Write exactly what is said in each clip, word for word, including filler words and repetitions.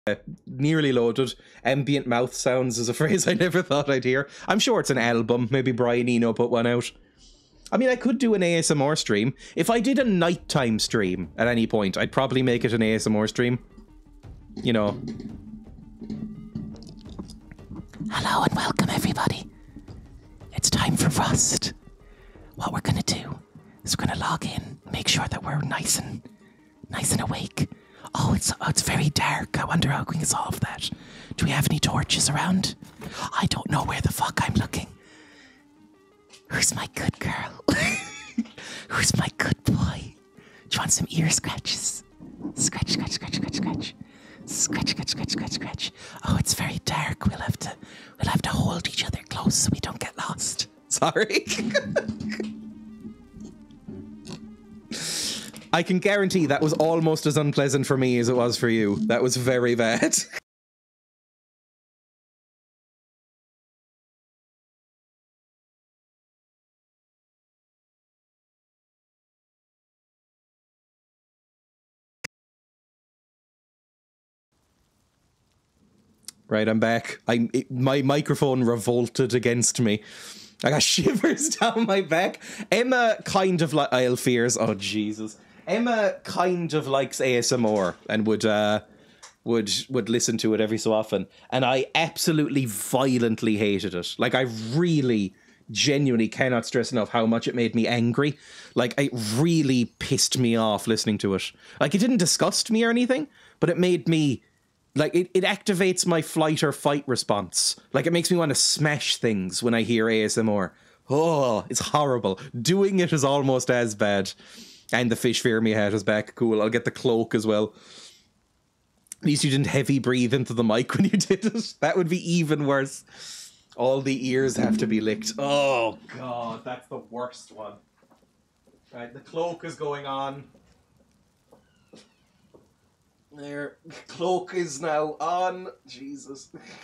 Nearly loaded. Ambient mouth sounds is a phrase I never thought I'd hear. I'm sure it's an album. Maybe Brian Eno put one out. I mean, I could do an A S M R stream. If I did a nighttime stream at any point, I'd probably make it an A S M R stream. You know. Hello and welcome, everybody. It's time for Rust. What we're gonna do is we're gonna log in, make sure that we're nice and nice and awake. Oh, it's oh, it's very dark. I wonder how we can solve that. Do we have any torches around? I don't know where the fuck I'm looking. Who's my good girl? Who's my good boy? Do you want some ear scratches? Scratch, scratch, scratch, scratch, scratch. Scratch, scratch, scratch, scratch, scratch. Oh, it's very dark. We'll have to we'll have to hold each other close so we don't get lost. Sorry. I can guarantee that was almost as unpleasant for me as it was for you. That was very bad. Right, I'm back. I it, my microphone revolted against me. I got shivers down my back. Emma kind of like I'll fears. Oh Jesus. Emma kind of likes A S M R and would uh would would listen to it every so often, and I absolutely violently hated it. Like I really genuinely cannot stress enough how much it made me angry. Like it really pissed me off listening to it. Like it didn't disgust me or anything, but it made me like it, it activates my flight or fight response. Like it makes me want to smash things when I hear A S M R. Oh, it's horrible. Doing it is almost as bad. And the fish fear me hat is back. Cool. I'll get the cloak as well. At least you didn't heavy breathe into the mic when you did it. That would be even worse. All the ears have to be licked. Oh, God. That's the worst one. Right, the cloak is going on. There. Cloak is now on. Jesus.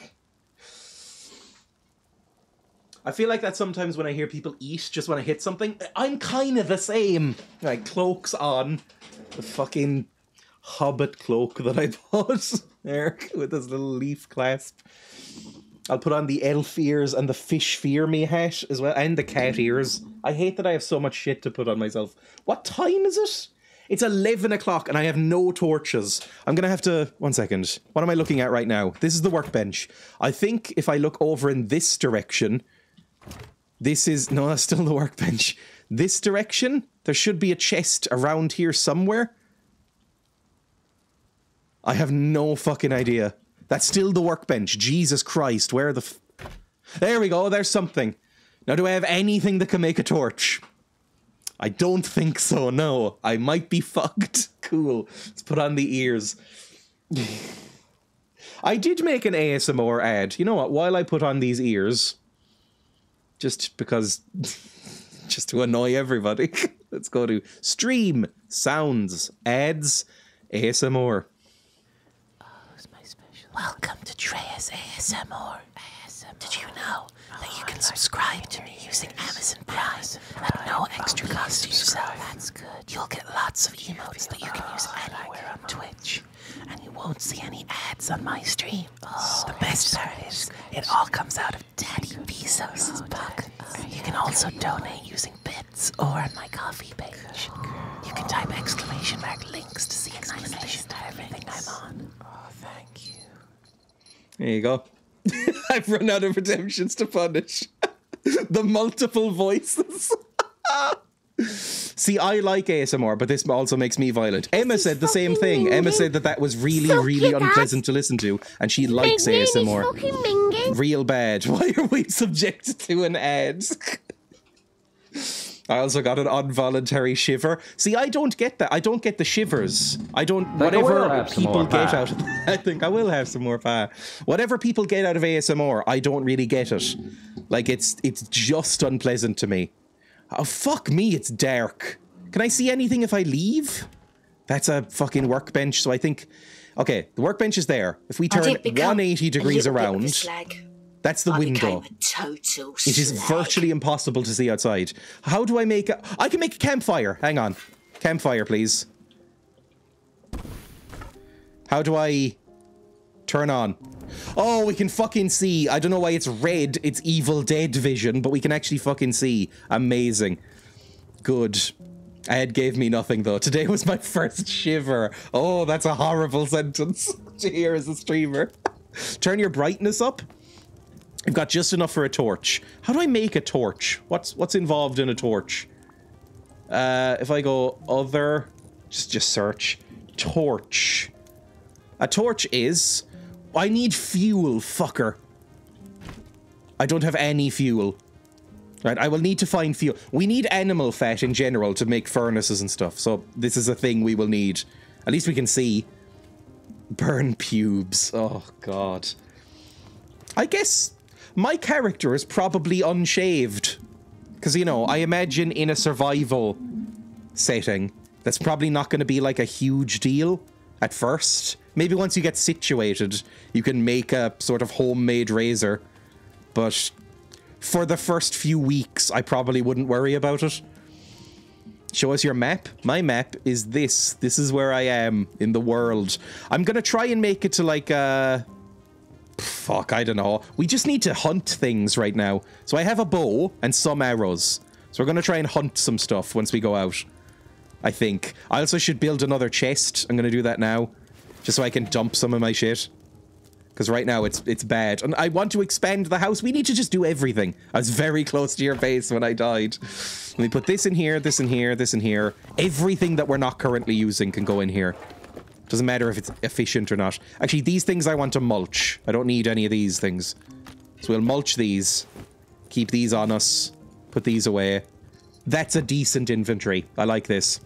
I feel like that sometimes when I hear people eat, just when I hit something, I'm kind of the same. Like, cloak's on. The fucking hobbit cloak that I bought there with this little leaf clasp. I'll put on the elf ears and the fish fear me hat as well, and the cat ears. I hate that I have so much shit to put on myself. What time is it? It's eleven o'clock and I have no torches. I'm going to have to... One second. What am I looking at right now? This is the workbench. I think if I look over in this direction... This is... No, that's still the workbench. This direction, there should be a chest around here somewhere. I have no fucking idea. That's still the workbench. Jesus Christ, where the... F there we go, there's something. Now, do I have anything that can make a torch? I don't think so, no. I might be fucked. Cool. Let's put on the ears. I did make an A S M R ad. You know what? While I put on these ears... Just because, just to annoy everybody. Let's go to stream, sounds, ads, A S M R. Oh, it's my special. Welcome to Dreya's A S M R. A S M R. Did you know that you can subscribe to me using Amazon Prime at no extra cost to yourself? That's good. You'll get lots of emotes that you can use anywhere on Twitch. And you won't see any ads on my stream. Oh, the best part is, it all comes out of Daddy Bezos' pocket. You can also donate using bits or on my coffee page. You can type exclamation mark links to see a nice list of everything I'm on. Oh, thank you. There you go. I've run out of redemptions to punish. The multiple voices. See, I like A S M R, but this also makes me violent. Emma said the same thing. Emma said that that was really, really unpleasant to listen to, and she likes A S M R. Real bad. Why are we subjected to an ad? I also got an involuntary shiver. See, I don't get that. I don't get the shivers. I don't... Whatever people get out of... I think I will have some more pie. Whatever people get out of A S M R, I don't really get it. Like, it's it's just unpleasant to me. Oh, fuck me, it's dark. Can I see anything if I leave? That's a fucking workbench, so I think... Okay, the workbench is there. If we turn one hundred eighty degrees around... That's the I window. It is slag. Virtually impossible to see outside. How do I make a... I can make a campfire. Hang on. Campfire, please. How do I... Turn on. Oh, we can fucking see. I don't know why it's red. It's Evil Dead vision, but we can actually fucking see. Amazing. Good. Ed gave me nothing, though. Today was my first shiver. Oh, that's a horrible sentence to hear as a streamer. Turn your brightness up. I've got just enough for a torch. How do I make a torch? What's what's involved in a torch? Uh, if I go other, just just search torch. A torch is. I need fuel, fucker. I don't have any fuel. Right, I will need to find fuel. We need animal fat in general to make furnaces and stuff. So this is a thing we will need. At least we can see. Burn pubes. Oh god. I guess. My character is probably unshaved. Because, you know, I imagine in a survival setting, that's probably not going to be like a huge deal at first. Maybe once you get situated, you can make a sort of homemade razor. But for the first few weeks, I probably wouldn't worry about it. Show us your map. My map is this. This is where I am in the world. I'm going to try and make it to like a... Fuck, I don't know. We just need to hunt things right now. So I have a bow and some arrows. So we're going to try and hunt some stuff once we go out. I think. I also should build another chest. I'm going to do that now. Just so I can dump some of my shit. Because right now it's it's bad. And I want to expand the house. We need to just do everything. I was very close to your base when I died. Let me put this in here, this in here, this in here. Everything that we're not currently using can go in here. Doesn't matter if it's efficient or not. Actually, these things I want to mulch. I don't need any of these things. So we'll mulch these. Keep these on us. Put these away. That's a decent inventory. I like this.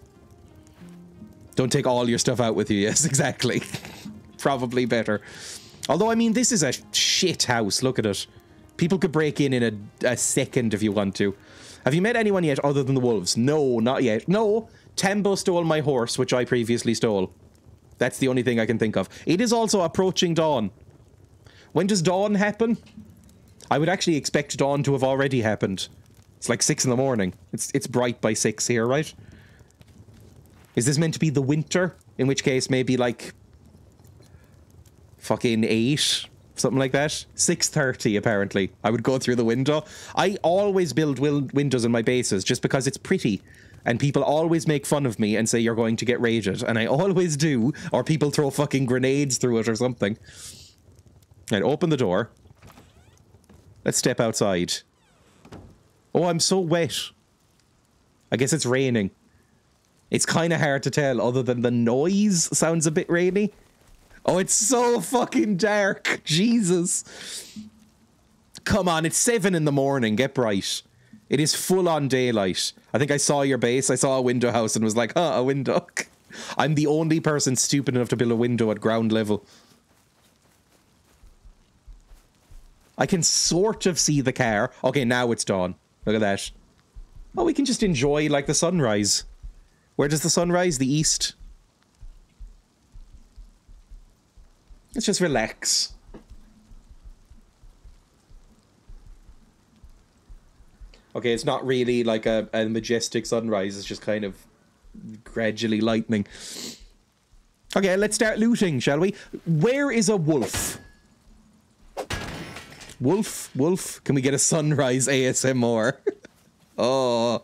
Don't take all your stuff out with you. Yes, exactly. Probably better. Although, I mean, this is a shit house. Look at it. People could break in in a, a second if you want to. Have you met anyone yet other than the wolves? No, not yet. No, Tambo stole my horse, which I previously stole. That's the only thing I can think of. It is also approaching dawn. When does dawn happen? I would actually expect dawn to have already happened. It's like six in the morning. It's it's bright by six here, right? Is this meant to be the winter? In which case, maybe like fucking eight, something like that. six thirty, apparently. I would go through the window. I always build win windows in my bases just because it's pretty. And people always make fun of me and say you're going to get raided. And I always do. Or people throw fucking grenades through it or something. And open the door. Let's step outside. Oh, I'm so wet. I guess it's raining. It's kind of hard to tell other than the noise sounds a bit rainy. Oh, it's so fucking dark. Jesus. Come on, it's seven in the morning. Get bright. It is full on daylight. I think I saw your base. I saw a window house and was like, huh, a window. I'm the only person stupid enough to build a window at ground level. I can sort of see the car. Okay, now it's dawn. Look at that. Oh, we can just enjoy, like, the sunrise. Where does the sun rise? The east. Let's just relax. Okay, it's not really like a, a majestic sunrise. It's just kind of gradually lightening. Okay, let's start looting, shall we? Where is a wolf? Wolf, wolf. Can we get a sunrise A S M R? Oh.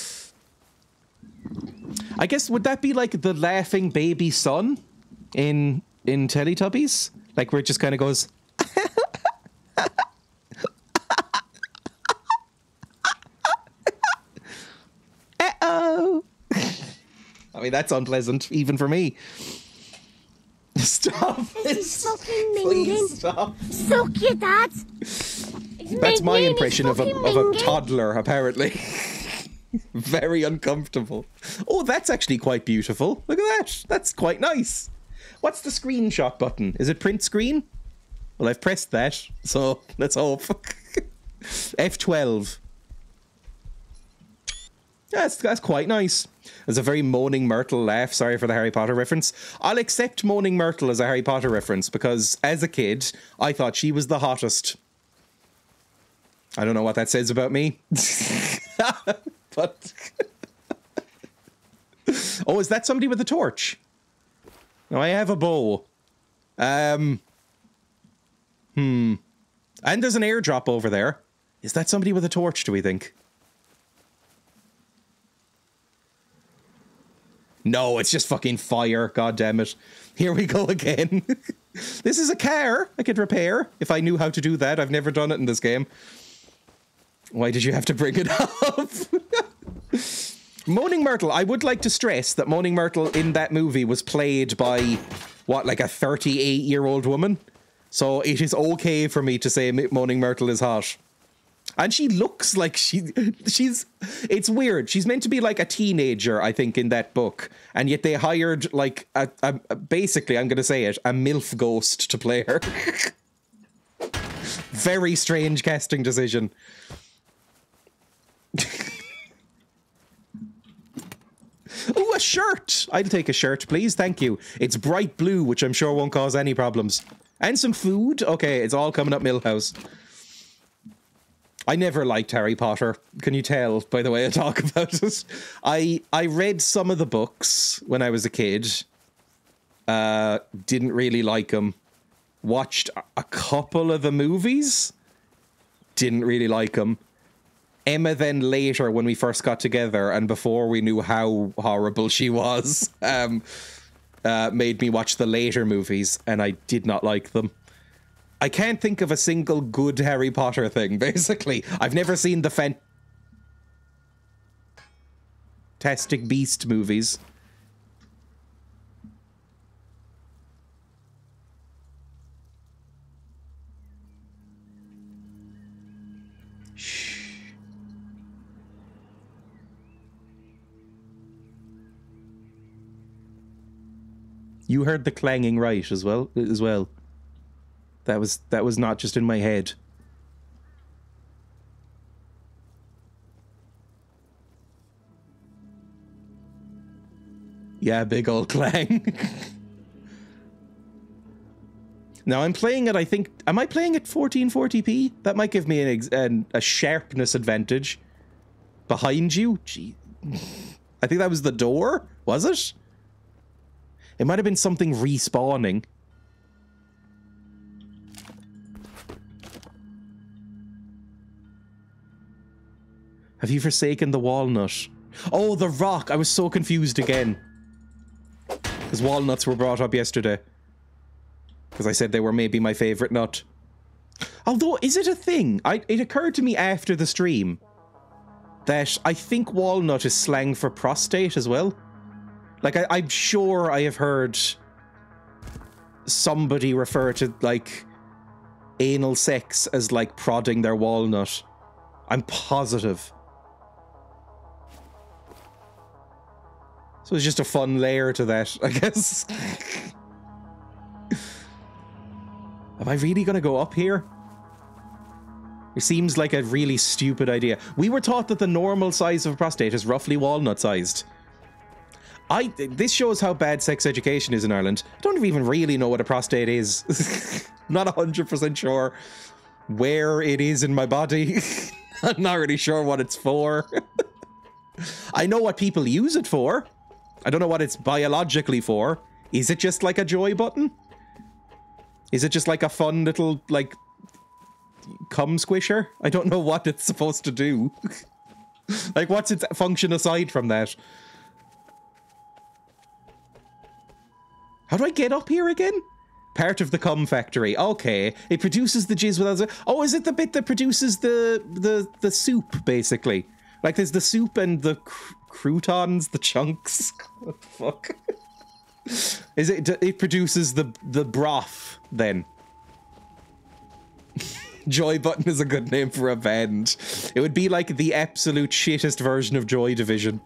I guess, would that be like the laughing baby sun in in Teletubbies? Like where it just kind of goes... Uh-oh. I mean, that's unpleasant, even for me. Stop this. Please stop. So cute, Dad. That's my impression of a, of a toddler, apparently. Very uncomfortable. Oh, that's actually quite beautiful. Look at that. That's quite nice. What's the screenshot button? Is it print screen? Well, I've pressed that, so let's hope. F twelve. That's, that's quite nice. There's a very Moaning Myrtle laugh. Sorry for the Harry Potter reference. I'll accept Moaning Myrtle as a Harry Potter reference because as a kid, I thought she was the hottest. I don't know what that says about me. But... Oh, is that somebody with a torch? No, I have a bow. Um, Hmm. And there's an airdrop over there. Is that somebody with a torch, do we think? No, it's just fucking fire. God damn it. Here we go again. This is a car I could repair if I knew how to do that. I've never done it in this game. Why did you have to bring it up? Moaning Myrtle. I would like to stress that Moaning Myrtle in that movie was played by, what, like a thirty-eight-year-old woman? So it is okay for me to say Moaning Myrtle is hot. And she looks like she, she's, it's weird. She's meant to be like a teenager, I think, in that book. And yet they hired like, a, a, a basically, I'm going to say it, a MILF ghost to play her. Very strange casting decision. Oh, a shirt. I'll take a shirt, please. Thank you. It's bright blue, which I'm sure won't cause any problems. And some food. Okay, it's all coming up Millhouse. I never liked Harry Potter. Can you tell by the way I talk about it? I I read some of the books when I was a kid. Uh, didn't really like them. Watched a couple of the movies. Didn't really like them. Emma then later, when we first got together and before we knew how horrible she was, um, uh, made me watch the later movies, and I did not like them. I can't think of a single good Harry Potter thing, basically. I've never seen the Fantastic Beast movies. Shh. You heard the clanging right as well, as well. That was that was not just in my head. Yeah, big old clang. Now I'm playing it, I think... Am I playing at fourteen forty p? That might give me an, ex an a sharpness advantage. Behind you? Gee. I think that was the door? Was it? It might have been something respawning. Have you forsaken the walnut? Oh, the rock! I was so confused again. Because walnuts were brought up yesterday. Because I said they were maybe my favourite nut. Although, is it a thing? I, it occurred to me after the stream that I think walnut is slang for prostate as well. Like, I, I'm sure I have heard somebody refer to, like, anal sex as, like, prodding their walnut. I'm positive. So it's just a fun layer to that, I guess. Am I really gonna go up here? It seems like a really stupid idea. We were taught that the normal size of a prostate is roughly walnut-sized. I. This shows how bad sex education is in Ireland. I don't even really know what a prostate is. Not one hundred percent sure where it is in my body. I'm not really sure what it's for. I know what people use it for. I don't know what it's biologically for. Is it just like a joy button? Is it just like a fun little, like, cum squisher? I don't know what it's supposed to do. Like, what's its function aside from that? How do I get up here again? Part of the cum factory. Okay. It produces the jizz without... Oh, is it the bit that produces the the, the soup, basically? Like, there's the soup and the cr croutons, the chunks. What the fuck? Is it... It produces the, the broth, then. Joy Button is a good name for a band. It would be like the absolute shittest version of Joy Division.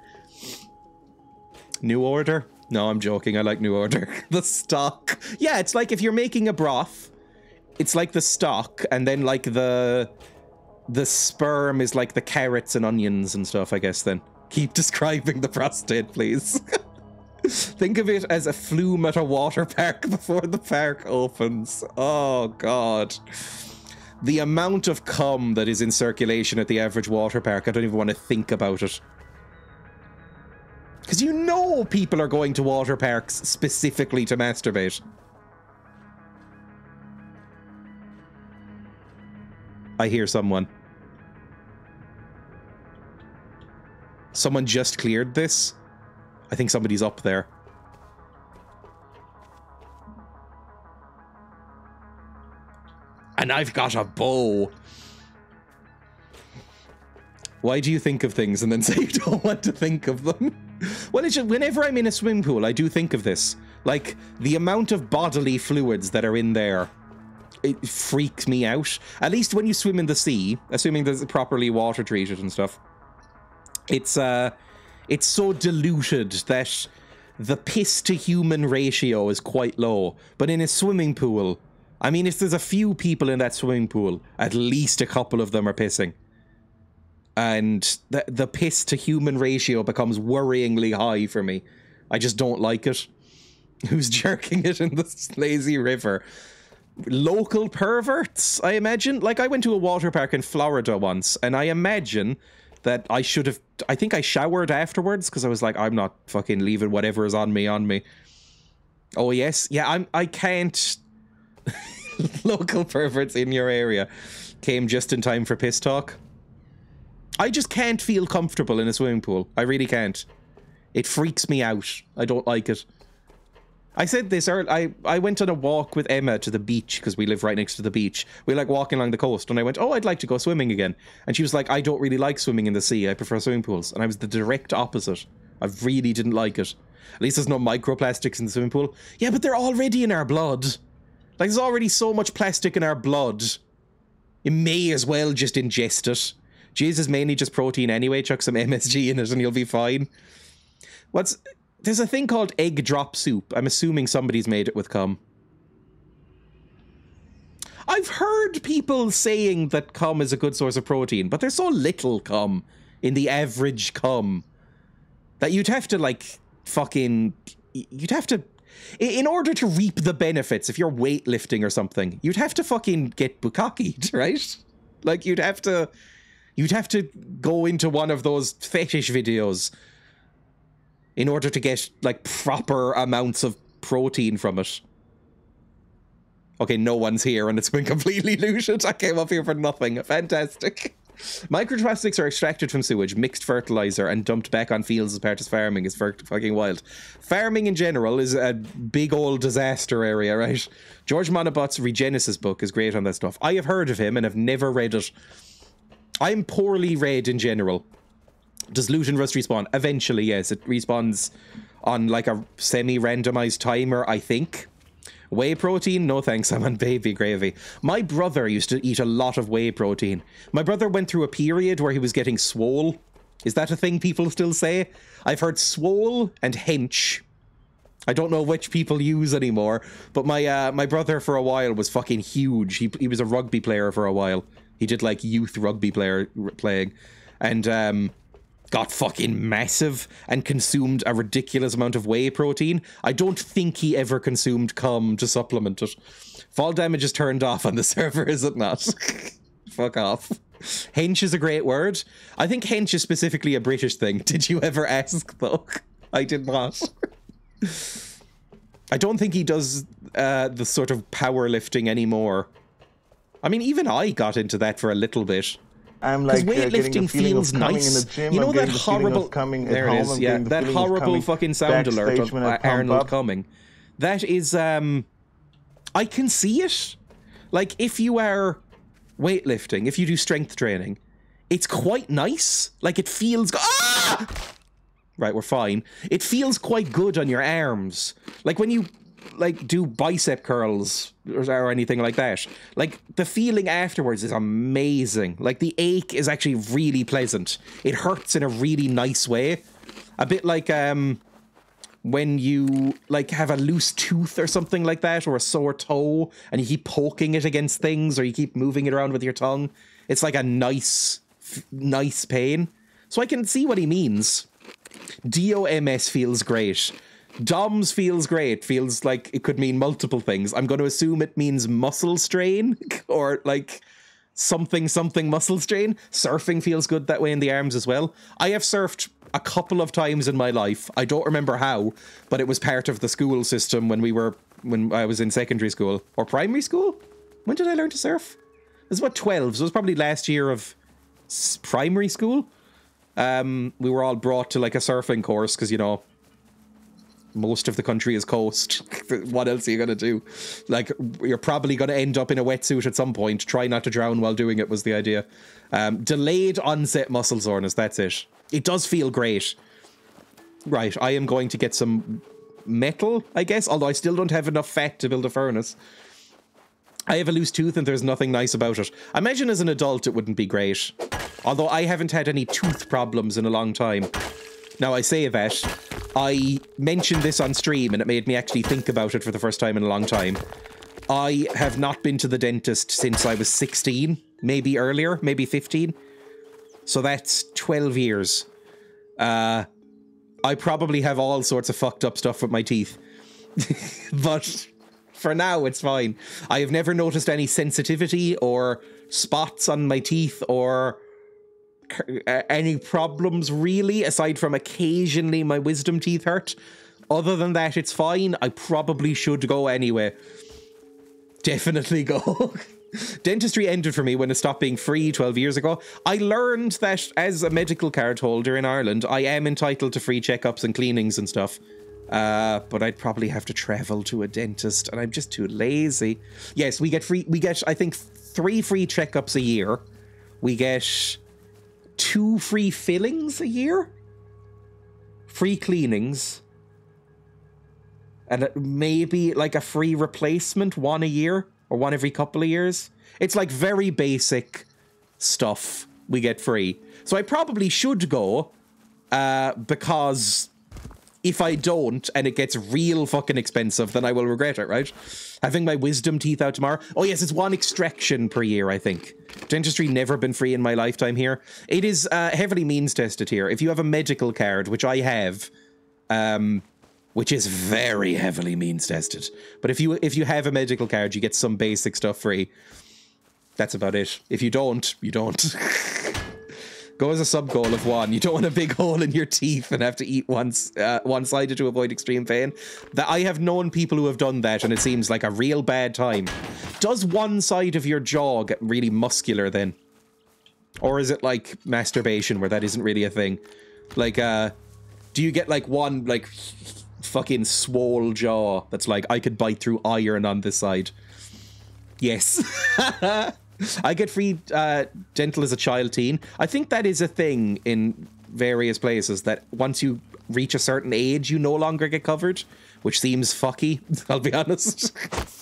New Order? No, I'm joking. I like New Order. The stock. Yeah, it's like if you're making a broth, it's like the stock, and then like the the sperm is like the carrots and onions and stuff, I guess, then. Keep describing the prostate, please. Think of it as a flume at a water park before the park opens. Oh, God. The amount of cum that is in circulation at the average water park, I don't even want to think about it. Because you know people are going to water parks specifically to masturbate. I hear someone. Someone just cleared this. I think somebody's up there. And I've got a bow. Why do you think of things and then say you don't want to think of them? Well, it's just, whenever I'm in a swimming pool, I do think of this. Like, the amount of bodily fluids that are in there, it freaks me out. At least when you swim in the sea, assuming there's properly water treated and stuff, it's, uh, it's so diluted that the piss to human ratio is quite low. But in a swimming pool, I mean, if there's a few people in that swimming pool, at least a couple of them are pissing. And the, the piss to human ratio becomes worryingly high for me. I just don't like it. Who's jerking it in this lazy river? Local perverts, I imagine. Like, I went to a water park in Florida once, and I imagine that I should have... I think I showered afterwards, because I was like, I'm not fucking leaving whatever is on me on me. Oh, yes. Yeah, I'm, I can't... Local perverts in your area came just in time for piss talk. I just can't feel comfortable in a swimming pool. I really can't. It freaks me out. I don't like it. I said this earlier. I, I went on a walk with Emma to the beach because we live right next to the beach. We like walking along the coast, and I went, oh, I'd like to go swimming again. And she was like, I don't really like swimming in the sea. I prefer swimming pools. And I was the direct opposite. I really didn't like it. At least there's no microplastics in the swimming pool. Yeah, but they're already in our blood. Like, there's already so much plastic in our blood. You may as well just ingest it. Jesus, mainly just protein anyway. Chuck some M S G in it and you'll be fine. What's... There's a thing called egg drop soup. I'm assuming somebody's made it with cum. I've heard people saying that cum is a good source of protein, but there's so little cum in the average cum that you'd have to, like, fucking... You'd have to... In order to reap the benefits, if you're weightlifting or something, you'd have to fucking get bukkakied, right? Like, you'd have to... You'd have to go into one of those fetish videos in order to get, like, proper amounts of protein from it. Okay, no one's here and it's been completely looted. I came up here for nothing. Fantastic. Microplastics are extracted from sewage, mixed fertilizer, and dumped back on fields as part of farming. It's fucking wild. Farming in general is a big old disaster area, right? George Monabot's Regenesis book is great on that stuff. I have heard of him and have never read it. I'm poorly read in general. Does Loot and Rust respawn? Eventually, yes. It respawns on like a semi-randomized timer, I think. Whey protein? No thanks, I'm on baby gravy. My brother used to eat a lot of whey protein. My brother went through a period where he was getting swole. Is that a thing people still say? I've heard swole and hench. I don't know which people use anymore, but my uh, my brother for a while was fucking huge. He, he was a rugby player for a while. He did like youth rugby player playing and um, got fucking massive and consumed a ridiculous amount of whey protein. I don't think he ever consumed cum to supplement it. Fall damage is turned off on the server, is it not? Fuck off. Hench is a great word. I think hench is specifically a British thing. Did you ever ask though? I did not. I don't think he does uh, the sort of powerlifting anymore. I mean, even I got into that for a little bit. I'm like uh, weightlifting the feels nice. In the gym. You know I'm that the horrible. Coming there at it home. is. I'm Yeah, the that horrible fucking sound alert of uh, Arnold coming. That is. Um, I can see it. Like if you are weightlifting, if you do strength training, it's quite nice. Like it feels. Ah! Right, we're fine. It feels quite good on your arms. Like when you. Like do bicep curls or, or anything like that, like the feeling afterwards is amazing. Like the ache is actually really pleasant. It hurts in a really nice way, a bit like um when you like have a loose tooth or something like that, or a sore toe and you keep poking it against things or you keep moving it around with your tongue. It's like a nice nice pain. So I can see what he means. D O M S feels great. DOMS feels great, feels like it could mean multiple things. I'm going to assume it means muscle strain or like something, something muscle strain. Surfing feels good that way in the arms as well. I have surfed a couple of times in my life. I don't remember how, but it was part of the school system when we were, when I was in secondary school or primary school. When did I learn to surf? was about twelve, so it was probably last year of s- primary school. Um, we were all brought to like a surfing course because, you know, most of the country is coast. What else are you going to do? Like, you're probably going to end up in a wetsuit at some point. Try not to drown while doing it was the idea. Um, delayed onset muscle soreness, that's it. It does feel great. Right, I am going to get some metal, I guess, although I still don't have enough fat to build a furnace. I have a loose tooth and there's nothing nice about it. I imagine as an adult it wouldn't be great. Although I haven't had any tooth problems in a long time. Now, I say that, I mentioned this on stream and it made me actually think about it for the first time in a long time. I have not been to the dentist since I was sixteen, maybe earlier, maybe fifteen. So that's twelve years. Uh, I probably have all sorts of fucked up stuff with my teeth. But for now, it's fine. I have never noticed any sensitivity or spots on my teeth or any problems, really, aside from occasionally my wisdom teeth hurt. Other than that, it's fine. I probably should go anyway. Definitely go. Dentistry ended for me when it stopped being free twelve years ago. I learned that as a medical card holder in Ireland, I am entitled to free checkups and cleanings and stuff. Uh, but I'd probably have to travel to a dentist, and I'm just too lazy. Yes, we get free. We get, I think, three free checkups a year. We get two free fillings a year, free cleanings, and maybe like a free replacement, one a year or one every couple of years. It's like very basic stuff we get free. So I probably should go, uh, because if I don't and it gets real fucking expensive, then I will regret it, right? Having my wisdom teeth out tomorrow. Oh yes, it's one extraction per year, I think. Dentistry never been free in my lifetime here. It is uh, heavily means tested here. If you have a medical card, which I have, um, which is very heavily means tested. But if you if you have a medical card, you get some basic stuff free. That's about it. If you don't, you don't. Go as a sub goal of one. You don't want a big hole in your teeth and have to eat once uh, one-sided to avoid extreme pain. That I have known people who have done that, and it seems like a real bad time. Does one side of your jaw get really muscular then? Or is it like masturbation where that isn't really a thing? Like, uh, do you get like one like fucking swole jaw that's like, I could bite through iron on this side? Yes. I get free uh, dental as a child teen. I think that is a thing in various places, that once you reach a certain age, you no longer get covered, which seems fucky, I'll be honest.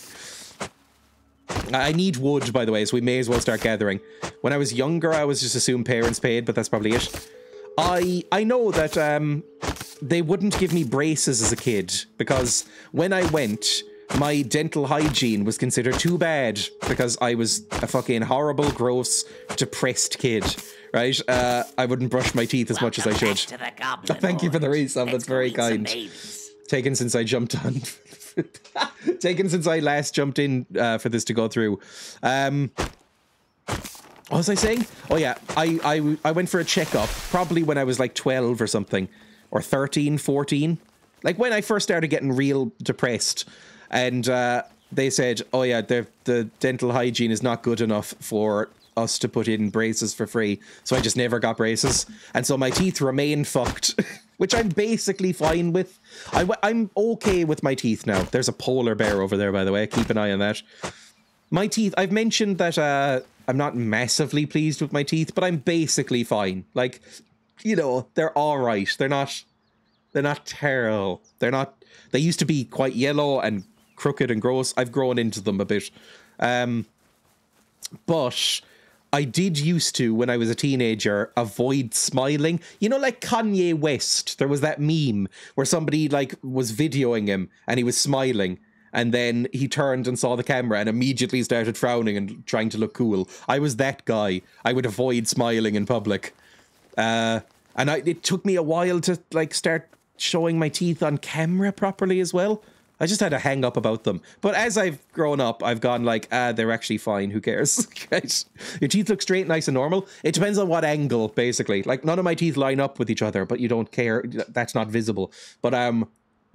I need wood, by the way, so we may as well start gathering. When I was younger, I was just assumed parents paid, but that's probably it. I I know that um, they wouldn't give me braces as a kid, because when I went, my dental hygiene was considered too bad because I was a fucking horrible, gross, depressed kid, right? Uh, I wouldn't brush my teeth as much as I should. To the Goblin Oh, thank you for the resub, that's very kind. Babies. Taken since I jumped on. Taken since I last jumped in uh, for this to go through. Um, what was I saying? Oh yeah, I, I, I went for a checkup probably when I was like twelve or something, or thirteen, fourteen. Like when I first started getting real depressed. And uh, they said, oh yeah, the, the dental hygiene is not good enough for us to put in braces for free. So I just never got braces. And so my teeth remain fucked, which I'm basically fine with. I, I'm okay with my teeth now. There's a polar bear over there, by the way. Keep an eye on that. My teeth, I've mentioned that uh, I'm not massively pleased with my teeth, but I'm basically fine. Like, you know, they're all right. They're not, they're not terrible. They're not, they used to be quite yellow and crooked and gross. I've grown into them a bit. Um, but I did used to, when I was a teenager, avoid smiling. You know, like Kanye West, there was that meme where somebody like was videoing him and he was smiling. And then he turned and saw the camera and immediately started frowning and trying to look cool. I was that guy. I would avoid smiling in public. Uh, and I, it took me a while to like start showing my teeth on camera properly as well. I just had a hang up about them. But as I've grown up, I've gone like, ah, they're actually fine. Who cares? Right? Your teeth look straight, nice and normal. It depends on what angle, basically. Like, none of my teeth line up with each other, but you don't care. That's not visible. But um,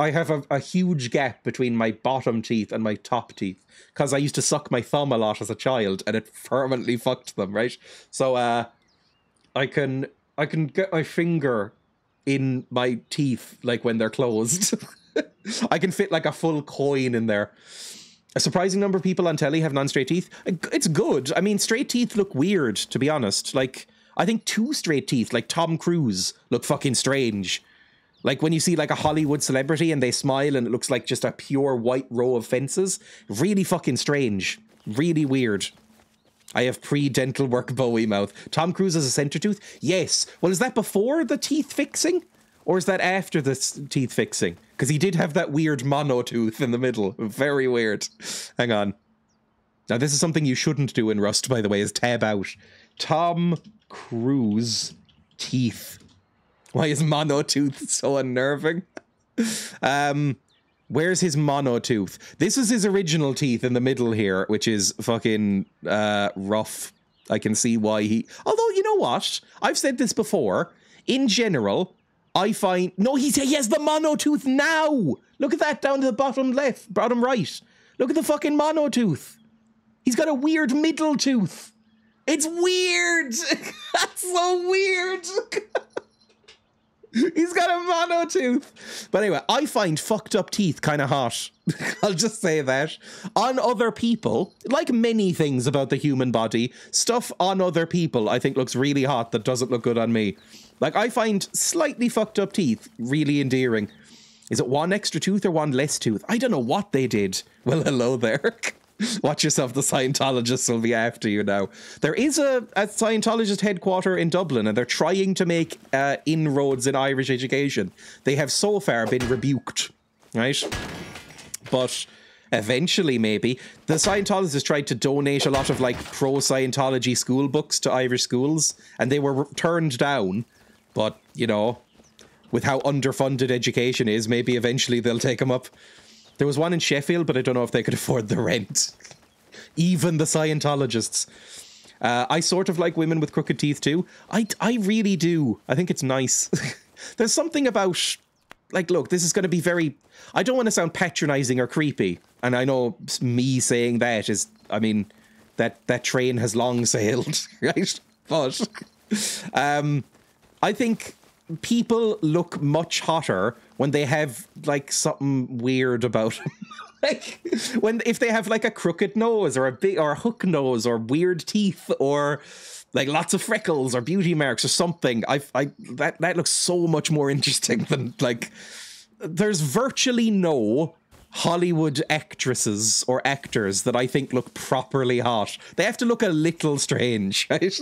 I have a, a huge gap between my bottom teeth and my top teeth because I used to suck my thumb a lot as a child and it permanently fucked them, right? So uh, I can I can get my finger in my teeth like when they're closed. I can fit like a full coin in there. A surprising number of people on telly have non-straight teeth. It's good. I mean, straight teeth look weird, to be honest. Like, I think two straight teeth, like Tom Cruise, look fucking strange. Like when you see like a Hollywood celebrity and they smile and it looks like just a pure white row of fences. Really fucking strange. Really weird. I have pre-dental work Bowie mouth. Tom Cruise has a center tooth? Yes. Well, is that before the teeth fixing? Or is that after the teeth fixing? Because he did have that weird mono tooth in the middle. Very weird. Hang on. Now, this is something you shouldn't do in Rust, by the way, is tab out. Tom Cruise teeth. Why is mono tooth so unnerving? um, where's his mono tooth? This is his original teeth in the middle here, which is fucking uh, rough. I can see why he... Although, you know what? I've said this before. In general... I find... No, he's, he has the mono tooth now! Look at that down to the bottom left, bottom right. Look at the fucking mono tooth. He's got a weird middle tooth. It's weird! That's so weird! He's got a mono tooth. But anyway, I find fucked up teeth kind of hot. I'll just say that. On other people, like many things about the human body, stuff on other people I think looks really hot that doesn't look good on me. Like, I find slightly fucked up teeth really endearing. Is it one extra tooth or one less tooth? I don't know what they did. Well, hello there. Watch yourself, the Scientologists will be after you now. There is a, a Scientologist headquarter in Dublin, and they're trying to make uh, inroads in Irish education. They have so far been rebuked, right? But eventually, maybe. The Scientologists tried to donate a lot of, like, pro-Scientology school books to Irish schools, and they were turned down. But, you know, with how underfunded education is, maybe eventually they'll take them up. There was one in Sheffield, but I don't know if they could afford the rent. Even the Scientologists. Uh, I sort of like women with crooked teeth too. I, I really do. I think it's nice. There's something about... Like, look, this is going to be very... I don't want to sound patronizing or creepy. And I know me saying that is... I mean, that, that train has long sailed, right? But... Um... I think people look much hotter when they have, like, something weird about them. Like, when, if they have, like, a crooked nose or a big, or a hook nose or weird teeth or, like, lots of freckles or beauty marks or something. I, I, that, that looks so much more interesting than, like, there's virtually no Hollywood actresses or actors that I think look properly hot. They have to look a little strange, right?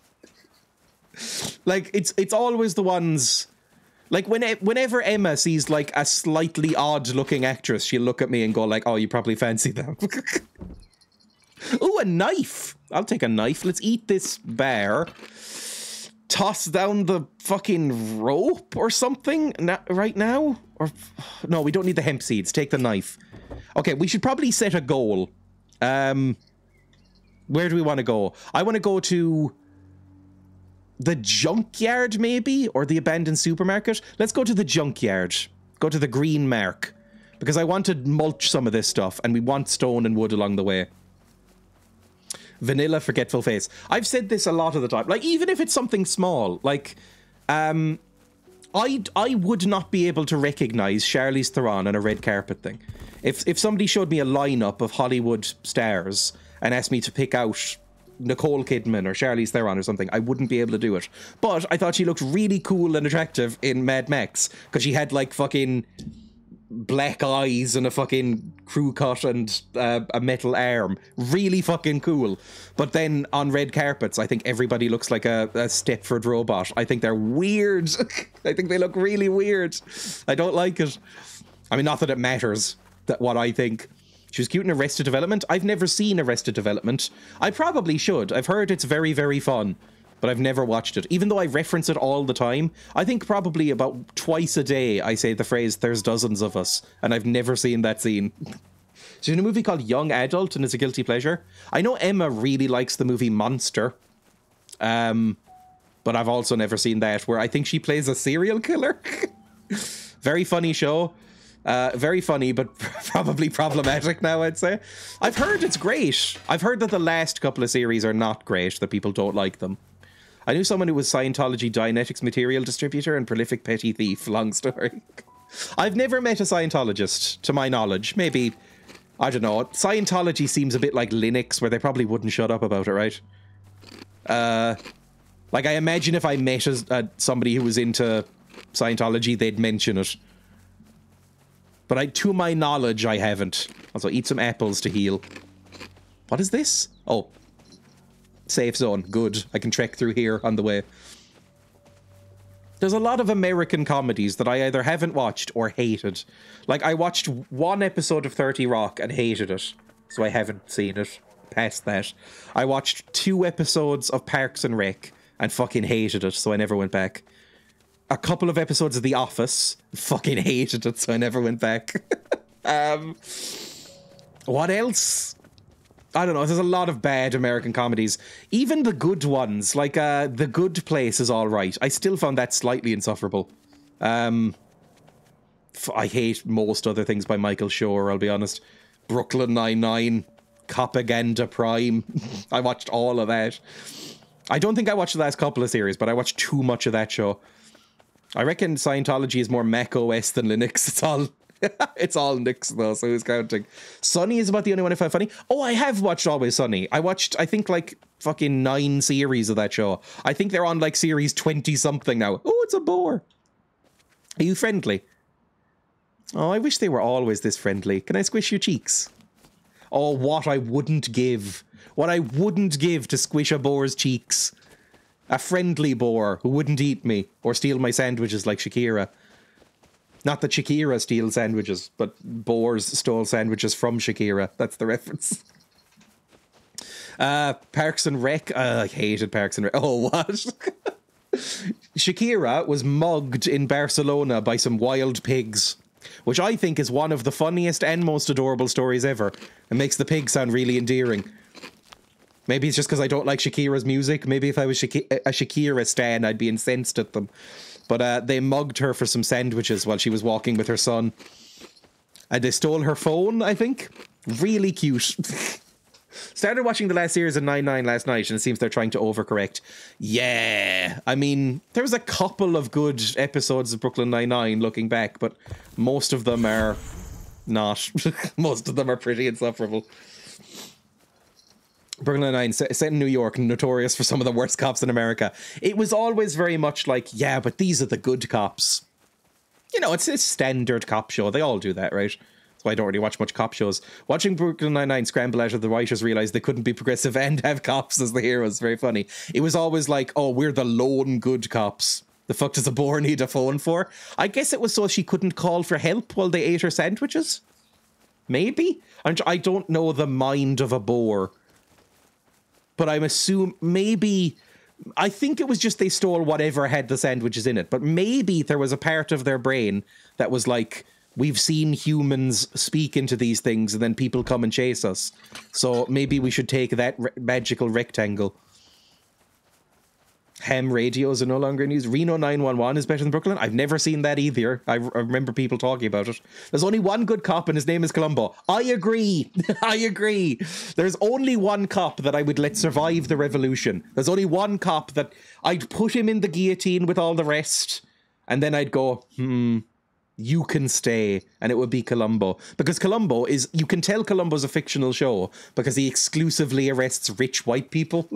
Like, it's it's always the ones... Like, when whenever Emma sees, like, a slightly odd-looking actress, she'll look at me and go, like, oh, you probably fancy them. Ooh, a knife! I'll take a knife. Let's eat this bear. Toss down the fucking rope or something na right now? Or... No, we don't need the hemp seeds. Take the knife. Okay, we should probably set a goal. Um, where do we want to go? I want to go to... the junkyard, maybe? Or the abandoned supermarket? Let's go to the junkyard. Go to the green mark. Because I want to mulch some of this stuff, and we want stone and wood along the way. Vanilla forgetful face. I've said this a lot of the time. Like, even if it's something small, like, um, I I would not be able to recognize Charlize Theron on a red carpet thing. If if somebody showed me a lineup of Hollywood stars and asked me to pick out Nicole Kidman or Charlize Theron or something, I wouldn't be able to do it. But I thought she looked really cool and attractive in Mad Max because she had like fucking black eyes and a fucking crew cut and uh, a metal arm. Really fucking cool. But then on red carpets, I think everybody looks like a, a Stepford robot. I think they're weird. I think they look really weird. I don't like it. I mean, not that it matters that what I think. She was cute in Arrested Development. I've never seen Arrested Development. I probably should. I've heard it's very, very fun, but I've never watched it. Even though I reference it all the time, I think probably about twice a day I say the phrase, "There's dozens of us," and I've never seen that scene. She's in a movie called Young Adult, and it's a guilty pleasure. I know Emma really likes the movie Monster, um, but I've also never seen that, where I think she plays a serial killer. Very funny show. Uh, very funny, but probably problematic now, I'd say. I've heard it's great. I've heard that the last couple of series are not great, that people don't like them. I knew someone who was Scientology Dianetics material distributor and prolific petty thief. Long story. I've never met a Scientologist, to my knowledge. Maybe, I don't know. Scientology seems a bit like Linux, where they probably wouldn't shut up about it, right? Uh, like, I imagine if I met a, uh, somebody who was into Scientology, they'd mention it. But I, to my knowledge, I haven't. Also, eat some apples to heal. What is this? Oh. Safe zone. Good. I can trek through here on the way. There's a lot of American comedies that I either haven't watched or hated. Like, I watched one episode of thirty Rock and hated it. So I haven't seen it. Past that. I watched two episodes of Parks and Rec and fucking hated it, so I never went back. A couple of episodes of The Office, fucking hated it, so I never went back. um, what else? I don't know, there's a lot of bad American comedies. Even the good ones, like uh, The Good Place is alright. I still found that slightly insufferable. Um, I hate most other things by Michael Schur, I'll be honest. Brooklyn Nine-Nine, Copaganda Prime. I watched all of that. I don't think I watched the last couple of series, but I watched too much of that show. I reckon Scientology is more Mac O S than Linux. It's all, it's all Nix though, so who's counting? Sunny is about the only one I find funny. Oh, I have watched Always Sunny. I watched, I think, like, fucking nine series of that show. I think they're on, like, series twenty-something now. Oh, it's a bore. Are you friendly? Oh, I wish they were always this friendly. Can I squish your cheeks? Oh, what I wouldn't give. What I wouldn't give to squish a boar's cheeks. A friendly boar who wouldn't eat me or steal my sandwiches like Shakira. Not that Shakira steals sandwiches, but boars stole sandwiches from Shakira. That's the reference. Uh, Parks and Rec. Uh, I hated Parks and Rec. Oh, what? Shakira was mugged in Barcelona by some wild pigs, which I think is one of the funniest and most adorable stories ever. It makes the pig sound really endearing. Maybe it's just because I don't like Shakira's music. Maybe if I was Shaki- a Shakira stan, I'd be incensed at them. But uh, they mugged her for some sandwiches while she was walking with her son. And they stole her phone, I think. Really cute. Started watching the last series of nine nine last night, and it seems they're trying to overcorrect. Yeah. I mean, there was a couple of good episodes of Brooklyn Nine-Nine looking back, but most of them are not. Most of them are pretty insufferable. Brooklyn Nine-Nine, set in New York, notorious for some of the worst cops in America. It was always very much like, yeah, but these are the good cops. You know, it's a standard cop show. They all do that, right? So I don't really watch much cop shows. Watching Brooklyn Nine-Nine scramble out of the writers realised they couldn't be progressive and have cops as the heroes. Very funny. It was always like, oh, we're the lone good cops. The fuck does a boar need a phone for? I guess it was so she couldn't call for help while they ate her sandwiches? Maybe? I don't know the mind of a boar. But I'm assuming maybe, I think it was just they stole whatever had the sandwiches in it. But maybe there was a part of their brain that was like, we've seen humans speak into these things and then people come and chase us. So maybe we should take that re- magical rectangle. Ham radios are no longer in use. Reno nine one one is better than Brooklyn. I've never seen that either. I, r- I remember people talking about it. There's only one good cop and his name is Columbo. I agree. I agree. There's only one cop that I would let survive the revolution. There's only one cop that I'd put him in the guillotine with all the rest. And then I'd go, hmm, you can stay. And it would be Columbo. Because Columbo is, you can tell Columbo's a fictional show because he exclusively arrests rich white people.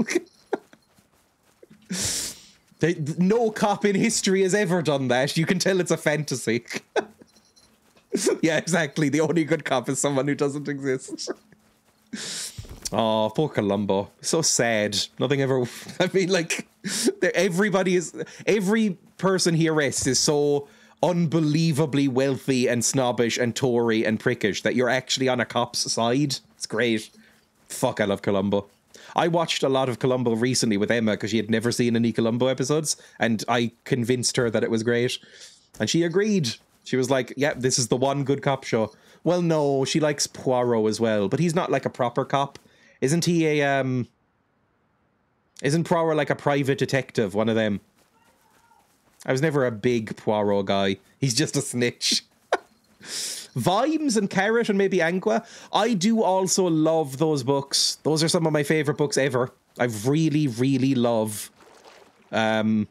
They, no cop in history has ever done that. You can tell it's a fantasy. Yeah, exactly. The only good cop is someone who doesn't exist. Oh, poor Columbo. So sad. Nothing ever... I mean, like, everybody is... Every person he arrests is so unbelievably wealthy and snobbish and Tory and prickish that you're actually on a cop's side. It's great. Fuck, I love Columbo. I watched a lot of Columbo recently with Emma because she had never seen any Columbo episodes, and I convinced her that it was great. And she agreed. She was like, yeah, this is the one good cop show. Well, no, she likes Poirot as well, but he's not like a proper cop. Isn't he a, um... Isn't Poirot like a private detective, one of them? I was never a big Poirot guy. He's just a snitch. Vimes and Carrot and maybe Anqua. I do also love those books. Those are some of my favorite books ever. I really, really love um,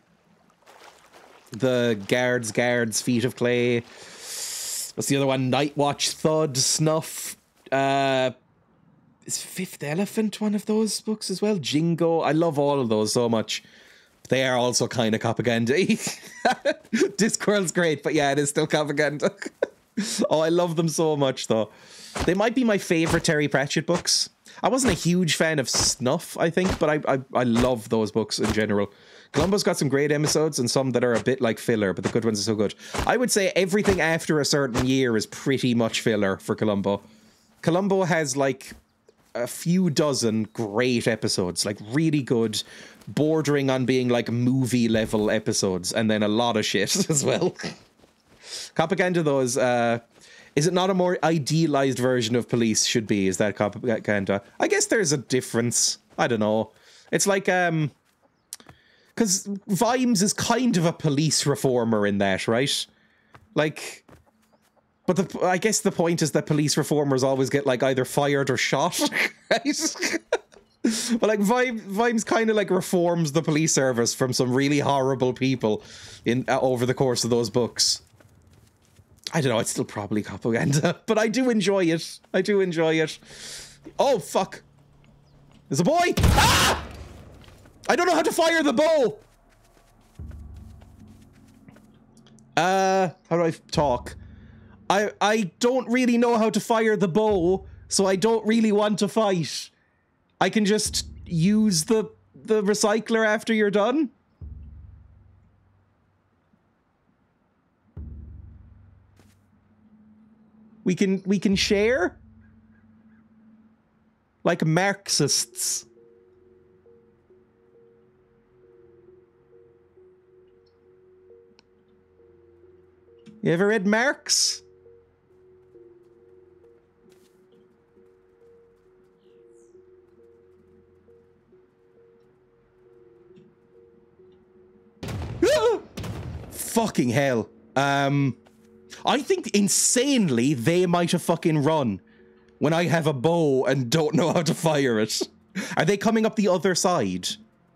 the Guards, Guards, Feet of Clay. What's the other one? Night Watch, Thud, Snuff. Uh, is Fifth Elephant one of those books as well? Jingo. I love all of those so much. They are also kind of propaganda-y. Discworld's great, but yeah, it is still propaganda. Oh, I love them so much, though. They might be my favorite Terry Pratchett books. I wasn't a huge fan of Snuff, I think, but I, I, I love those books in general. Columbo's got some great episodes and some that are a bit like filler, but the good ones are so good. I would say everything after a certain year is pretty much filler for Columbo. Columbo has, like, a few dozen great episodes, like, really good, bordering on being like movie level episodes, and then a lot of shit as well. Propaganda, though, is uh is it not a more idealized version of Police should be? Is that propaganda? I guess there's a difference. I don't know. It's like um because Vimes is kind of a police reformer in that, right? Like, but the I guess the point is that police reformers always get like either fired or shot, right? But like Vimes, Vimes kind of like reforms the police service from some really horrible people in uh, over the course of those books. I don't know, it's still probably propaganda, but I do enjoy it. I do enjoy it. Oh, fuck. There's a boy! Ah! I don't know how to fire the bow! Uh, how do I talk? I, I don't really know how to fire the bow, so I don't really want to fight. I can just use the the recycler after you're done. We can we can share like Marxists. You ever read Marx? Fucking hell. Um, I think insanely they might have fucking run when I have a bow and don't know how to fire it. Are they coming up the other side?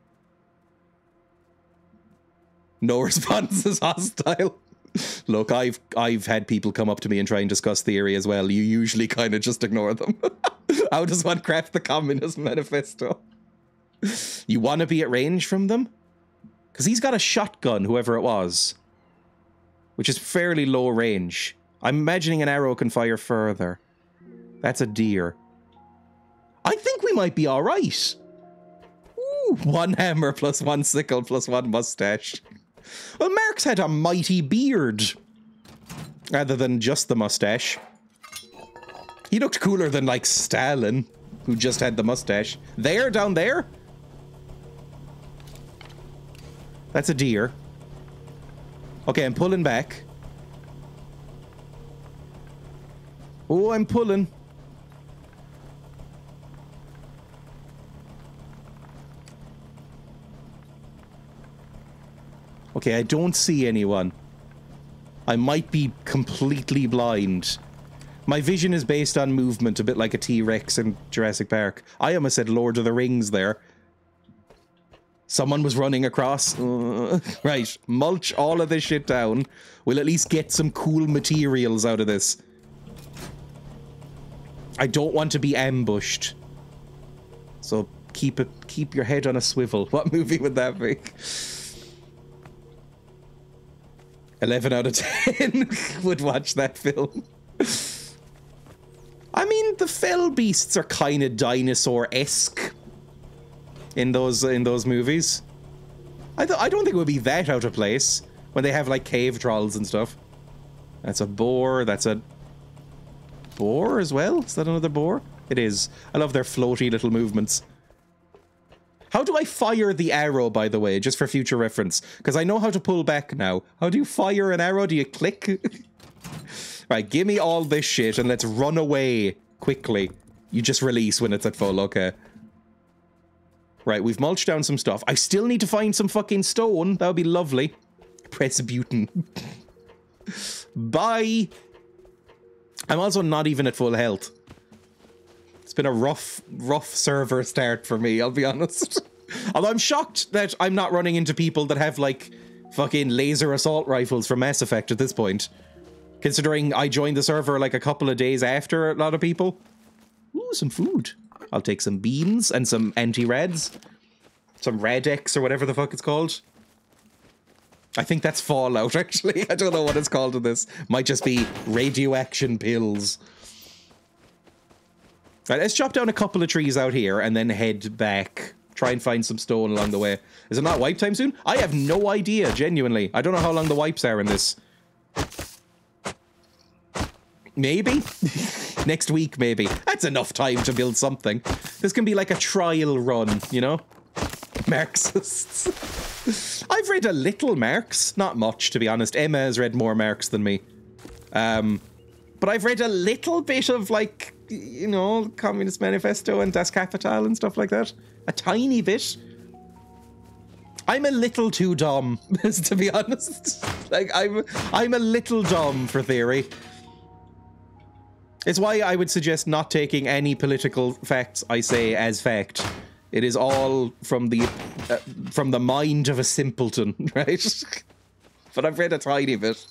No response is hostile. Look, I've I've had people come up to me and try and discuss theory as well. You usually kind of just ignore them. How does one craft the Communist Manifesto? You want to be at range from them? Because he's got a shotgun, whoever it was, which is fairly low range. I'm imagining an arrow can fire further. That's a deer. I think we might be all right. Ooh, one hammer plus one sickle plus one mustache. Well, Marx had a mighty beard, rather than just the mustache. He looked cooler than, like, Stalin, who just had the mustache. There, down there? That's a deer. Okay, I'm pulling back. Oh, I'm pulling. Okay, I don't see anyone. I might be completely blind. My vision is based on movement, a bit like a T-Rex in Jurassic Park. I almost said Lord of the Rings there. Someone was running across. Uh, right, mulch all of this shit down. We'll at least get some cool materials out of this. I don't want to be ambushed. So keep it, keep your head on a swivel. What movie would that be? eleven out of ten would watch that film. I mean, the fell beasts are kind of dinosaur-esque in those in those movies. I, th I don't think it would be that out of place when they have like cave trolls and stuff. That's a boar. That's a boar as well. Is that another boar? It is. I love their floaty little movements. How do I fire the arrow, by the way, just for future reference? Because I know how to pull back now. How do you fire an arrow? Do you click? Right, give me all this shit and let's run away quickly. You just release when it's at full, okay. Right, we've mulched down some stuff. I still need to find some fucking stone. That would be lovely. Press button. Bye. I'm also not even at full health. It's been a rough, rough server start for me, I'll be honest. Although I'm shocked that I'm not running into people that have, like, fucking laser assault rifles from Mass Effect at this point. Considering I joined the server, like, a couple of days after a lot of people. Ooh, some food. I'll take some beans and some anti-rads. Some Radex or whatever the fuck it's called. I think that's Fallout, actually. I don't know what it's called in this. Might just be radioaction pills. Right, let's chop down a couple of trees out here and then head back. Try and find some stone along the way. Is it not wipe time soon? I have no idea, genuinely. I don't know how long the wipes are in this. Maybe? Next week, maybe. That's enough time to build something. This can be like a trial run, you know? Marxists. I've read a little Marx. Not much, to be honest. Emma has read more Marx than me. Um, but I've read a little bit of, like, you know, Communist Manifesto and Das Kapital and stuff like that. A tiny bit. I'm a little too dumb, to be honest. Like, I'm, I'm a little dumb for theory. It's why I would suggest not taking any political facts I say as fact. It is all from the uh, from the mind of a simpleton, right? But I've read a tiny bit.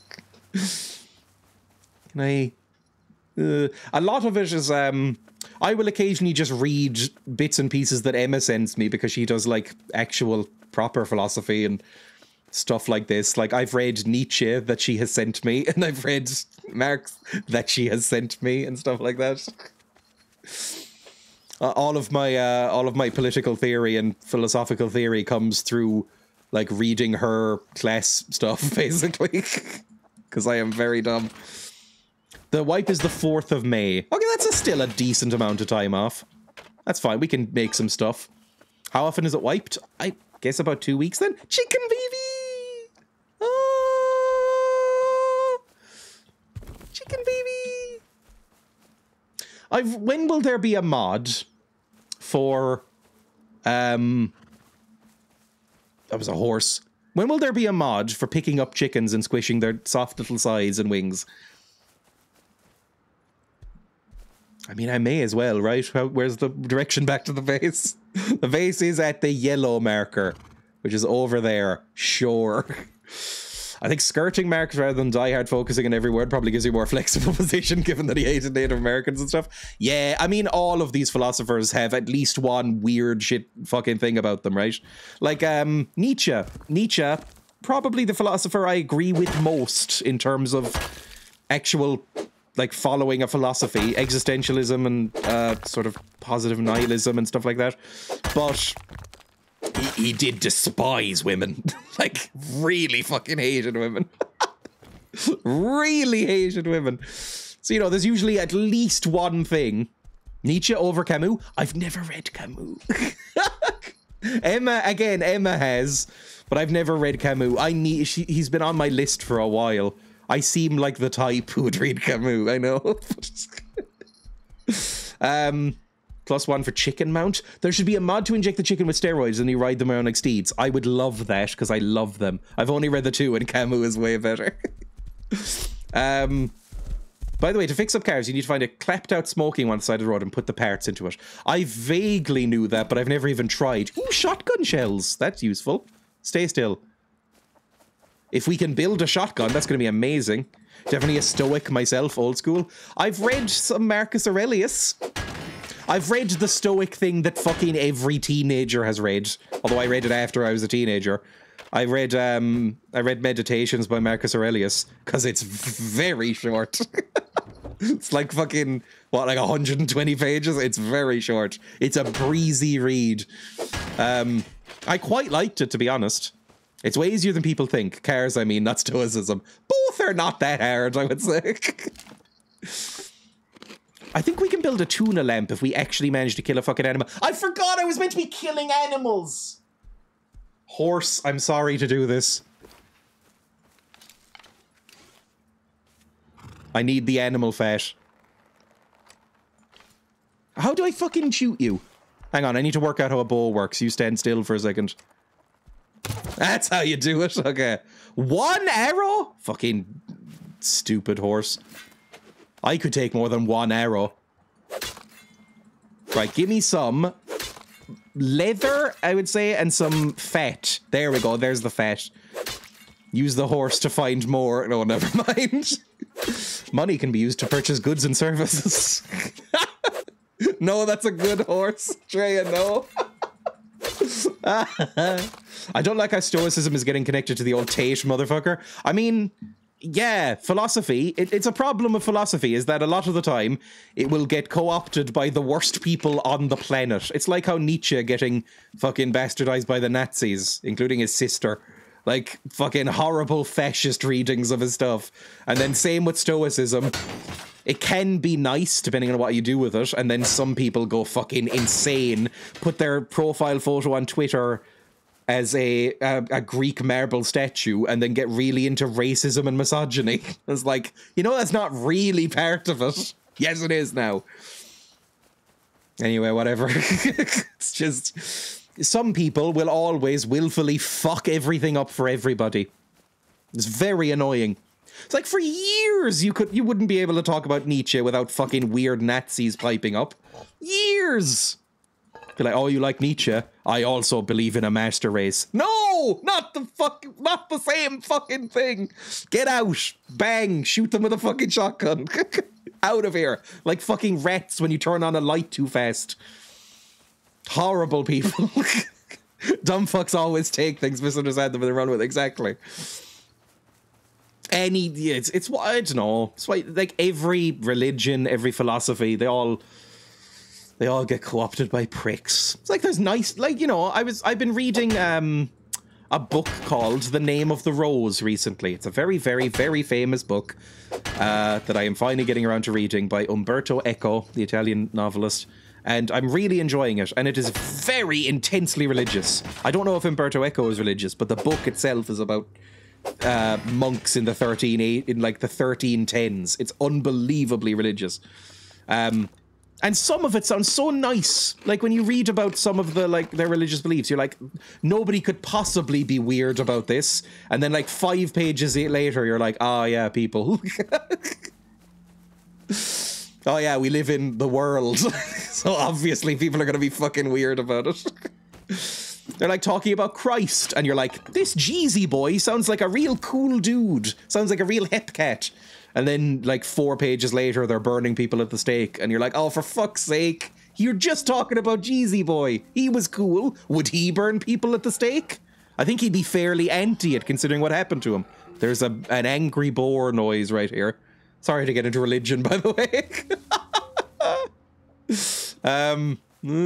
Can I? Uh, a lot of it is. Um, I will occasionally just read bits and pieces that Emma sends me because she does like actual proper philosophy and stuff like this. Like I've read Nietzsche that she has sent me, and I've read Marx that she has sent me, and stuff like that. Uh, all of my uh, all of my political theory and philosophical theory comes through like reading her class stuff, basically, because I am very dumb. The wipe is the fourth of May. Okay, that's a still a decent amount of time off. That's fine. We can make some stuff. How often is it wiped? I guess about two weeks then. Chicken baby! Oh! Chicken baby! I've. When will there be a mod for? Um. That was a horse. When will there be a mod for picking up chickens and squishing their soft little sides and wings? I mean, I may as well, right? Where's the direction back to the base? The base is at the yellow marker, which is over there. Sure. I think skirting marks rather than diehard focusing on every word probably gives you more flexible position, given that he hated Native Americans and stuff. Yeah, I mean, all of these philosophers have at least one weird shit fucking thing about them, right? Like, um, Nietzsche. Nietzsche, probably the philosopher I agree with most in terms of actual, like, following a philosophy, existentialism and uh, sort of positive nihilism and stuff like that. But he, he did despise women. Like, really fucking hated women. Really hated women. So, you know, there's usually at least one thing. Nietzsche over Camus? I've never read Camus. Emma, again, Emma has, but I've never read Camus. I need, she, he's been on my list for a while. I seem like the type who would read Camus, I know. um, plus one for chicken mount. There should be a mod to inject the chicken with steroids and you ride them around like steeds. I would love that, because I love them. I've only read the two and Camus is way better. um, by the way, to fix up cars, you need to find a clapped out smoking one on the side of the road and put the parts into it. I vaguely knew that, but I've never even tried. Ooh, shotgun shells. That's useful. Stay still. If we can build a shotgun, that's going to be amazing. Definitely a stoic myself, old school. I've read some Marcus Aurelius. I've read the stoic thing that fucking every teenager has read. Although I read it after I was a teenager. I read um, I read Meditations by Marcus Aurelius, because it's very short. It's like fucking, what, like one hundred twenty pages? It's very short. It's a breezy read. Um, I quite liked it, to be honest. It's way easier than people think. Cars, I mean, not stoicism. Both are not that hard, I would say. I think we can build a tuna lamp if we actually manage to kill a fucking animal. I forgot I was meant to be killing animals! Horse, I'm sorry to do this. I need the animal fat. How do I fucking shoot you? Hang on, I need to work out how a bow works. You stand still for a second. That's how you do it. Okay. One arrow? Fucking stupid horse. I could take more than one arrow. Right, give me some leather, I would say, and some fat. There we go, there's the fat. Use the horse to find more. No, never mind. Money can be used to purchase goods and services. No, that's a good horse. Dreya, no. I don't like how stoicism is getting connected to the old Tate motherfucker. I mean, yeah, philosophy, it, it's a problem with philosophy is that a lot of the time it will get co-opted by the worst people on the planet. It's like how Nietzsche getting fucking bastardized by the Nazis, including his sister. Like, fucking horrible fascist readings of his stuff. And then same with stoicism. It can be nice, depending on what you do with it, and then some people go fucking insane, put their profile photo on Twitter as a, a, a Greek marble statue, and then get really into racism and misogyny. It's like, you know, that's not really part of it. Yes, it is now. Anyway, whatever. It's just... Some people will always willfully fuck everything up for everybody. It's very annoying. It's like for years you could you wouldn't be able to talk about Nietzsche without fucking weird Nazis piping up. Years. Be like, oh, you like Nietzsche? I also believe in a master race. No, not the fuck, not the same fucking thing. Get out, bang, shoot them with a fucking shotgun. Out of here, like fucking rats when you turn on a light too fast. Horrible people. Dumb fucks always take things, misunderstand them, and they run with it. Exactly. Any, yeah, it's, it's what, I don't know. It's why, like, every religion, every philosophy, they all, they all get co-opted by pricks. It's like there's nice, like, you know, I was, I've been reading, um, a book called The Name of the Rose recently. It's a very, very, very famous book, uh, that I am finally getting around to reading by Umberto Eco, the Italian novelist. And I'm really enjoying it, and it is very intensely religious. I don't know if Umberto Eco is religious, but the book itself is about uh, monks in the thirteen in like the thirteen tens. It's unbelievably religious, um, and some of it sounds so nice. Like when you read about some of the like their religious beliefs, you're like, nobody could possibly be weird about this. And then like five pages later, you're like, ah, oh, yeah, people. Oh yeah, we live in the world, so obviously people are going to be fucking weird about it. They're like talking about Christ, and you're like, this Jeezy boy sounds like a real cool dude, sounds like a real hip cat. And then like four pages later, they're burning people at the stake, and you're like, oh, for fuck's sake, you're just talking about Jeezy boy. He was cool. Would he burn people at the stake? I think he'd be fairly anti it, considering what happened to him. There's a an angry boar noise right here. Sorry to get into religion, by the way. um,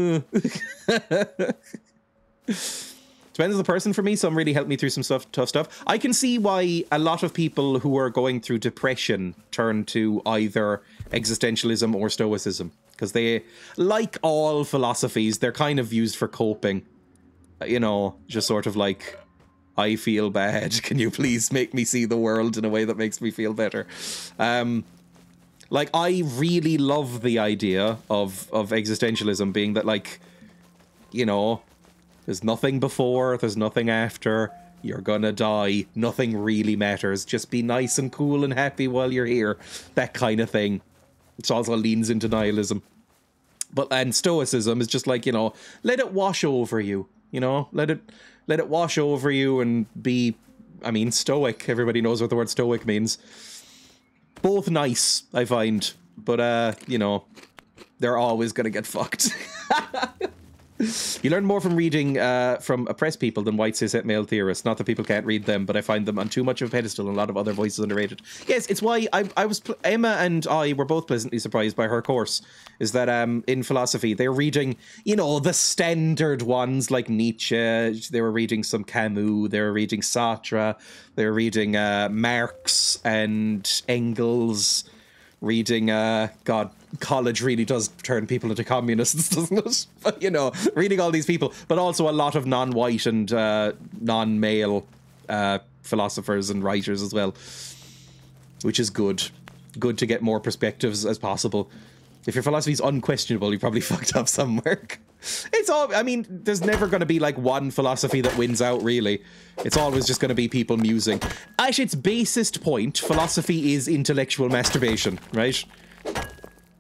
depends on the person for me. Some really helped me through some stuff, tough stuff. I can see why a lot of people who are going through depression turn to either existentialism or stoicism, because they, like all philosophies, they're kind of used for coping. You know, just sort of like, I feel bad. Can you please make me see the world in a way that makes me feel better? Um, like, I really love the idea of, of existentialism being that, like, you know, there's nothing before, there's nothing after, you're gonna die, nothing really matters, just be nice and cool and happy while you're here. That kind of thing. It also leans into nihilism. But, and stoicism is just like, you know, let it wash over you, you know, let it... Let it wash over you and be, I mean, stoic. Everybody knows what the word stoic means. Both nice, I find. But, uh, you know, they're always going to get fucked. You learn more from reading uh, from oppressed people than white cis male theorists. Not that people can't read them, but I find them on too much of a pedestal and a lot of other voices underrated. Yes, it's why I, I was... Emma and I were both pleasantly surprised by her course. Is that um, in philosophy, they're reading, you know, the standard ones like Nietzsche. They were reading some Camus. They were reading Sartre. They were reading uh, Marx and Engels. Reading, uh, God, college really does turn people into communists, doesn't it? But, you know, reading all these people, but also a lot of non-white and uh, non-male uh, philosophers and writers as well, which is good. Good to get more perspectives as possible. If your philosophy is unquestionable, you probably fucked up somewhere. It's all, I mean, there's never going to be like one philosophy that wins out, really. It's always just going to be people musing. At its basest point, philosophy is intellectual masturbation, right?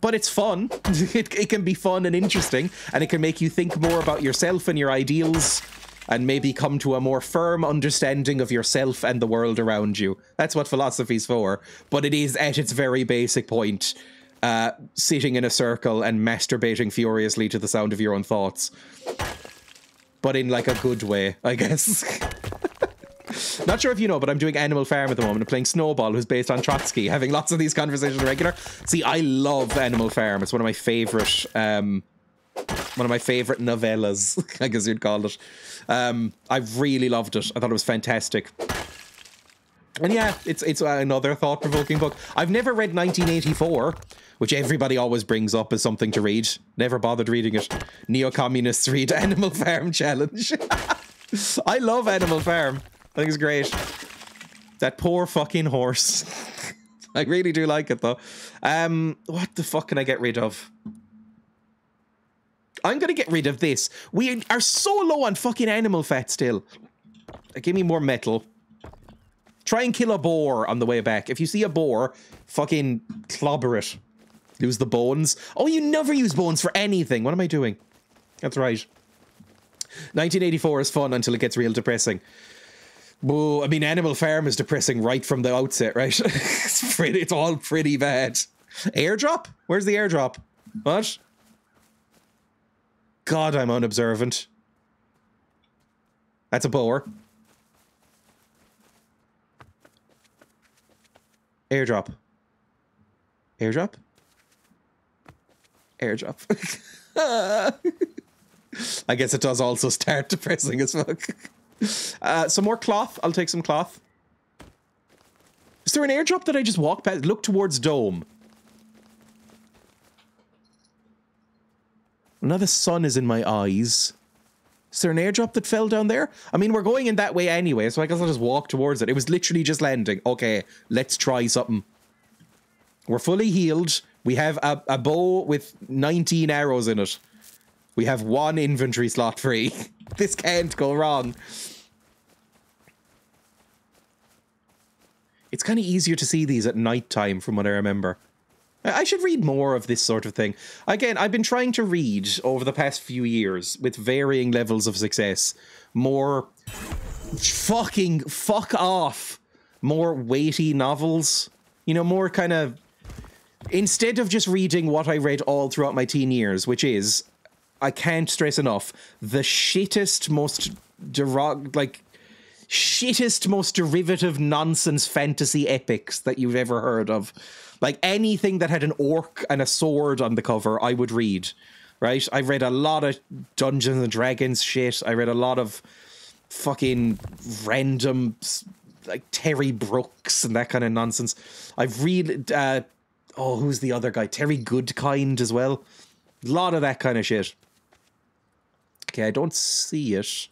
but it's fun. It, it can be fun and interesting, and it can make you think more about yourself and your ideals, and maybe come to a more firm understanding of yourself and the world around you. That's what philosophy's for. But it is, at its very basic point, uh, sitting in a circle and masturbating furiously to the sound of your own thoughts. But in, like, a good way, I guess. Not sure if you know, but I'm doing Animal Farm at the moment. I'm playing Snowball, who's based on Trotsky, having lots of these conversations regular. See, I love Animal Farm. It's one of my favorite... Um, One of my favourite novellas, I guess you'd call it. Um, I really loved it. I thought it was fantastic. And yeah, it's it's another thought-provoking book. I've never read nineteen eighty-four, which everybody always brings up as something to read. Never bothered reading it. Neo-communists read Animal Farm challenge. I love Animal Farm. I think it's great. That poor fucking horse. I really do like it, though. Um, what the fuck can I get rid of? I'm going to get rid of this. We are so low on fucking animal fat still. Give me more metal. Try and kill a boar on the way back. If you see a boar, fucking clobber it. Use the bones. Oh, you never use bones for anything. What am I doing? That's right. nineteen eighty-four is fun until it gets real depressing. Whoa, I mean, Animal Farm is depressing right from the outset, right? It's pretty, it's all pretty bad. Airdrop? Where's the airdrop? What? God, I'm unobservant. That's a boar. Airdrop. Airdrop? Airdrop. I guess it does also start depressing as fuck. Uh, some more cloth. I'll take some cloth. Is there an airdrop that I just walk past? Look towards Dome. Now the sun is in my eyes. Is there an airdrop that fell down there? I mean, we're going in that way anyway, so I guess I'll just walk towards it. It was literally just landing. Okay, let's try something. We're fully healed. We have a, a bow with nineteen arrows in it. We have one inventory slot free. This can't go wrong. It's kind of easier to see these at night time from what I remember. I should read more of this sort of thing. Again, I've been trying to read over the past few years with varying levels of success. More fucking fuck off. More weighty novels. You know, more kind of... Instead of just reading what I read all throughout my teen years, which is, I can't stress enough, the shittest, most derog... like... shittest, most derivative nonsense fantasy epics that you've ever heard of. Like, anything that had an orc and a sword on the cover, I would read, right? I read a lot of Dungeons and Dragons shit. I read a lot of fucking random, like, Terry Brooks and that kind of nonsense. I've read, uh, oh, who's the other guy? Terry Goodkind as well. A lot of that kind of shit. Okay, I don't see it.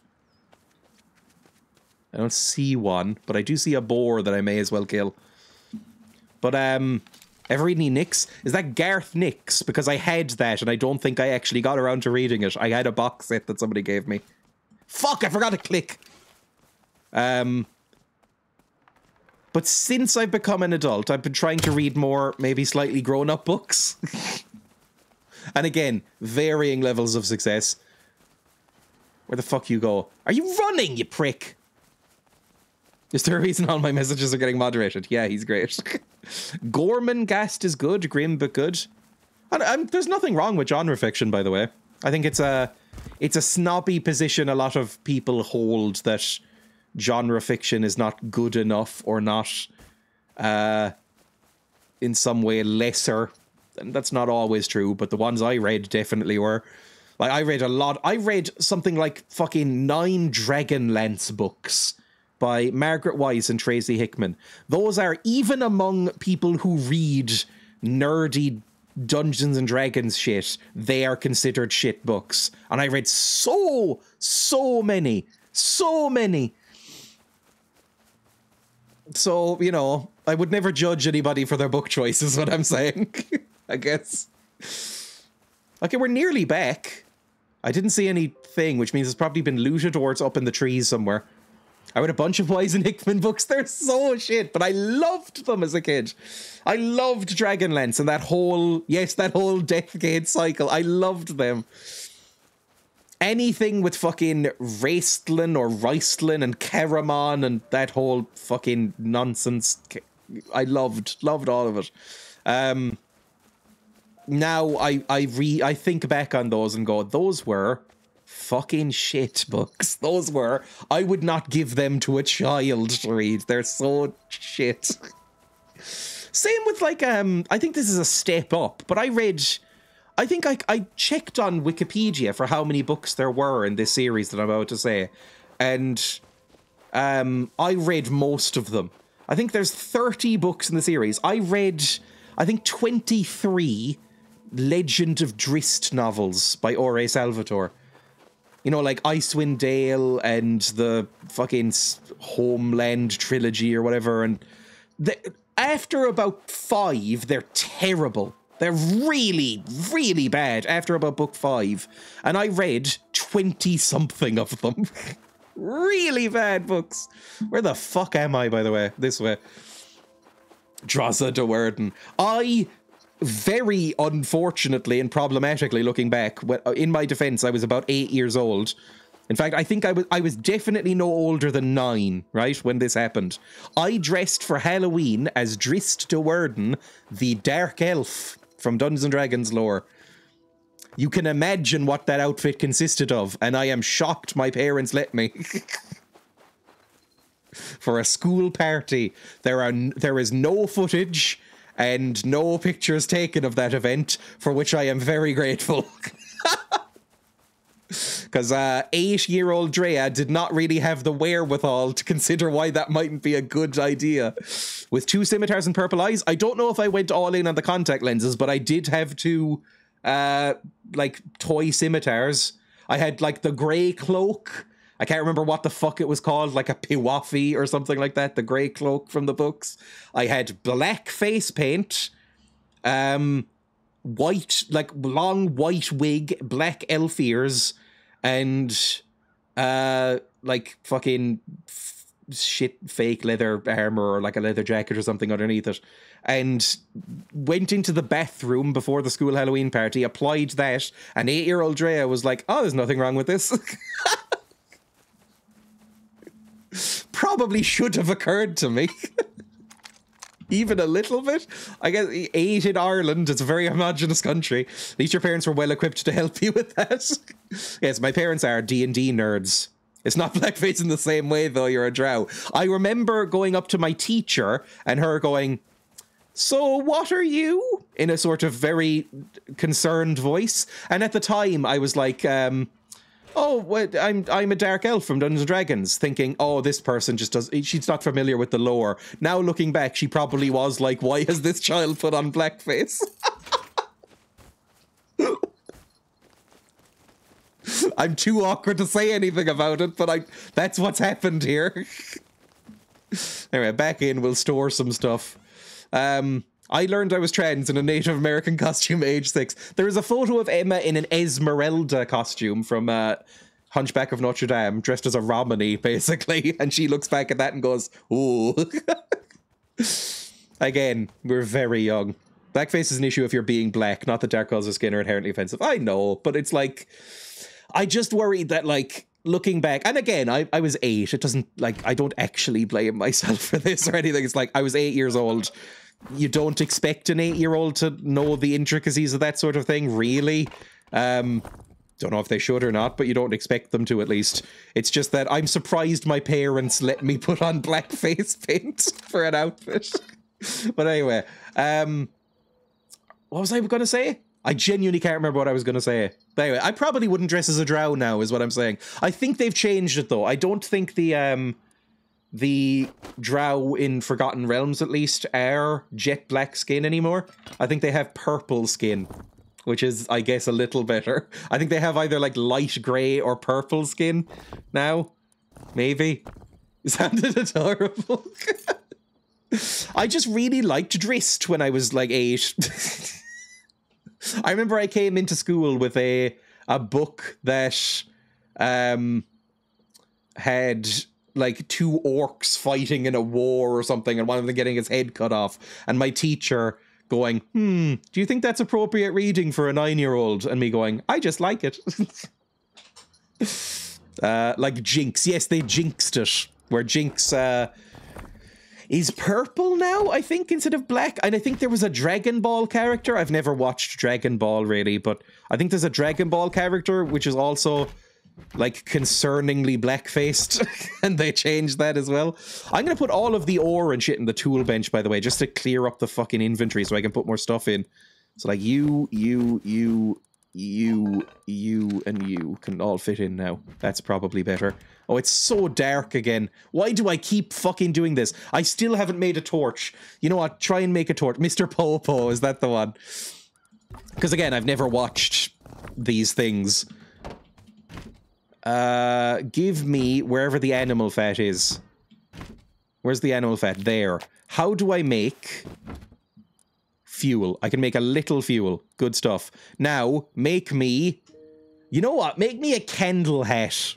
I don't see one, but I do see a boar that I may as well kill. But, um... ever read any Nix? Is that Garth Nix? Because I had that, and I don't think I actually got around to reading it. I had a box set that somebody gave me. Fuck, I forgot to click! Um... But since I've become an adult, I've been trying to read more, maybe slightly grown-up books. And again, varying levels of success. Where the fuck you go? Are you running, you prick? Is there a reason all my messages are getting moderated? Yeah, he's great. Gorman Gast is good, grim but good. And um, there's nothing wrong with genre fiction, by the way. I think it's a it's a snobby position a lot of people hold, that genre fiction is not good enough or not uh, in some way lesser. And that's not always true, but the ones I read definitely were. Like, I read a lot. I read something like fucking nine Dragonlance books by Margaret Weiss and Tracy Hickman. Those are, even among people who read nerdy Dungeons and Dragons shit, they are considered shit books. And I read so, so many, so many. So, you know, I would never judge anybody for their book choice, is what I'm saying. I guess. Okay, we're nearly back. I didn't see anything, which means it's probably been looted or it's up in the trees somewhere. I read a bunch of Wise and Hickman books. They're so shit, but I loved them as a kid. I loved Dragonlance and that whole, yes, that whole decade cycle. I loved them. Anything with fucking Raistlin or Raistlin and Caramon and that whole fucking nonsense. I loved, loved all of it. Um, now I, I re, I think back on those and go, those were fucking shit books. Those were, I would not give them to a child to read. They're so shit. Same with like, um, I think this is a step up, but I read, I think I, I checked on Wikipedia for how many books there were in this series that I'm about to say. And um, I read most of them. I think there's thirty books in the series. I read, I think, twenty-three Legend of Drizzt novels by O R. Salvatore. You know, like Icewind Dale and the fucking Homeland trilogy or whatever. And the, after about five, they're terrible. They're really, really bad after about book five. And I read twenty-something of them. Really bad books. Where the fuck am I, by the way? This way. Drossa de Werden. I, very unfortunately and problematically looking back, in my defense, I was about eight years old. In fact, I think I was I was definitely no older than nine, right, when this happened. I dressed for Halloween as Drizzt de Werden, the Dark Elf from Dungeons and Dragons lore. You can imagine what that outfit consisted of, and I am shocked my parents let me. For a school party, there are there is no footage and no pictures taken of that event, for which I am very grateful. Because uh, eight-year-old Dreya did not really have the wherewithal to consider why that mightn't be a good idea. With two scimitars and purple eyes, I don't know if I went all in on the contact lenses, but I did have two, uh, like, toy scimitars. I had, like, the grey cloak. I can't remember what the fuck it was called, like a Piwafi or something like that, the grey cloak from the books. I had black face paint, um, white, like, long white wig, black elf ears, and uh like fucking f- shit fake leather armor or like a leather jacket or something underneath it, and went into the bathroom before the school Halloween party, applied that, and eight-year-old Dreya was like, oh, there's nothing wrong with this. Probably should have occurred to me. Even a little bit. I guess eight in Ireland, it's a very homogenous country. At least your parents were well equipped to help you with that. Yes, my parents are D and D nerds. It's not blackface in the same way, though. You're a drow. I remember going up to my teacher and her going, so what are you? In a sort of very concerned voice. And at the time I was like, um, oh, well, I'm I'm a dark elf from Dungeons and Dragons, thinking, oh, this person just does, she's not familiar with the lore. Now looking back, she probably was like, why has this child put on blackface? I'm too awkward to say anything about it, but I that's what's happened here. Anyway, back in, we'll store some stuff. Um... I learned I was trans in a Native American costume at age six. There is a photo of Emma in an Esmeralda costume from uh, Hunchback of Notre Dame, dressed as a Romany, basically. And she looks back at that and goes, ooh. Again, we're very young. Blackface is an issue if you're being black, not that dark colors of skin are inherently offensive. I know, but it's like, I just worry that, like, looking back, and again, I, I was eight. It doesn't, like, I don't actually blame myself for this or anything. It's like, I was eight years old. You don't expect an eight-year-old to know the intricacies of that sort of thing, really. Um, don't know if they should or not, but you don't expect them to, at least. It's just that I'm surprised my parents let me put on blackface paint for an outfit. But anyway, um, what was I going to say? I genuinely can't remember what I was going to say. But anyway, I probably wouldn't dress as a drow now, is what I'm saying. I think they've changed it, though. I don't think the... Um, The drow in Forgotten Realms, at least, are jet black skin anymore. I think they have purple skin, which is, I guess, a little better. I think they have either, like, light grey or purple skin now. Maybe. Sounded adorable. I just really liked Drizzt when I was, like, eight. I remember I came into school with a, a book that um, had... like two orcs fighting in a war or something, and one of them getting his head cut off, and my teacher going, hmm, do you think that's appropriate reading for a nine-year-old? And me going, I just like it. uh, like Jinx. Yes, they jinxed it. Where Jinx uh, is purple now, I think, instead of black. And I think there was a Dragon Ball character. I've never watched Dragon Ball, really, but I think there's a Dragon Ball character, which is also, like, concerningly black-faced, and they changed that as well. I'm going to put all of the ore and shit in the tool bench, by the way, just to clear up the fucking inventory so I can put more stuff in. So, like, you, you, you, you, you, and you can all fit in now. That's probably better. Oh, it's so dark again. Why do I keep fucking doing this? I still haven't made a torch. You know what? Try and make a torch. Mister Popo, is that the one? Because, again, I've never watched these things. Uh, give me wherever the animal fat is. Where's the animal fat? There. How do I make fuel? I can make a little fuel. Good stuff. Now, make me... You know what? Make me a candle hat.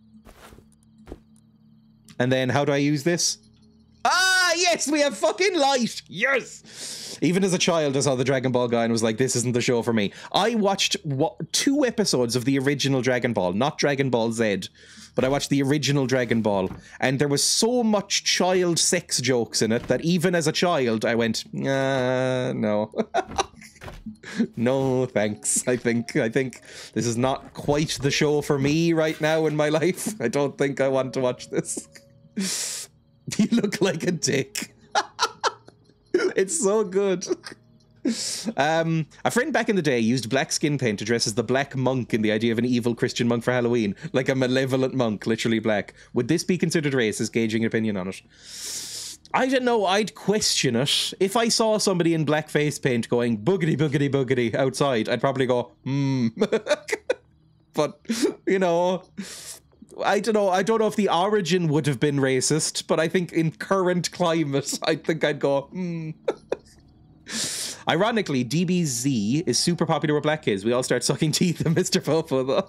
And then, how do I use this? Ah, yes, we have fucking light! Yes! Even as a child, I saw the Dragon Ball guy and was like, this isn't the show for me. I watched what, two episodes of the original Dragon Ball, not Dragon Ball Z, but I watched the original Dragon Ball, and there was so much child sex jokes in it that even as a child, I went, uh, no. No, thanks. I think, I think this is not quite the show for me right now in my life. I don't think I want to watch this. You look like a dick. It's so good. Um, a friend back in the day used black skin paint to dress as the black monk in the idea of an evil Christian monk for Halloween. Like a malevolent monk, literally black. Would this be considered racist? Gauging opinion on it. I don't know, I'd question it. If I saw somebody in black face paint going boogity boogity boogity outside, I'd probably go, hmm. But, you know... I don't know. I don't know if the origin would have been racist, but I think in current climate, I think I'd go, hmm. Ironically, D B Z is super popular with black kids. We all start sucking teeth at Mister Popo, though.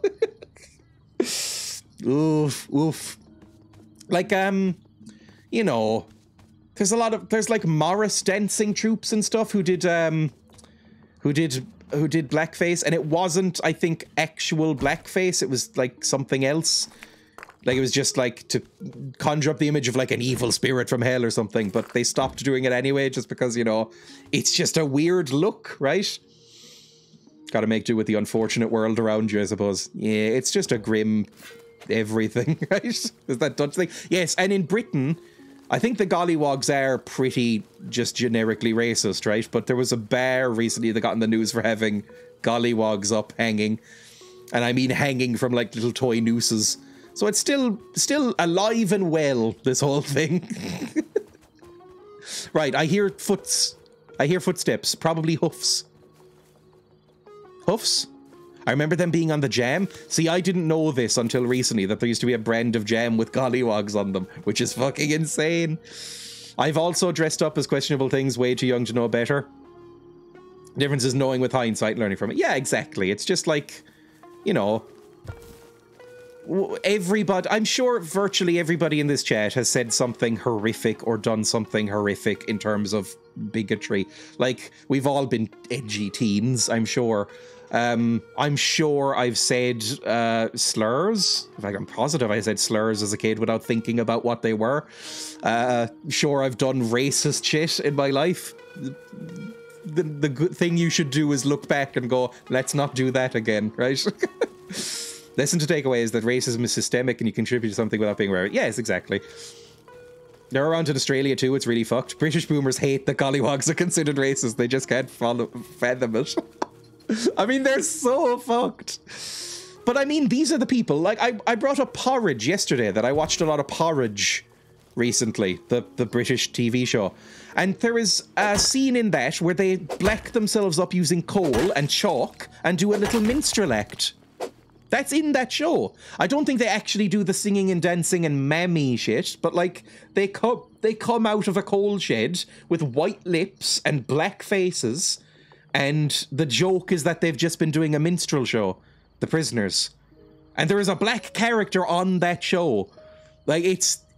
Oof, oof. Like, um, you know, there's a lot of, there's like Morris dancing troops and stuff who did, um, who did, who did blackface, and it wasn't, I think, actual blackface. It was like something else. Like, it was just, like, to conjure up the image of, like, an evil spirit from hell or something. But they stopped doing it anyway just because, you know, it's just a weird look, right? Gotta make do with the unfortunate world around you, I suppose. Yeah, it's just a grim everything, right? Is that Dutch thing? Yes, and in Britain, I think the gollywogs are pretty just generically racist, right? But there was a bar recently that got in the news for having gollywogs up hanging. And I mean hanging from, like, little toy nooses. So it's still still alive and well, this whole thing. Right, I hear foots. I hear footsteps. Probably hoofs. Hoofs? I remember them being on the jam. See, I didn't know this until recently, that there used to be a brand of jam with gollywogs on them, which is fucking insane. I've also dressed up as questionable things way too young to know better. The difference is knowing with hindsight and learning from it. Yeah, exactly. It's just like, you know... Everybody, I'm sure virtually everybody in this chat has said something horrific or done something horrific in terms of bigotry. Like, we've all been edgy teens, I'm sure. Um, I'm sure I've said uh, slurs. In fact, I'm positive I said slurs as a kid without thinking about what they were. Uh, sure, I've done racist shit in my life. The, the good thing you should do is look back and go, let's not do that again, right? Lesson to take away is that racism is systemic and you contribute to something without being aware of it. Yes, exactly. They're around in Australia too, it's really fucked. British boomers hate that gollywogs are considered racist. They just can't follow, fathom it. I mean, they're so fucked. But I mean, these are the people, like, I, I brought up Porridge yesterday, that I watched a lot of Porridge recently, the, the British T V show. And there is a scene in that where they black themselves up using coal and chalk and do a little minstrel act. That's in that show. I don't think they actually do the singing and dancing and mammy shit, but like they come they come out of a coal shed with white lips and black faces, and the joke is that they've just been doing a minstrel show, The Prisoners. And there is a black character on that show. Like, it's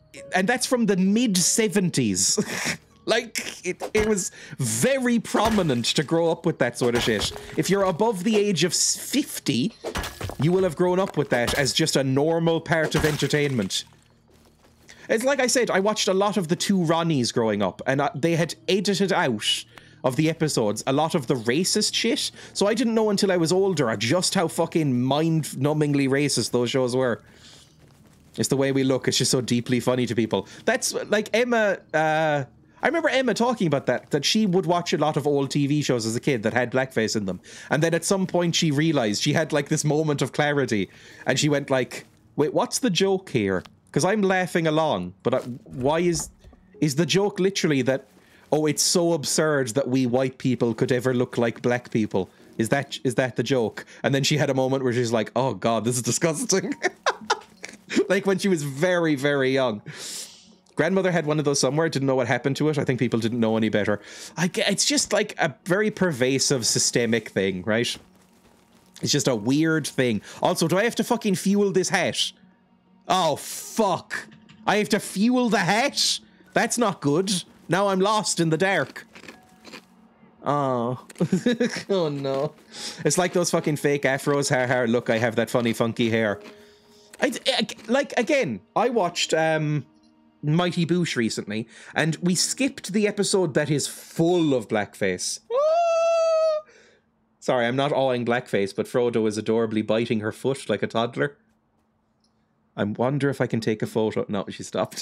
and that's from the mid seventies. Like, it, it was very prominent to grow up with that sort of shit. If you're above the age of fifty, you will have grown up with that as just a normal part of entertainment. It's like I said, I watched a lot of the Two Ronnies growing up, and I, they had edited out of the episodes a lot of the racist shit, so I didn't know until I was older just how fucking mind-numbingly racist those shows were. It's the way we look, it's just so deeply funny to people. That's, like, Emma, uh... I remember Emma talking about that, that she would watch a lot of old T V shows as a kid that had blackface in them. And then at some point she realized, she had like this moment of clarity, and she went like, wait, what's the joke here? Because I'm laughing along, but I, why is, is the joke literally that, oh, it's so absurd that we white people could ever look like black people? Is that, is that the joke? And then she had a moment where she's like, oh God, this is disgusting. Like when she was very, very young. Grandmother had one of those somewhere, didn't know what happened to it. I think people didn't know any better. I, it's just like a very pervasive systemic thing, right? It's just a weird thing. Also, do I have to fucking fuel this hat? Oh, fuck. I have to fuel the hat? That's not good. Now I'm lost in the dark. Oh. Oh, no. It's like those fucking fake afros. Ha ha, look, I have that funny, funky hair. I, I, like, again, I watched... um. Mighty Boosh recently, and we skipped the episode that is full of blackface. Oh! Sorry, I'm not awing blackface, but Frodo is adorably biting her foot like a toddler. I wonder if I can take a photo. No, she stopped.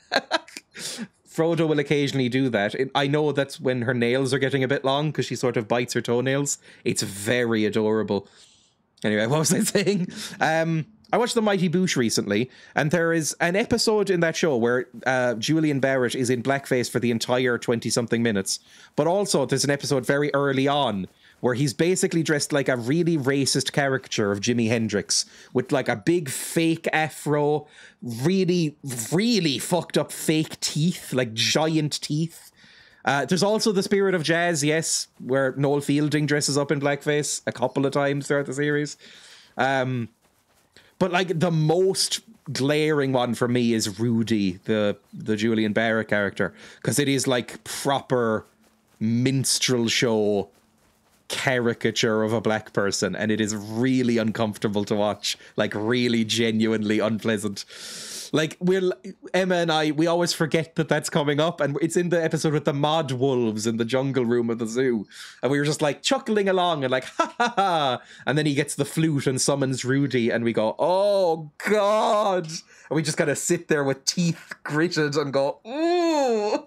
Frodo will occasionally do that. It, I know that's when her nails are getting a bit long, because she sort of bites her toenails. It's very adorable. Anyway, what was I saying? Um... I watched The Mighty Boosh recently, and there is an episode in that show where uh, Julian Barrett is in blackface for the entire twenty-something minutes. But also, there's an episode very early on where he's basically dressed like a really racist caricature of Jimi Hendrix, with like a big fake afro, really, really fucked up fake teeth, like giant teeth. Uh, there's also The Spirit of Jazz, yes, where Noel Fielding dresses up in blackface a couple of times throughout the series. Um... But, like, the most glaring one for me is Rudy, the the Julian Barrett character. Because it is, like, proper minstrel show caricature of a black person. And it is really uncomfortable to watch. Like, really genuinely unpleasant. Like, we're... Emma and I, we always forget that that's coming up. And it's in the episode with the mod wolves in the jungle room of the zoo. And we were just, like, chuckling along and like, ha ha ha. And then he gets the flute and summons Rudy. And we go, oh, God. And we just kind of sit there with teeth gritted and go, ooh,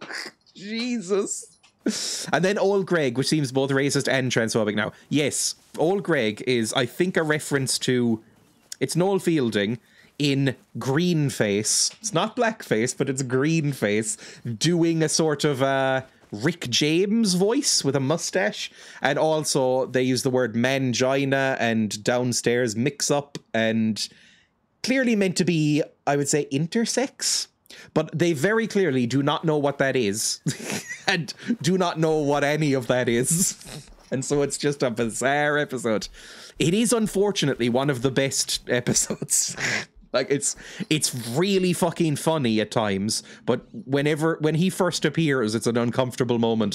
Jesus. And then Old Greg, which seems both racist and transphobic now. Yes, Old Greg is, I think, a reference to... It's Noel Fielding in green face. It's not blackface, but it's green face, doing a sort of uh, Rick James voice with a mustache. And also they use the word mangina and downstairs mix up, and clearly meant to be, I would say, intersex. But they very clearly do not know what that is and do not know what any of that is. And so it's just a bizarre episode. It is unfortunately one of the best episodes. Like, it's it's really fucking funny at times, but whenever when he first appears, it's an uncomfortable moment.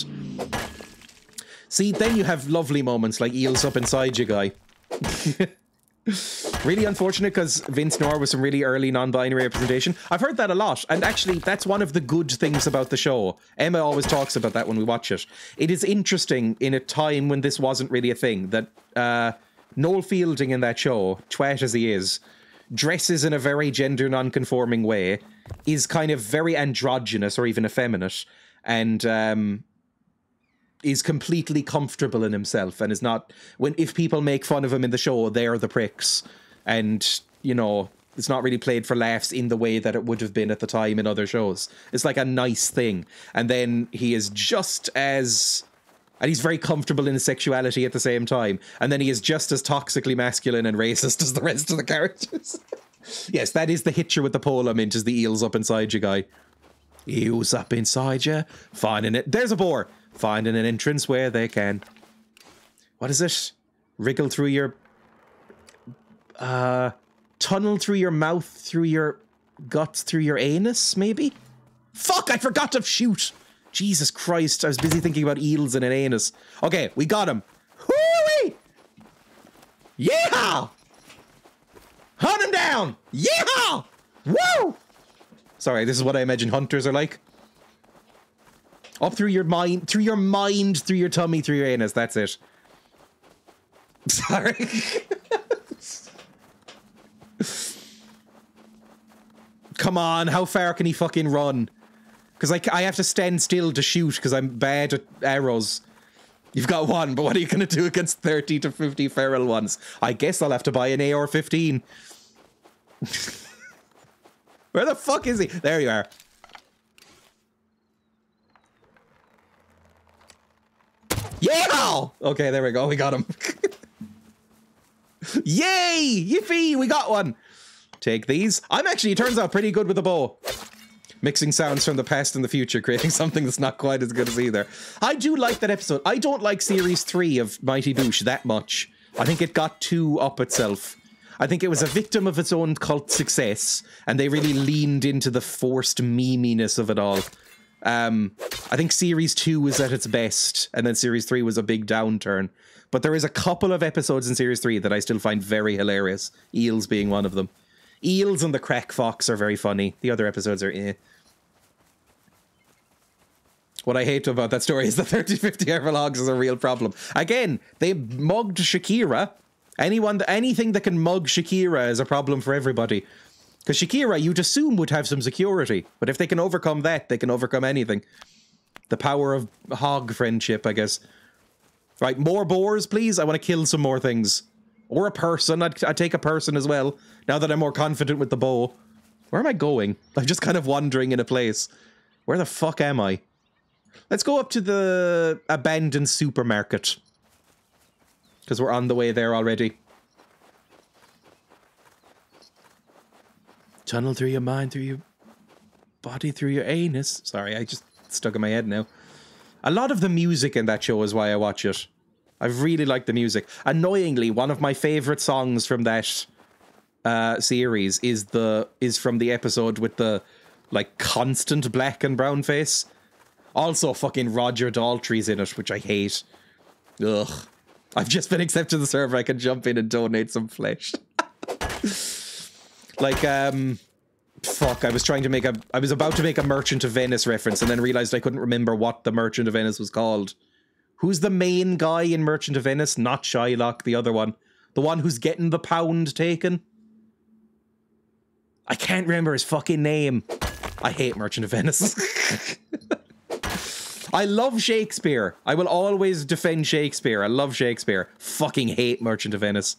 See, then you have lovely moments like Eels Up Inside You Guy. Really unfortunate, because Vince Noir was some really early non-binary representation. I've heard that a lot, and actually that's one of the good things about the show. Emma always talks about that when we watch it. It is interesting in a time when this wasn't really a thing, that uh, Noel Fielding in that show, twat as he is, dresses in a very gender non-conforming way, is kind of very androgynous or even effeminate, and um, is completely comfortable in himself, and is not... when if people make fun of him in the show, they're the pricks. And, you know, it's not really played for laughs in the way that it would have been at the time in other shows. It's like a nice thing. And then he is just as... and he's very comfortable in his sexuality at the same time. And then he is just as toxically masculine and racist as the rest of the characters. Yes, that is the hitcher with the pole mint, is the Eels Up Inside You guy. Eels up inside you, finding it. There's a boar. Finding an entrance where they can. What is it? Wriggle through your... Uh, tunnel through your mouth, through your... guts through your anus, maybe? Fuck, I forgot to shoot! Jesus Christ, I was busy thinking about eels and an anus. Okay, we got him. Hoo-wee! Yeah! Hunt him down! Yeah! Woo! Sorry, this is what I imagine hunters are like. Up through your mind, through your mind, through your tummy, through your anus, that's it. Sorry. Come on, how far can he fucking run? Because I, I have to stand still to shoot because I'm bad at arrows. You've got one, but what are you going to do against thirty to fifty feral ones? I guess I'll have to buy an A R fifteen. Where the fuck is he? There you are. Yeah! Okay, there we go. We got him. Yay! Yippee! We got one. Take these. I'm actually, it turns out, pretty good with a bow. Mixing sounds from the past and the future, creating something that's not quite as good as either. I do like that episode. I don't like series three of Mighty Boosh that much. I think it got too up itself. I think it was a victim of its own cult success, and they really leaned into the forced meminess of it all. Um, I think series two was at its best, and then series three was a big downturn. But there is a couple of episodes in series three that I still find very hilarious. Eels being one of them. Eels and the Crack Fox are very funny. The other episodes are eh. What I hate about that story is the thirty fifty Everlogs is a real problem. Again, they mugged Shakira. Anyone, anything that can mug Shakira is a problem for everybody. Because Shakira, you'd assume, would have some security. But if they can overcome that, they can overcome anything. The power of hog friendship, I guess. Right, more boars, please. I want to kill some more things. Or a person. I'd, I'd take a person as well. Now that I'm more confident with the bow. Where am I going? I'm just kind of wandering in a place. Where the fuck am I? Let's go up to the abandoned supermarket. Because we're on the way there already. Tunnel through your mind, through your body, through your anus. Sorry, I just stuck in my head now. A lot of the music in that show is why I watch it. I really like the music. Annoyingly, one of my favorite songs from that uh, series is the is from the episode with the like constant black and brown face. Also, fucking Roger Daltrey's in it, which I hate. Ugh. I've just been accepted to the server. I can jump in and donate some flesh. Like, um... fuck, I was trying to make a... I was about to make a Merchant of Venice reference and then realized I couldn't remember what the Merchant of Venice was called. Who's the main guy in Merchant of Venice? Not Shylock, the other one. The one who's getting the pound taken? I can't remember his fucking name. I hate Merchant of Venice. I love Shakespeare. I will always defend Shakespeare. I love Shakespeare. Fucking hate Merchant of Venice.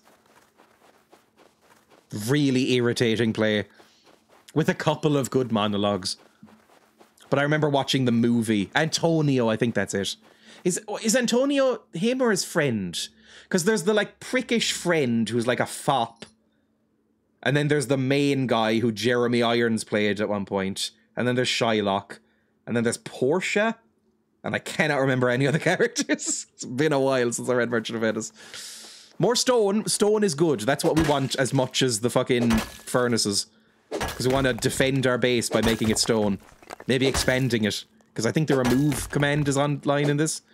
Really irritating play. With a couple of good monologues. But I remember watching the movie. Antonio, I think that's it. Is, is Antonio him or his friend? Because there's the, like, prickish friend who's like a fop. And then there's the main guy who Jeremy Irons played at one point. And then there's Shylock. And then there's Portia. And I cannot remember any other characters. It's been a while since I read Merchant of Venice. More stone. Stone is good. That's what we want as much as the fucking furnaces. Because we want to defend our base by making it stone. Maybe expanding it. Because I think the remove command is online in this.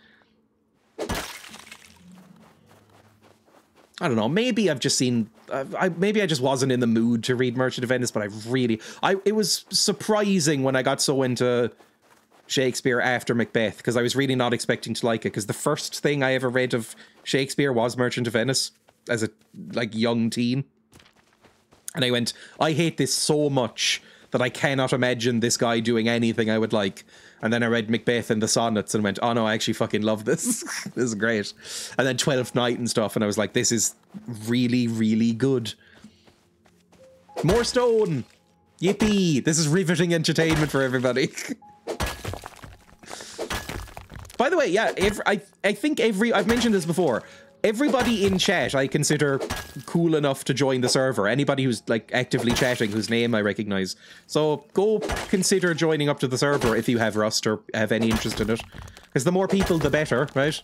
I don't know. Maybe I've just seen... Uh, I, maybe I just wasn't in the mood to read Merchant of Venice, but I really... I It was surprising when I got so into Shakespeare after Macbeth, because I was really not expecting to like it, because the first thing I ever read of Shakespeare was Merchant of Venice, as a, like, young teen. And I went, I hate this so much that I cannot imagine this guy doing anything I would like. And then I read Macbeth and the sonnets and went, oh no, I actually fucking love this. This is great. And then Twelfth Night and stuff, and I was like, this is really, really good. More stone! Yippee! This is riveting entertainment for everybody. By the way, yeah, every, I, I think every... I've mentioned this before. Everybody in chat I consider cool enough to join the server. Anybody who's, like, actively chatting, whose name I recognize. So go consider joining up to the server if you have Rust or have any interest in it. Because the more people, the better, right?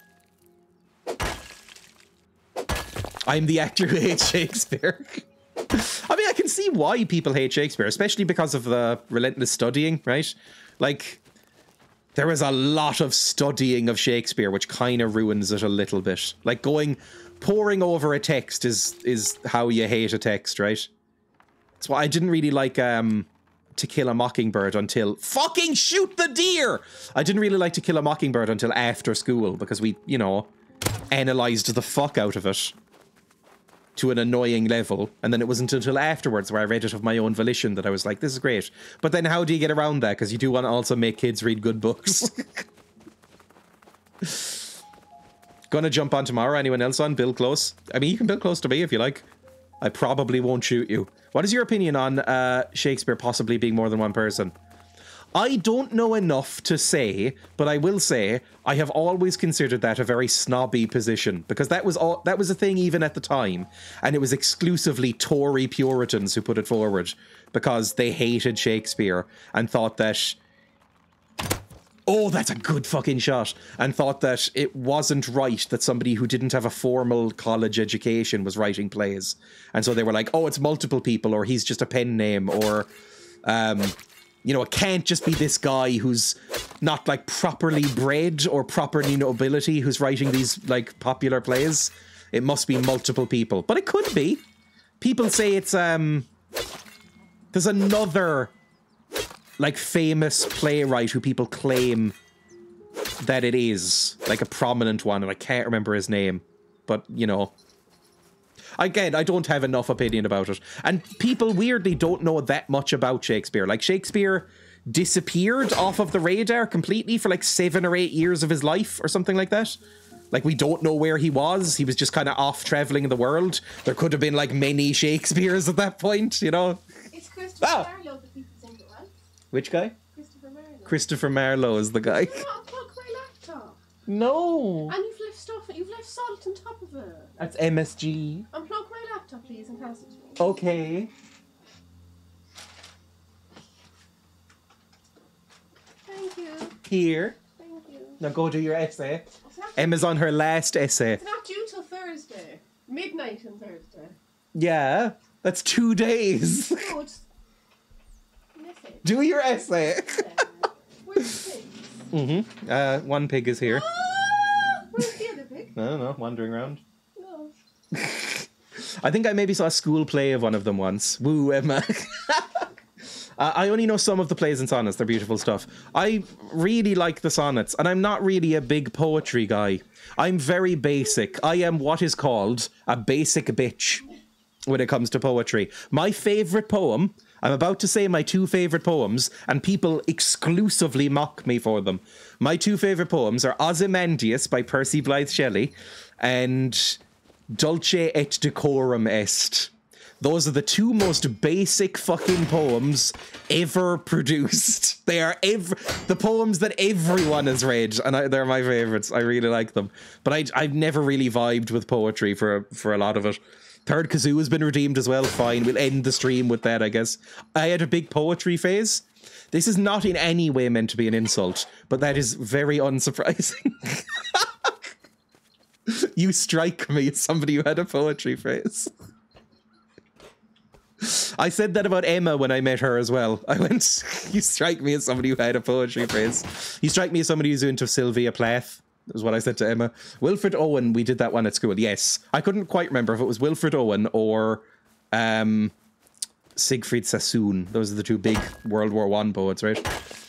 I'm the actor who hates Shakespeare. I mean, I can see why people hate Shakespeare, especially because of the relentless studying, right? Like, there is a lot of studying of Shakespeare, which kind of ruins it a little bit. Like, going, poring over a text is is how you hate a text, right? That's why I didn't really like um, To Kill a Mockingbird until... Fucking shoot the deer! I didn't really like To Kill a Mockingbird until after school, because we, you know, analysed the fuck out of it to an annoying level, and then it wasn't until afterwards where I read it of my own volition that I was like, this is great. But then how do you get around that? Because you do want to also make kids read good books. Gonna jump on tomorrow. Anyone else on? Build close. I mean, you can build close to me if you like. I probably won't shoot you. What is your opinion on uh, Shakespeare possibly being more than one person? I don't know enough to say, but I will say I have always considered that a very snobby position, because that was all, that was a thing even at the time, and it was exclusively Tory Puritans who put it forward because they hated Shakespeare and thought that, oh, that's a good fucking shot, and thought that it wasn't right that somebody who didn't have a formal college education was writing plays, and so they were like, oh, it's multiple people, or he's just a pen name, or um you know, it can't just be this guy who's not, like, properly bred or properly nobility who's writing these, like, popular plays. It must be multiple people. But it could be. People say it's, um... There's another, like, famous playwright who people claim that it is. Like, a prominent one, and I can't remember his name. But, you know... Again, I don't have enough opinion about it. And people weirdly don't know that much about Shakespeare. Like, Shakespeare disappeared off of the radar completely for like seven or eight years of his life or something like that. Like, we don't know where he was. He was just kind of off traveling the world. There could have been like many Shakespeares at that point, you know? It's Christopher Ah! Marlowe that people think it was. Which guy? Christopher Marlowe. Christopher Marlowe is the guy. Do not unplug my laptop. No. And you've left stuff, you've left salt on top of it. That's M S G. Unplug my laptop, please, and pass it to me. Okay. Thank you. Here. Thank you. Now go do your essay. It's not, Emma's on her last essay. it's not due till Thursday. Midnight on Thursday. Yeah. That's two days. No, it's... Message. Do your essay. Yeah. Where's the pig? Mm-hmm. Uh, one pig is here. Ah! Where's the other pig? I don't know, wandering around. No. I think I maybe saw a school play of one of them once. Woo, Emma. uh, I only know some of the plays and sonnets. They're beautiful stuff. I really like the sonnets, and I'm not really a big poetry guy. I'm very basic. I am what is called a basic bitch when it comes to poetry. My favourite poem... I'm about to say my two favourite poems, and people exclusively mock me for them. My two favourite poems are Ozymandias by Percy Blythe Shelley and Dulce et Decorum Est. Those are the two most basic fucking poems ever produced. They are ev- the poems that everyone has read, and I, they're my favourites. I really like them. But I, I've never really vibed with poetry for, for a lot of it. Third Kazoo has been redeemed as well. Fine, we'll end the stream with that, I guess. I had a big poetry phase. This is not in any way meant to be an insult, but that is very unsurprising. You strike me as somebody who had a poetry phase. I said that about Emma when I met her as well. I went, you strike me as somebody who had a poetry phase. You strike me as somebody who's into Sylvia Plath. Is what I said to Emma. Wilfred Owen, we did that one at school. Yes. I couldn't quite remember if it was Wilfred Owen or um, Siegfried Sassoon. Those are the two big World War One poets, right?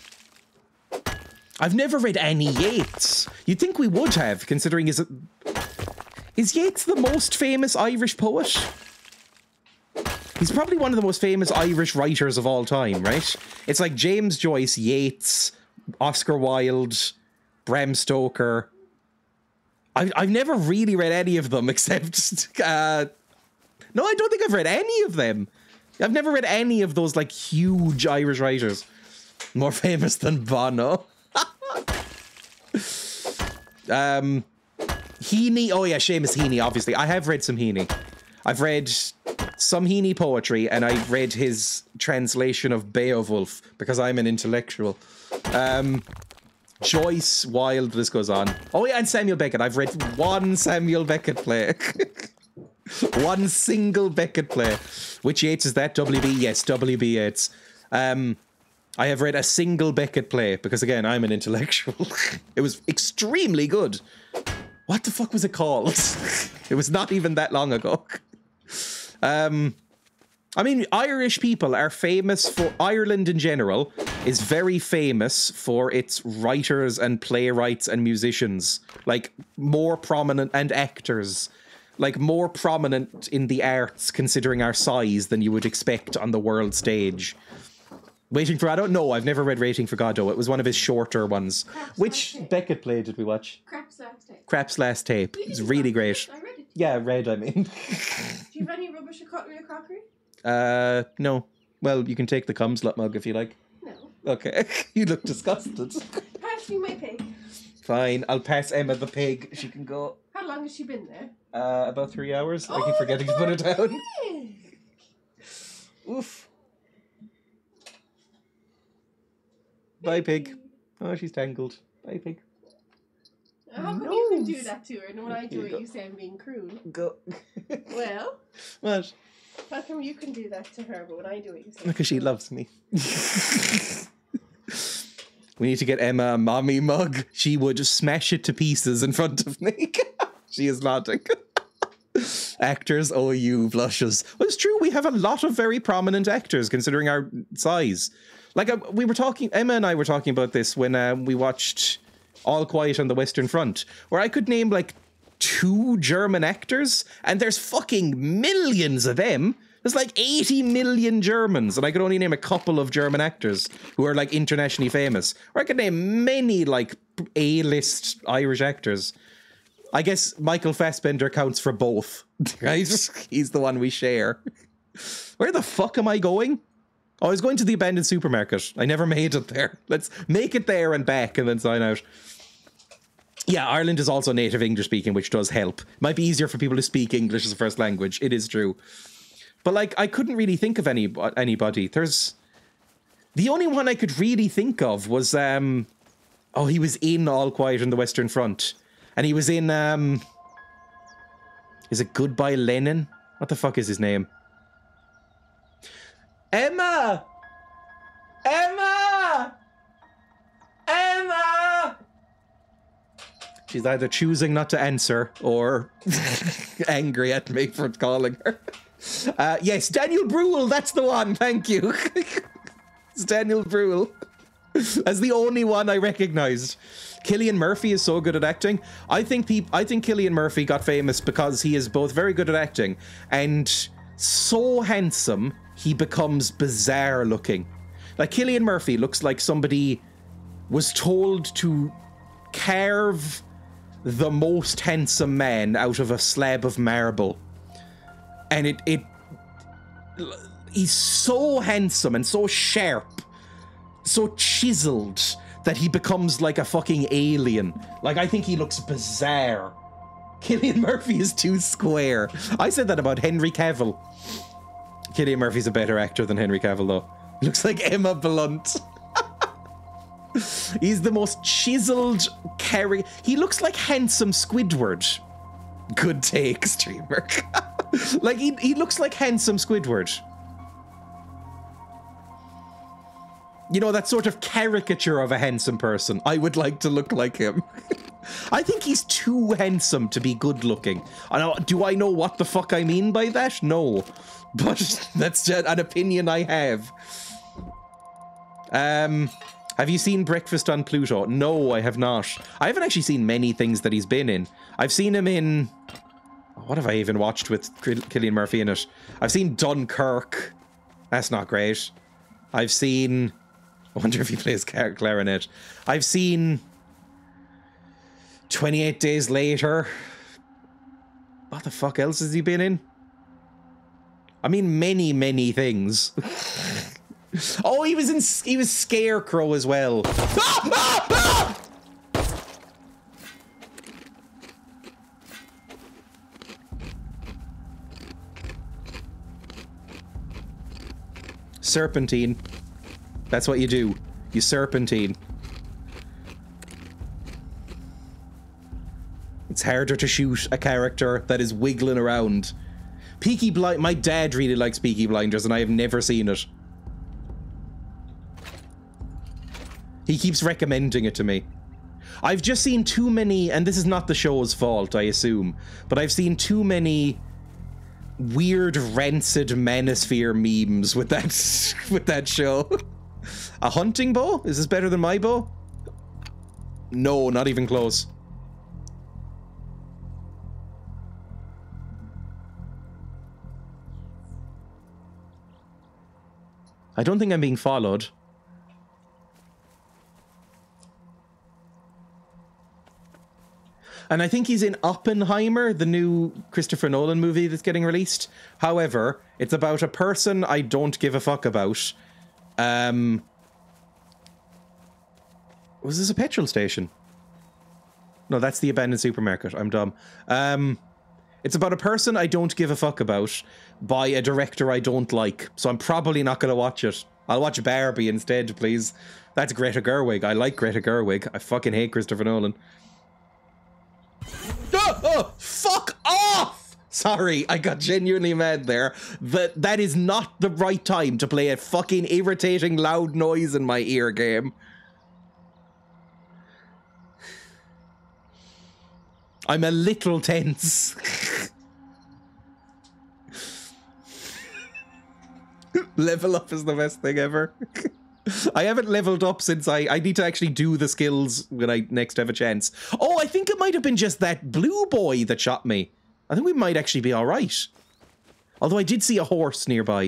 I've never read any Yeats. You'd think we would have, considering is it... Is Yeats the most famous Irish poet? He's probably one of the most famous Irish writers of all time, right? It's like James Joyce, Yeats, Oscar Wilde... Bram Stoker. I've, I've never really read any of them except... Uh, no, I don't think I've read any of them. I've never read any of those, like, huge Irish writers. More famous than Bono. um, Heaney. Oh, yeah, Seamus Heaney, obviously. I have read some Heaney. I've read some Heaney poetry, and I read his translation of Beowulf, because I'm an intellectual. Um... Joyce, Wilde, this goes on. Oh yeah, and Samuel Beckett. I've read one Samuel Beckett play. One single Beckett play. Which Yates is that? W B? Yes, W B Yates. Um, I have read a single Beckett play because, again, I'm an intellectual. It was extremely good. What the fuck was it called? It was not even that long ago. Um, I mean, Irish people are famous for... Ireland in general is very famous for its writers and playwrights and musicians. Like, more prominent... And actors. Like, more prominent in the arts, considering our size, than you would expect on the world stage. Waiting for... I don't know. I've never read Waiting for Godot. It was one of his shorter ones. Crap's Which Beckett play did we watch? Crap's last tape. Crap's Last Tape. You It's didn't really watch great. it. I read it. Yeah, read, I mean. Do you have any rubbish or cutlery or crockery? Uh, no. Well, you can take the cum slut mug if you like. No. Okay. You look disgusted. Pass me my pig. Fine, I'll pass Emma the pig. She can go. How long has she been there? Uh, about three hours. I keep Oh, forgetting to the put it poor down. pig. Oof. Bye, pig. Oh, she's tangled. Bye, pig. How come you can do Nose. that to her, and when I do Here you it, go. you say I'm being cruel? Go. Well, What? how come you can do that to her, but when I do it, you say... Because she loves me. We need to get Emma a mommy mug. She would smash it to pieces in front of me. She is nodding. Actors, oh, you blushes. Well, it's true, we have a lot of very prominent actors, considering our size. Like, uh, we were talking, Emma and I were talking about this when uh, we watched All Quiet on the Western Front, where I could name, like, two German actors, and there's fucking millions of them. There's like eighty million Germans, and I could only name a couple of German actors who are like internationally famous. Or I could name many like A-list Irish actors. I guess Michael Fassbender counts for both, right? He's the one we share. Where the fuck am I going? Oh, I was going to the abandoned supermarket. I never made it there. Let's make it there and back and then sign out. Yeah, Ireland is also native English speaking, which does help. Might be easier for people to speak English as a first language. It is true. But, like, I couldn't really think of any anybody. There's... The only one I could really think of was, um... Oh, he was in All Quiet on the Western Front. And he was in, um... Is it Goodbye Lenin? What the fuck is his name? Emma! Emma! Emma! She's either choosing not to answer or angry at me for calling her. Uh, yes, Daniel Bruhl, that's the one, thank you. It's Daniel Bruhl. That's the only one I recognised. Cillian Murphy is so good at acting. I think peop- I think Cillian Murphy got famous because he is both very good at acting and so handsome he becomes bizarre looking. Like, Cillian Murphy looks like somebody was told to carve the most handsome man out of a slab of marble. And it, it, he's so handsome and so sharp, so chiseled that he becomes like a fucking alien. Like, I think he looks bizarre. Cillian Murphy is too square. I said that about Henry Cavill. Cillian Murphy's a better actor than Henry Cavill, though. He looks like Emma Blunt. He's the most chiseled carry. He looks like handsome Squidward. Good take, streamer. Like, he, he looks like handsome Squidward. You know, that sort of caricature of a handsome person. I would like to look like him. I think he's too handsome to be good looking. I know, do I know what the fuck I mean by that? No. But that's just an opinion I have. Um, have you seen Breakfast on Pluto? No, I have not. I haven't actually seen many things that he's been in. I've seen him in... What have I even watched with Cillian Murphy in it? I've seen Dunkirk. That's not great. I've seen... I wonder if he plays clarinet. I've seen... twenty-eight Days Later. What the fuck else has he been in? I mean, many, many things. Oh, he was in... He was Scarecrow as well. Ah! Ah! Ah! Serpentine. That's what you do. You serpentine. It's harder to shoot a character that is wiggling around Peaky Blind. My dad really likes Peaky Blinders, and I have never seen it. He keeps recommending it to me. I've just seen too many, and this is not the show's fault, I assume, but I've seen too many weird, rancid manosphere memes with that with that show. A hunting bow? Is this better than my bow? No, not even close. I don't think I'm being followed. And I think he's in Oppenheimer, the new Christopher Nolan movie that's getting released. However, it's about a person I don't give a fuck about. Um, was this a petrol station? No, that's the abandoned supermarket. I'm dumb. Um, it's about a person I don't give a fuck about by a director I don't like. So I'm probably not going to watch it. I'll watch Barbie instead, please. That's Greta Gerwig. I like Greta Gerwig. I fucking hate Christopher Nolan. Oh, oh, fuck off! Sorry, I got genuinely mad there. That that is not the right time to play a fucking irritating loud noise in my ear game. I'm a little tense. Level up is the best thing ever. I haven't leveled up since I... I need to actually do the skills when I next have a chance. Oh, I think it might have been just that blue boy that shot me. I think we might actually be alright. Although I did see a horse nearby.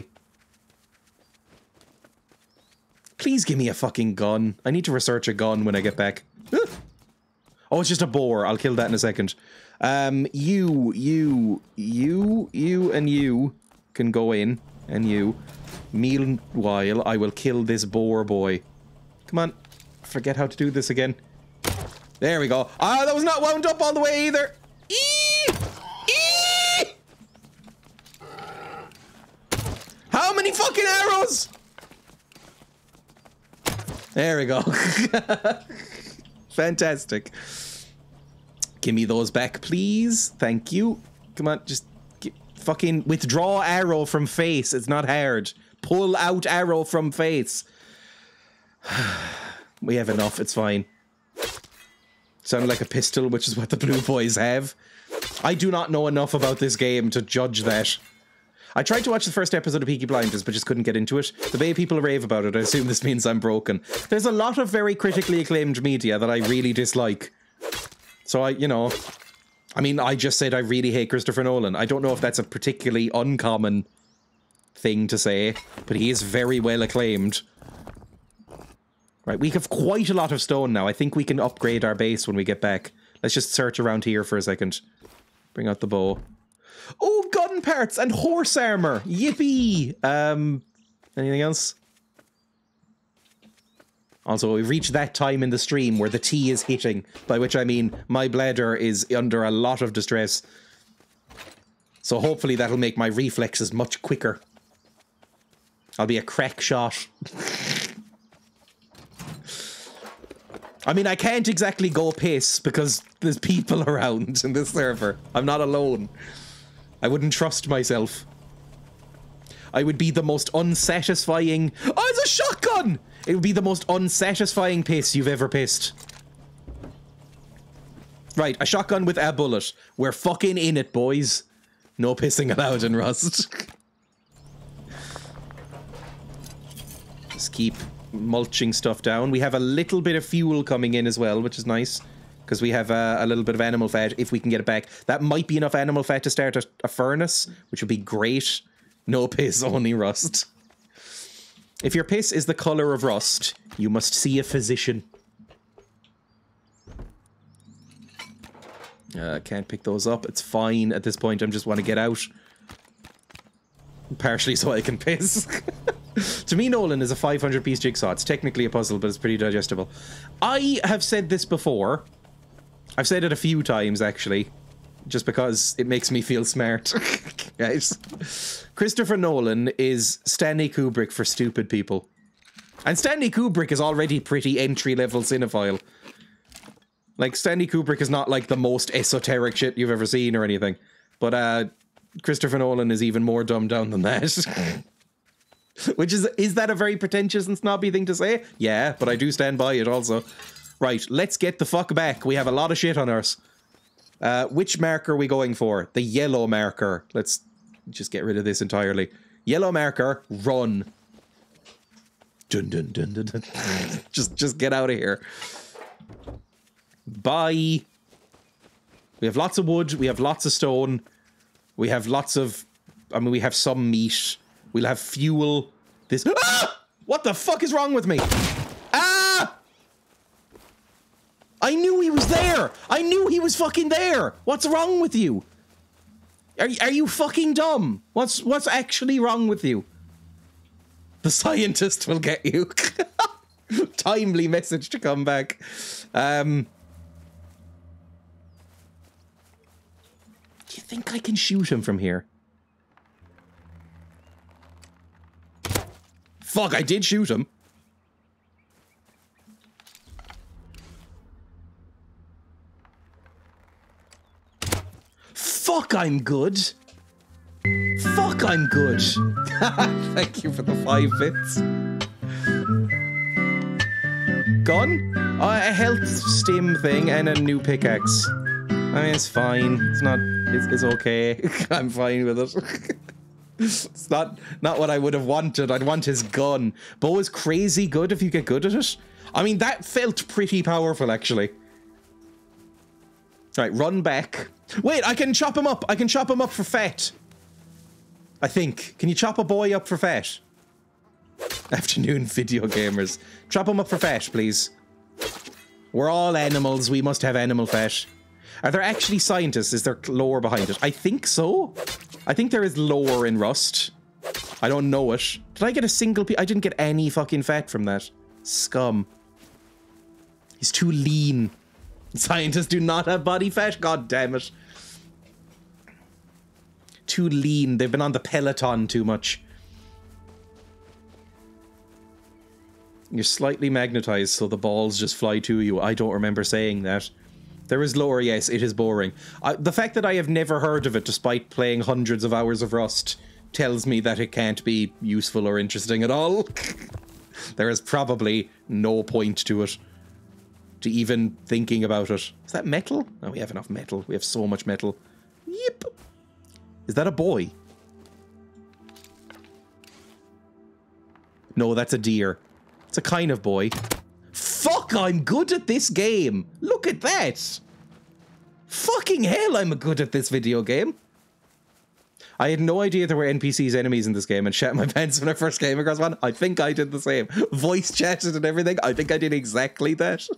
Please give me a fucking gun. I need to research a gun when I get back. Oh, it's just a boar. I'll kill that in a second. Um, you, you, you, you, and you can go in. And you. Meanwhile, I will kill this boar boy. Come on. Forget how to do this again. There we go. Ah, that was not wound up all the way either. Eee! Eee! How many fucking arrows? There we go. Fantastic. Give me those back, please. Thank you. Come on, just get, fucking withdraw arrow from face. It's not hard. Pull out arrow from face. We have enough. It's fine. Sounded like a pistol, which is what the blue boys have. I do not know enough about this game to judge that. I tried to watch the first episode of Peaky Blinders, but just couldn't get into it. The way people rave about it, I assume this means I'm broken. There's a lot of very critically acclaimed media that I really dislike. So I, you know... I mean, I just said I really hate Christopher Nolan. I don't know if that's a particularly uncommon thing to say, but he is very well acclaimed. Right, we have quite a lot of stone now. I think we can upgrade our base when we get back. Let's just search around here for a second. Bring out the bow. Oh, gun parts and horse armor. Yippee! Um, anything else? Also, we've reached that time in the stream where the tea is hitting, by which I mean my bladder is under a lot of distress. So hopefully that'll make my reflexes much quicker. I'll be a crack shot. I mean, I can't exactly go piss because there's people around in this server. I'm not alone. I wouldn't trust myself. I would be the most unsatisfying... Oh, it's a shotgun! It would be the most unsatisfying piss you've ever pissed. Right, a shotgun with a bullet. We're fucking in it, boys. No pissing allowed in Rust. Just keep mulching stuff down. We have a little bit of fuel coming in as well, which is nice. Because we have uh, a little bit of animal fat, if we can get it back. That might be enough animal fat to start a, a furnace, which would be great. No piss, only rust. If your piss is the color of rust, you must see a physician. Uh, can't pick those up. It's fine at this point. I just want to get out. Partially so I can piss. To me, Nolan is a five hundred piece jigsaw. It's technically a puzzle, but it's pretty digestible. I have said this before. I've said it a few times, actually. Just because it makes me feel smart. Guys. Christopher Nolan is Stanley Kubrick for stupid people. And Stanley Kubrick is already pretty entry-level cinephile. Like, Stanley Kubrick is not, like, the most esoteric shit you've ever seen or anything. But, uh, Christopher Nolan is even more dumbed down than that. Which is, is that a very pretentious and snobby thing to say? Yeah, but I do stand by it also. Right, let's get the fuck back. We have a lot of shit on us. Uh, which marker are we going for? The yellow marker. Let's just get rid of this entirely. Yellow marker, run. Dun dun dun dun dun. just, just get out of here. Bye. We have lots of wood. We have lots of stone. We have lots of... I mean, we have some meat. We'll have fuel. This... Ah! What the fuck is wrong with me? Ah! I knew he was there! I knew he was fucking there! What's wrong with you? Are, are you fucking dumb? What's, what's actually wrong with you? The scientist will get you. Timely message to come back. Um... Do you think I can shoot him from here? Fuck, I did shoot him. Fuck, I'm good. Fuck, I'm good. Thank you for the five bits. Gun? Oh, a health stim thing and a new pickaxe. I mean, it's fine. It's not... It's, it's okay. I'm fine with it. It's not not what I would have wanted. I'd want his gun. Bow is crazy good if you get good at it. I mean, that felt pretty powerful, actually. Right, run back. Wait, I can chop him up. I can chop him up for fat. I think. Can you chop a boy up for fat? Afternoon video gamers. Chop him up for fat, please. We're all animals. We must have animal fat. Are there actually scientists? Is there lore behind it? I think so. I think there is lore in Rust. I don't know it. Did I get a single piece? I didn't get any fucking fat from that. Scum. He's too lean. Scientists do not have body fat? God damn it. Too lean. They've been on the Peloton too much. You're slightly magnetized, so the balls just fly to you. I don't remember saying that. There is lore, yes, it is boring. I, the fact that I have never heard of it despite playing hundreds of hours of Rust tells me that it can't be useful or interesting at all. There is probably no point to it. To even thinking about it. Is that metal? Oh, we have enough metal. We have so much metal. Yep. Is that a boy? No, that's a deer. It's a kind of boy. Fuck, I'm good at this game. Look at that. Fucking hell, I'm good at this video game. I had no idea there were N P Cs enemies in this game and shat my pants when I first came across one. I think I did the same. Voice chatted and everything. I think I did exactly that.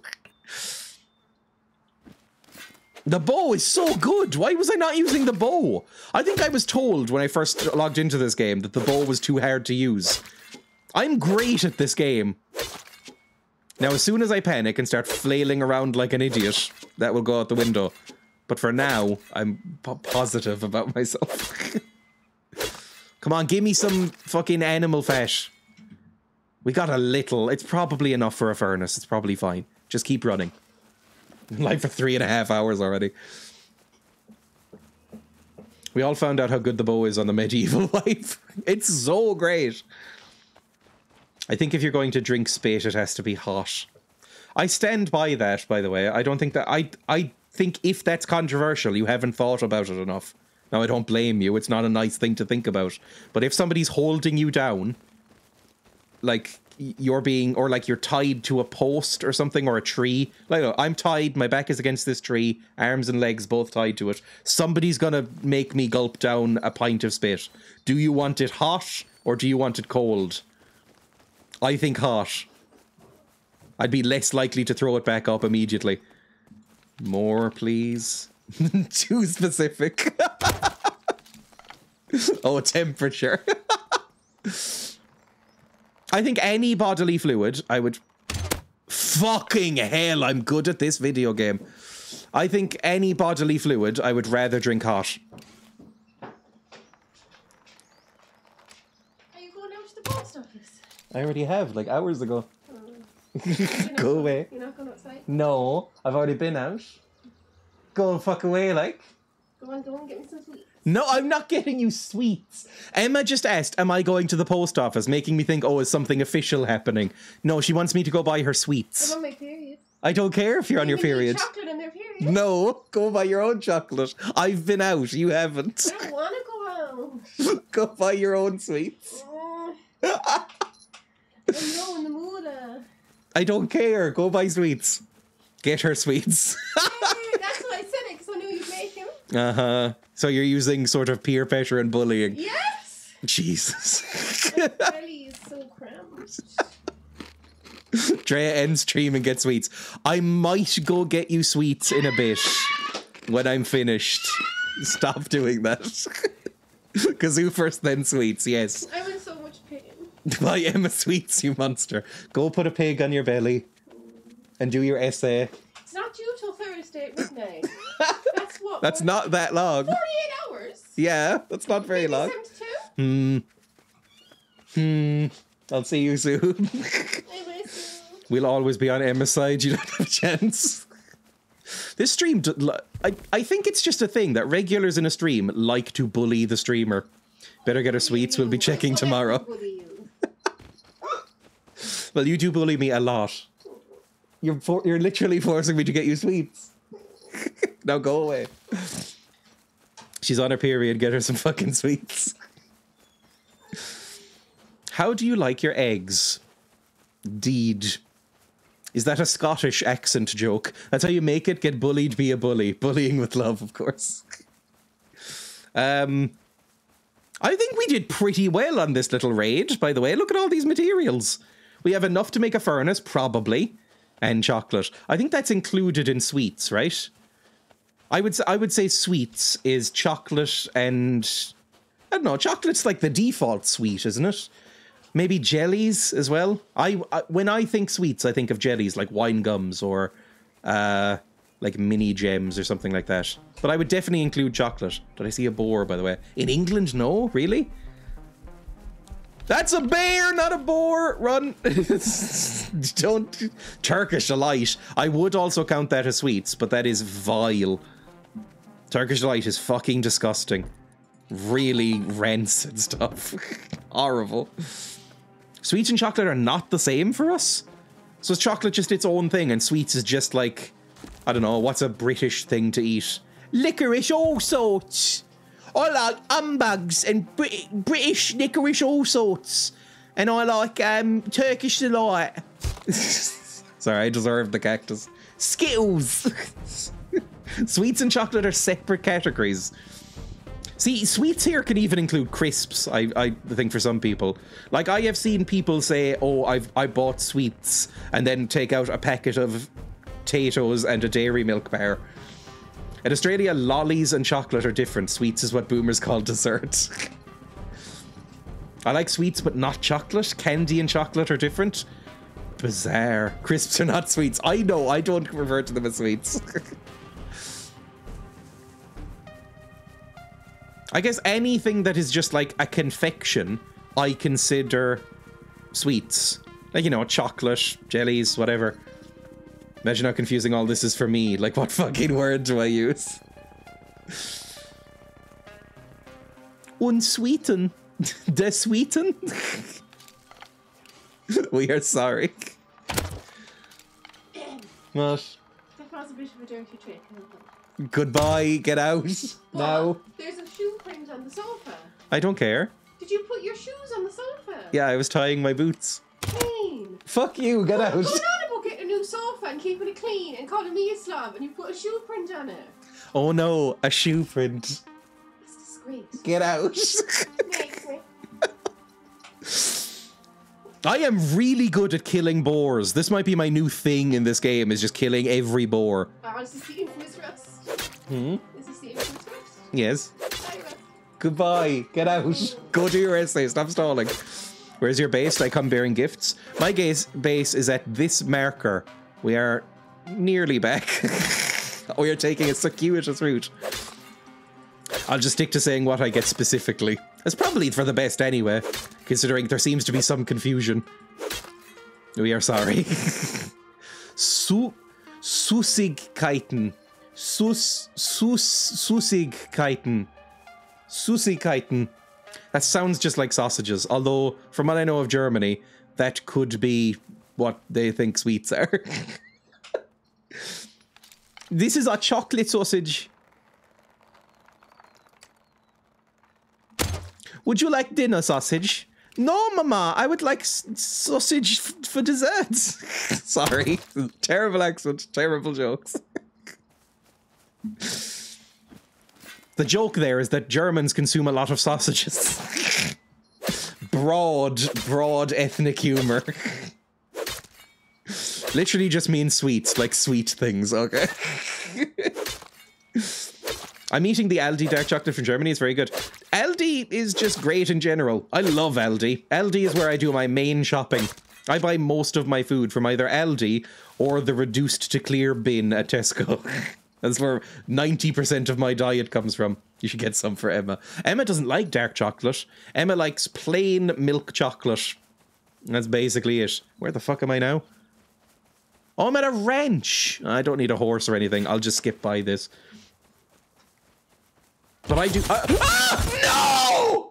The bow is so good. Why was I not using the bow? I think I was told when I first logged into this game that the bow was too hard to use. I'm great at this game. Now, as soon as I panic and start flailing around like an idiot, that will go out the window. But for now, I'm po positive about myself. Come on, give me some fucking animal fat. We got a little. It's probably enough for a furnace. It's probably fine. Just keep running. Like for three and a half hours already. We all found out how good the bow is on the medieval wife. It's so great. I think if you're going to drink spit, it has to be hot. I stand by that, by the way. I don't think that... I, I think if that's controversial, you haven't thought about it enough. Now, I don't blame you. It's not a nice thing to think about. But if somebody's holding you down, like you're being... Or like you're tied to a post or something, or a tree. Like, look, I'm tied. My back is against this tree. Arms and legs both tied to it. Somebody's gonna make me gulp down a pint of spit. Do you want it hot, or do you want it cold? I think hot. I'd be less likely to throw it back up immediately. More, please. Too specific. Oh, temperature. I think any bodily fluid, I would... Fucking hell, I'm good at this video game. I think any bodily fluid, I would rather drink hot. Are you going out to the post office? I already have, like hours ago. Oh. Go away. You're not going outside? No, I've already been out. Go and fuck away, like. Go on, go on, get me some sweets. No, I'm not getting you sweets. Emma just asked, am I going to the post office? Making me think, oh, is something official happening? No, she wants me to go buy her sweets. I'm on my period. I don't care if you're on your They give me period. chocolate on their period. No, go buy your own chocolate. I've been out, you haven't. I don't want to go out. Go buy your own sweets. Oh, I'm low in the mood. Uh. I don't care. Go buy sweets. Get her sweets. Hey, that's what I said it because I knew you'd make him. Uh-huh. So you're using sort of peer pressure and bullying. Yes. Jesus. My belly is so cramped. Dreya ends stream and gets sweets. I might go get you sweets in a bit when I'm finished. Stop doing that. Kazoo first, then sweets, yes. I'm in so much pain. Buy Emma sweets, you monster. Go put a pig on your belly and do your essay. It's not due till Thursday at midnight. That's what? That's what, not that long. forty-eight hours. Yeah, that's not very Maybe long. seventy-two? Hmm. Hmm. I'll see you soon. I miss you. We'll always be on Emma's side. You don't have a chance. This stream, I, I think it's just a thing that regulars in a stream like to bully the streamer. Better get her sweets. We'll be checking tomorrow. Well, you do bully me a lot. You're for, you're literally forcing me to get you sweets. Now go away. She's on her period. Get her some fucking sweets. How do you like your eggs? Deed. Is that a Scottish accent joke? That's how you make it. Get bullied, be a bully. Bullying with love, of course. Um, I think we did pretty well on this little raid, by the way. Look at all these materials. We have enough to make a furnace, probably, and chocolate. I think that's included in sweets, right? I would, I would say sweets is chocolate and... I don't know, chocolate's like the default sweet, isn't it? Maybe jellies as well. I, I when I think sweets, I think of jellies like wine gums or uh, like mini gems or something like that. But I would definitely include chocolate. Did I see a boar, by the way? In England, no, really? That's a bear, not a boar. Run! Don't Turkish delight. I would also count that as sweets, but that is vile. Turkish delight is fucking disgusting. Really rancid stuff. Horrible. Sweets and chocolate are not the same for us. So is chocolate just its own thing and sweets is just like, I don't know, what's a British thing to eat? Licorice all sorts. I like humbugs and Brit British licorice all sorts. And I like um, Turkish delight. Sorry, I deserve the cactus. Skittles. Sweets and chocolate are separate categories. See, sweets here can even include crisps, I, I think, for some people. Like, I have seen people say, oh, I've I bought sweets, and then take out a packet of potatoes and a dairy milk bar. In Australia, lollies and chocolate are different. Sweets is what boomers call dessert. I like sweets, but not chocolate. Candy and chocolate are different. Bizarre. Crisps are not sweets. I know, I don't refer to them as sweets. I guess anything that is just like a confection, I consider sweets. Like, you know, chocolate, jellies, whatever. Imagine how confusing all this is for me. Like, what fucking word do I use? Unsweeten. Desweeten? We are sorry. What? That was a bit of a dirty trick. Goodbye, get out. But now. There's a shoe print on the sofa. I don't care. Did you put your shoes on the sofa? Yeah, I was tying my boots. Clean. Fuck you, get out. Going on about getting a new sofa and keeping it clean and calling me a slob and you put a shoe print on it. Oh no, a shoe print. That's disgrace. Get out. Makes me. I am really good at killing boars. This might be my new thing in this game, is just killing every boar. Oh, is this the infamous Rust? Hmm? Is this the infamous Rust? Yes. Hi, Rust. Goodbye. Get out. Go do your essay. Stop stalling. Where's your base? I come bearing gifts. My base base is at this marker. We are nearly back. We are taking a circuitous route. I'll just stick to saying what I get specifically. It's probably for the best anyway, considering there seems to be some confusion. We are sorry. Su Susigkeiten. Sus Sus Susigkeiten. Süßigkeiten. That sounds just like sausages, although from what I know of Germany, that could be what they think sweets are. This is a chocolate sausage. Would you like dinner sausage? No, Mama, I would like s sausage f for dessert. Sorry. Terrible accent, terrible jokes. The joke there is that Germans consume a lot of sausages. Broad, broad ethnic humor. Literally just means sweets, like sweet things, okay? I'm eating the Aldi dark chocolate from Germany, it's very good. Aldi is just great in general. I love Aldi. Aldi is where I do my main shopping. I buy most of my food from either Aldi or the reduced to clear bin at Tesco. That's where ninety percent of my diet comes from. You should get some for Emma. Emma doesn't like dark chocolate. Emma likes plain milk chocolate. That's basically it. Where the fuck am I now? Oh, I'm at a ranch. I don't need a horse or anything. I'll just skip by this. But I do... Uh, ah! No!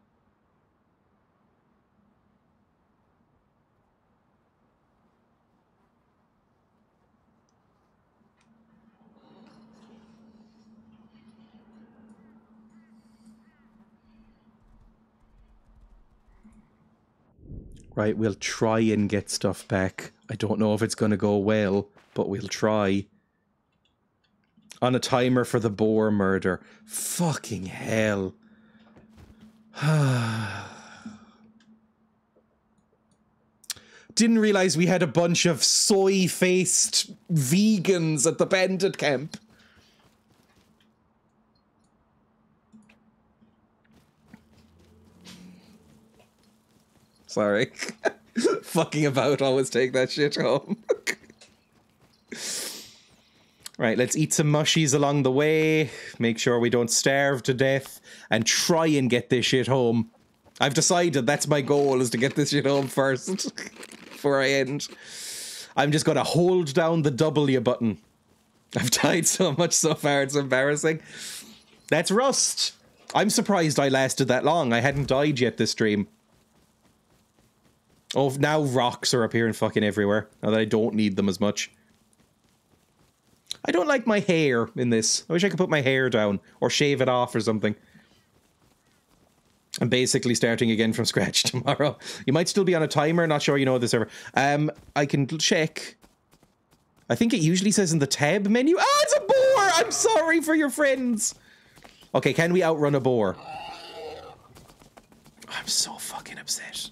Right, we'll try and get stuff back. I don't know if it's going to go well, but we'll try. On a timer for the boar murder. Fucking hell. Didn't realize we had a bunch of soy-faced vegans at the bandit camp. Sorry. Fucking about, always take that shit home. Right, let's eat some mushies along the way, make sure we don't starve to death, and try and get this shit home. I've decided that's my goal, is to get this shit home first, before I end. I'm just gonna hold down the W button. I've died so much so far, it's embarrassing. That's Rust. I'm surprised I lasted that long. I hadn't died yet this stream. Oh, now rocks are appearing fucking everywhere, now that I don't need them as much. I don't like my hair in this. I wish I could put my hair down or shave it off or something. I'm basically starting again from scratch tomorrow. You might still be on a timer, not sure you know the server. Um, I can check. I think it usually says in the tab menu. Ah, it's a boar! I'm sorry for your friends. Okay, can we outrun a boar? I'm so fucking upset.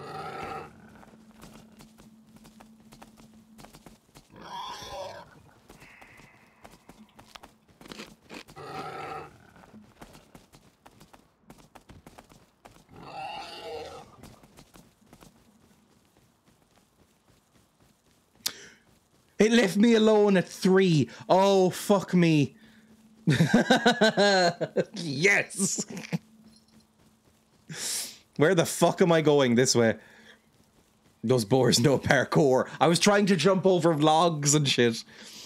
It left me alone at three. Oh, fuck me. Yes. Where the fuck am I going? This way. Those boars know parkour. I was trying to jump over logs and shit.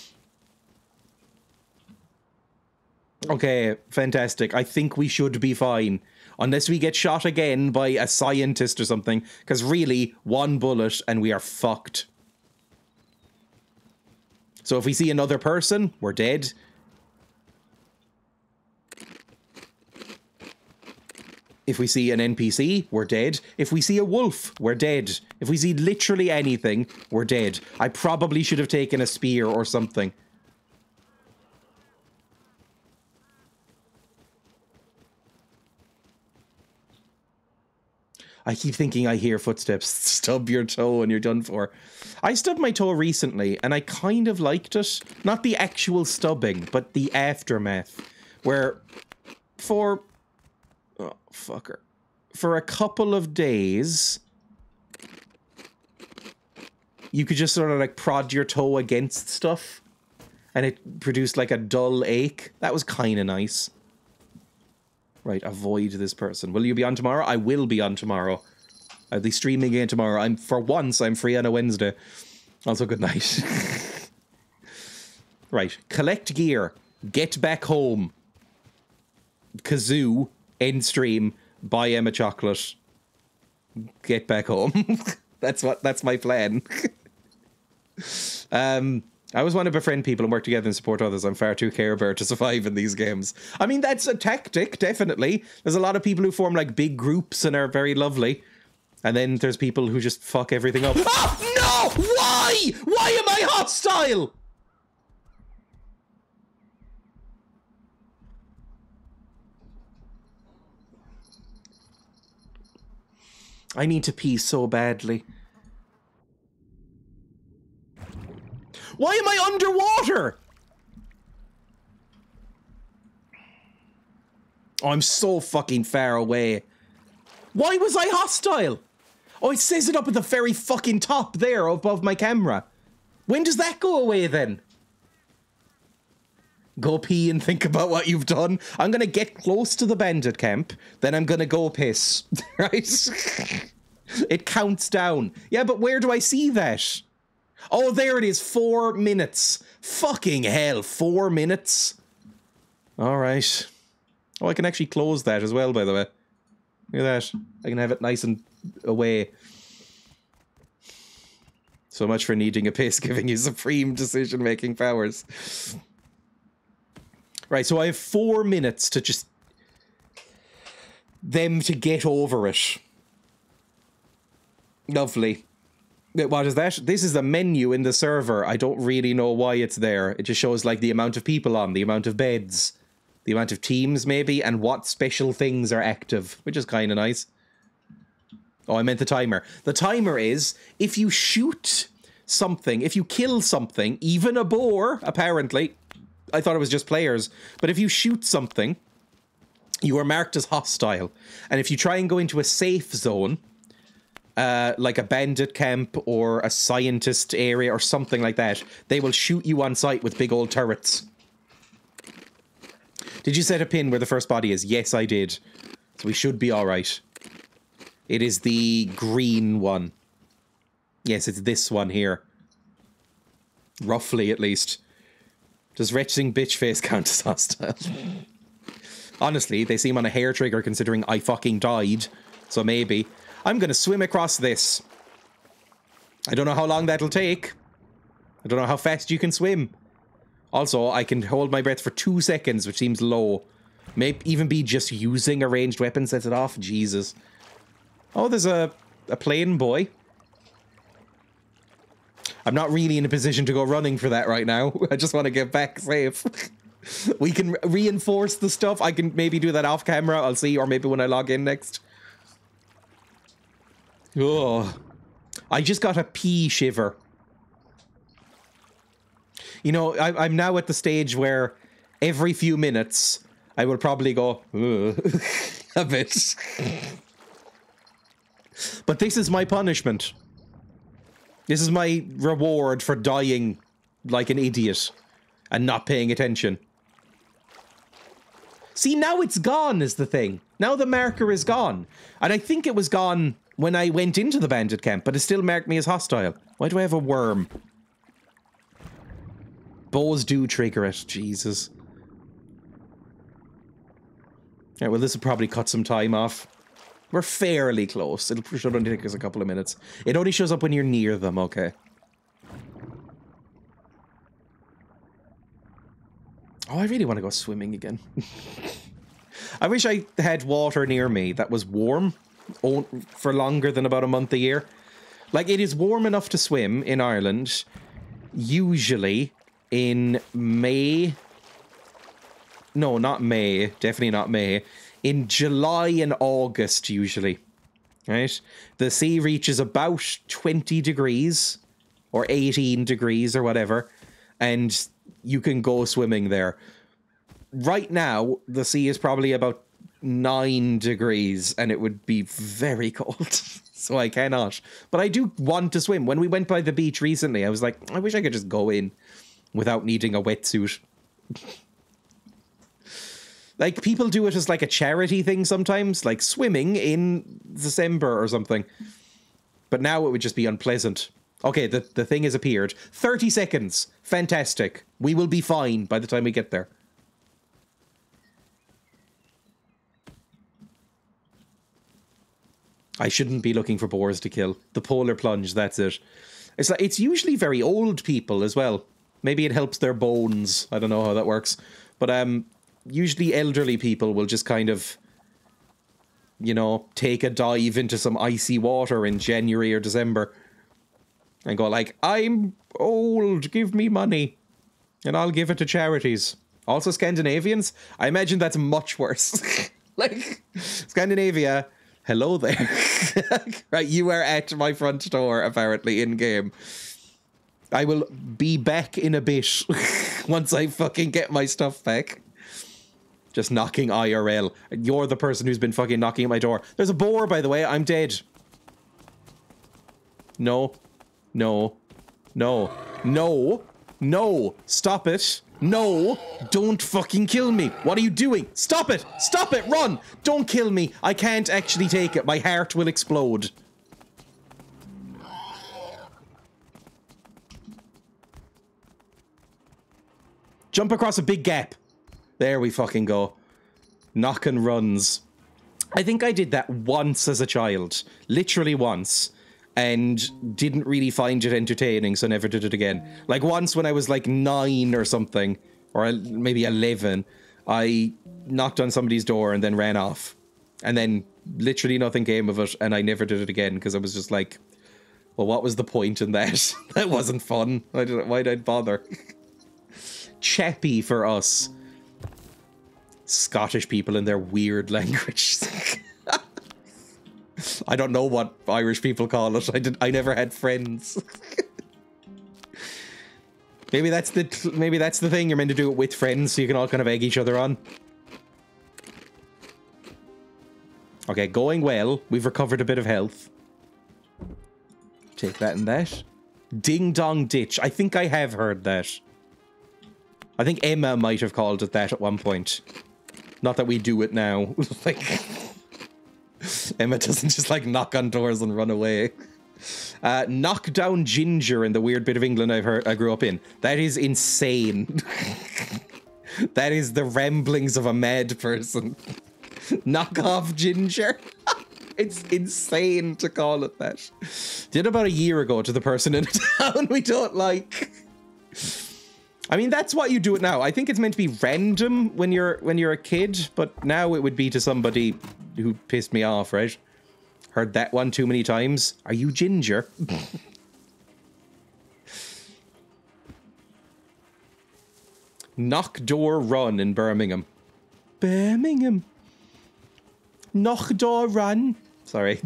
Okay, fantastic. I think we should be fine. Unless we get shot again by a scientist or something. Because really, one bullet and we are fucked. So if we see another person, we're dead. If we see an N P C, we're dead. If we see a wolf, we're dead. If we see literally anything, we're dead. I probably should have taken a spear or something. I keep thinking I hear footsteps. Stub your toe and you're done for. I stubbed my toe recently and I kind of liked it. Not the actual stubbing, but the aftermath. Where for... Oh, fucker. For a couple of days, you could just sort of like prod your toe against stuff and it produced like a dull ache. That was kind of nice. Right, avoid this person. Will you be on tomorrow? I will be on tomorrow. I'll be streaming again tomorrow. I'm for once, I'm free on a Wednesday. Also, good night. Right, collect gear. Get back home. Kazoo. end stream, buy Emma chocolate, get back home. That's what, that's my plan. um, I always want to befriend people and work together and support others. I'm far too care bear to survive in these games. I mean, that's a tactic, definitely. There's a lot of people who form like big groups and are very lovely. And then there's people who just fuck everything up. Oh, no! Why? Why am I hostile? I need to pee so badly. Why am I underwater? Oh, I'm so fucking far away. Why was I hostile? Oh, it says it up at the very fucking top there above my camera. When does that go away then? Go pee and think about what you've done. I'm gonna get close to the bandit camp, then I'm gonna go piss. Right? It counts down. Yeah, but where do I see that? Oh, there it is. Four minutes. Fucking hell. Four minutes. All right. Oh, I can actually close that as well, by the way. Look at that. I can have it nice and away. So much for needing a piss, giving you supreme decision-making powers. Right, so I have four minutes to just... them to get over it. Lovely. What is that? This is the menu in the server. I don't really know why it's there. It just shows like the amount of people on, the amount of beds, the amount of teams maybe, and what special things are active, which is kind of nice. Oh, I meant the timer. The timer is if you shoot something, if you kill something, even a boar, apparently. I thought it was just players. But if you shoot something, you are marked as hostile. And if you try and go into a safe zone, Uh, like a bandit camp or a scientist area or something like that, they will shoot you on sight with big old turrets. Did you set a pin where the first body is? Yes, I did. So we should be alright. It is the green one. Yes, it's this one here. Roughly, at least. Does retching bitch face count as hostile? Honestly, they seem on a hair trigger considering I fucking died. So maybe. I'm going to swim across this. I don't know how long that'll take. I don't know how fast you can swim. Also, I can hold my breath for two seconds, which seems low. Maybe even be just using a ranged weapon sets it off. Jesus. Oh, there's a, a plane boy. I'm not really in a position to go running for that right now. I just want to get back safe. We can reinforce the stuff. I can maybe do that off camera. I'll see. Or maybe when I log in next. Oh, I just got a pee shiver. You know, I, I'm now at the stage where every few minutes I will probably go a bit. But this is my punishment. This is my reward for dying like an idiot and not paying attention. See, now it's gone is the thing. Now the marker is gone. And I think it was gone when I went into the bandit camp, but it still marked me as hostile. Why do I have a worm? Bows do trigger it. Jesus. Yeah, well, this will probably cut some time off. We're fairly close. It'll should only take us a couple of minutes. It only shows up when you're near them, okay. Oh, I really want to go swimming again. I wish I had water near me that was warm for longer than about a month a year. Like, it is warm enough to swim in Ireland, usually in May. No, not May. Definitely not May. In July and August, usually. Right? The sea reaches about twenty degrees or eighteen degrees or whatever, and you can go swimming there. Right now, the sea is probably about nine degrees, and it would be very cold. So I cannot. But I do want to swim. When we went by the beach recently, I was like, I wish I could just go in without needing a wetsuit. Like, people do it as like a charity thing sometimes, like swimming in December or something. But now it would just be unpleasant. Okay, the, the thing has appeared. thirty seconds. Fantastic. We will be fine by the time we get there. I shouldn't be looking for boars to kill. The polar plunge, that's it. It's like, it's usually very old people as well. Maybe it helps their bones. I don't know how that works. But um, usually elderly people will just kind of, you know, take a dive into some icy water in January or December. And go like, I'm old, give me money. And I'll give it to charities. Also Scandinavians, I imagine that's much worse. Like, Scandinavia, hello there. Right, you are at my front door, apparently, in-game. I will be back in a bit once I fucking get my stuff back. Just knocking I R L. You're the person who's been fucking knocking at my door. There's a boar, by the way. I'm dead. No. No. No. No. No. Stop it. No. Don't fucking kill me. What are you doing? Stop it. Stop it. Run. Don't kill me. I can't actually take it. My heart will explode. Jump across a big gap. There we fucking go. Knock and runs. I think I did that once as a child. Literally once. And didn't really find it entertaining, so never did it again. Like once when I was like nine or something, or maybe eleven, I knocked on somebody's door and then ran off. And then literally nothing came of it, and I never did it again, because I was just like, well, what was the point in that? That wasn't fun. I didn't, why'd I bother? Chappy for us. Scottish people and their weird language. I don't know what Irish people call it. I did. I never had friends. Maybe that's the. Maybe that's the thing. You're meant to do it with friends, so you can all kind of egg each other on. Okay, going well. We've recovered a bit of health. Take that and that. Ding Dong Ditch. I think I have heard that. I think Emma might have called it that at one point. Not that we do it now. Like, Emma doesn't just like knock on doors and run away. Uh, knock down ginger in the weird bit of England I've heard I grew up in. That is insane. That is the ramblings of a mad person. Knock off ginger. It's insane to call it that. Did about a year ago to the person in a town we don't like. I mean, that's what you do it now. I think it's meant to be random when you're when you're a kid, but now it would be to somebody who pissed me off, right? Heard that one too many times. Are you ginger? Knock door run in Birmingham. Birmingham. Knock door run. Sorry.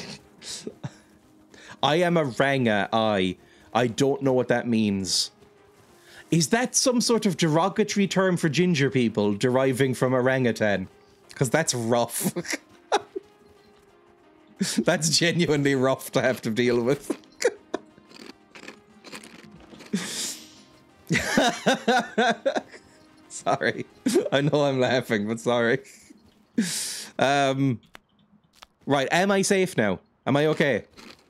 I am a ranga, I. I don't know what that means. Is that some sort of derogatory term for ginger people deriving from orangutan? Because that's rough. That's genuinely rough to have to deal with. Sorry. I know I'm laughing, but sorry. Um, right, am I safe now? Am I okay?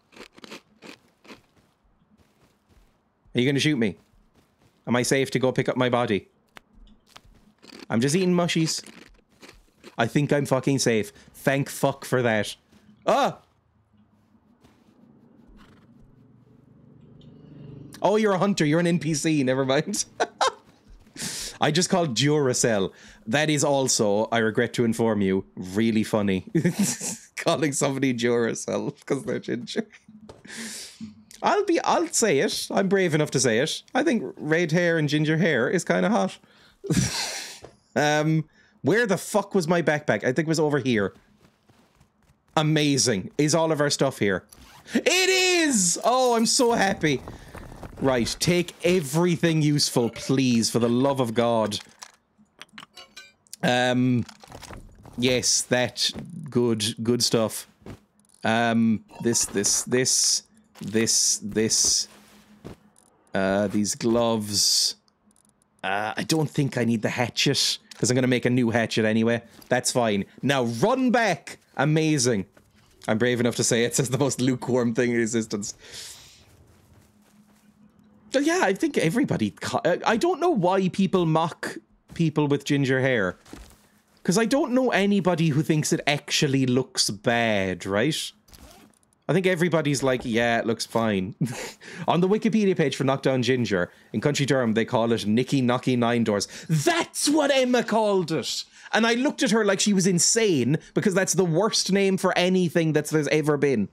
Are you going to shoot me? Am I safe to go pick up my body? I'm just eating mushies. I think I'm fucking safe. Thank fuck for that. Ah! Oh, you're a hunter. You're an N P C. Never mind. I just called Duracell. That is also, I regret to inform you, really funny. Calling somebody Duracell because they're ginger. I'll be, I'll say it. I'm brave enough to say it. I think red hair and ginger hair is kind of hot. um, where the fuck was my backpack? I think it was over here. Amazing. Is all of our stuff here? It is! Oh, I'm so happy. Right, take everything useful, please, for the love of God. Um, yes, that, good, good stuff. Um, this, this, this... This, this, uh, these gloves. Uh, I don't think I need the hatchet, because I'm going to make a new hatchet anyway. That's fine. Now run back! Amazing. I'm brave enough to say it says the most lukewarm thing in existence. So yeah, I think everybody... I don't know why people mock people with ginger hair. Because I don't know anybody who thinks it actually looks bad, right? I think everybody's like, yeah, it looks fine. On the Wikipedia page for Knockdown Ginger, in country term, they call it Nicky Knocky Nine Doors. That's what Emma called it! And I looked at her like she was insane, because that's the worst name for anything that there's ever been.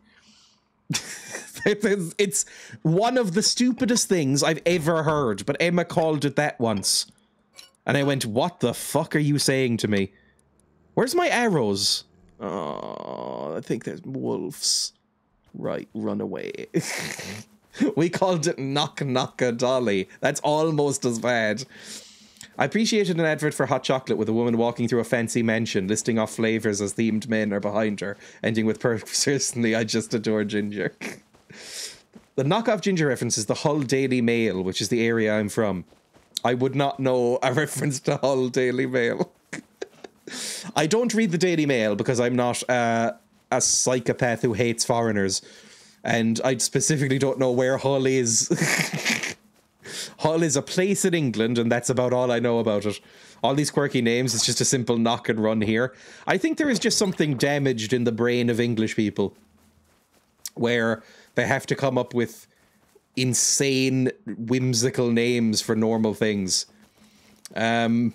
It's one of the stupidest things I've ever heard, but Emma called it that once. And I went, what the fuck are you saying to me? Where's my arrows? Oh, I think there's wolves. Right, run away. We called it Knock Knocka Dolly. That's almost as bad. I appreciated an advert for hot chocolate with a woman walking through a fancy mansion, listing off flavours as themed men are behind her, ending with, personally, I just adore ginger. The knockoff ginger reference is the Hull Daily Mail, which is the area I'm from. I would not know a reference to Hull Daily Mail. I don't read the Daily Mail because I'm not uh, a psychopath who hates foreigners. And I specifically don't know where Hull is. Hull is a place in England, and that's about all I know about it. All these quirky names, it's just a simple knock and run here. I think there is just something damaged in the brain of English people, where they have to come up with insane, whimsical names for normal things. Um,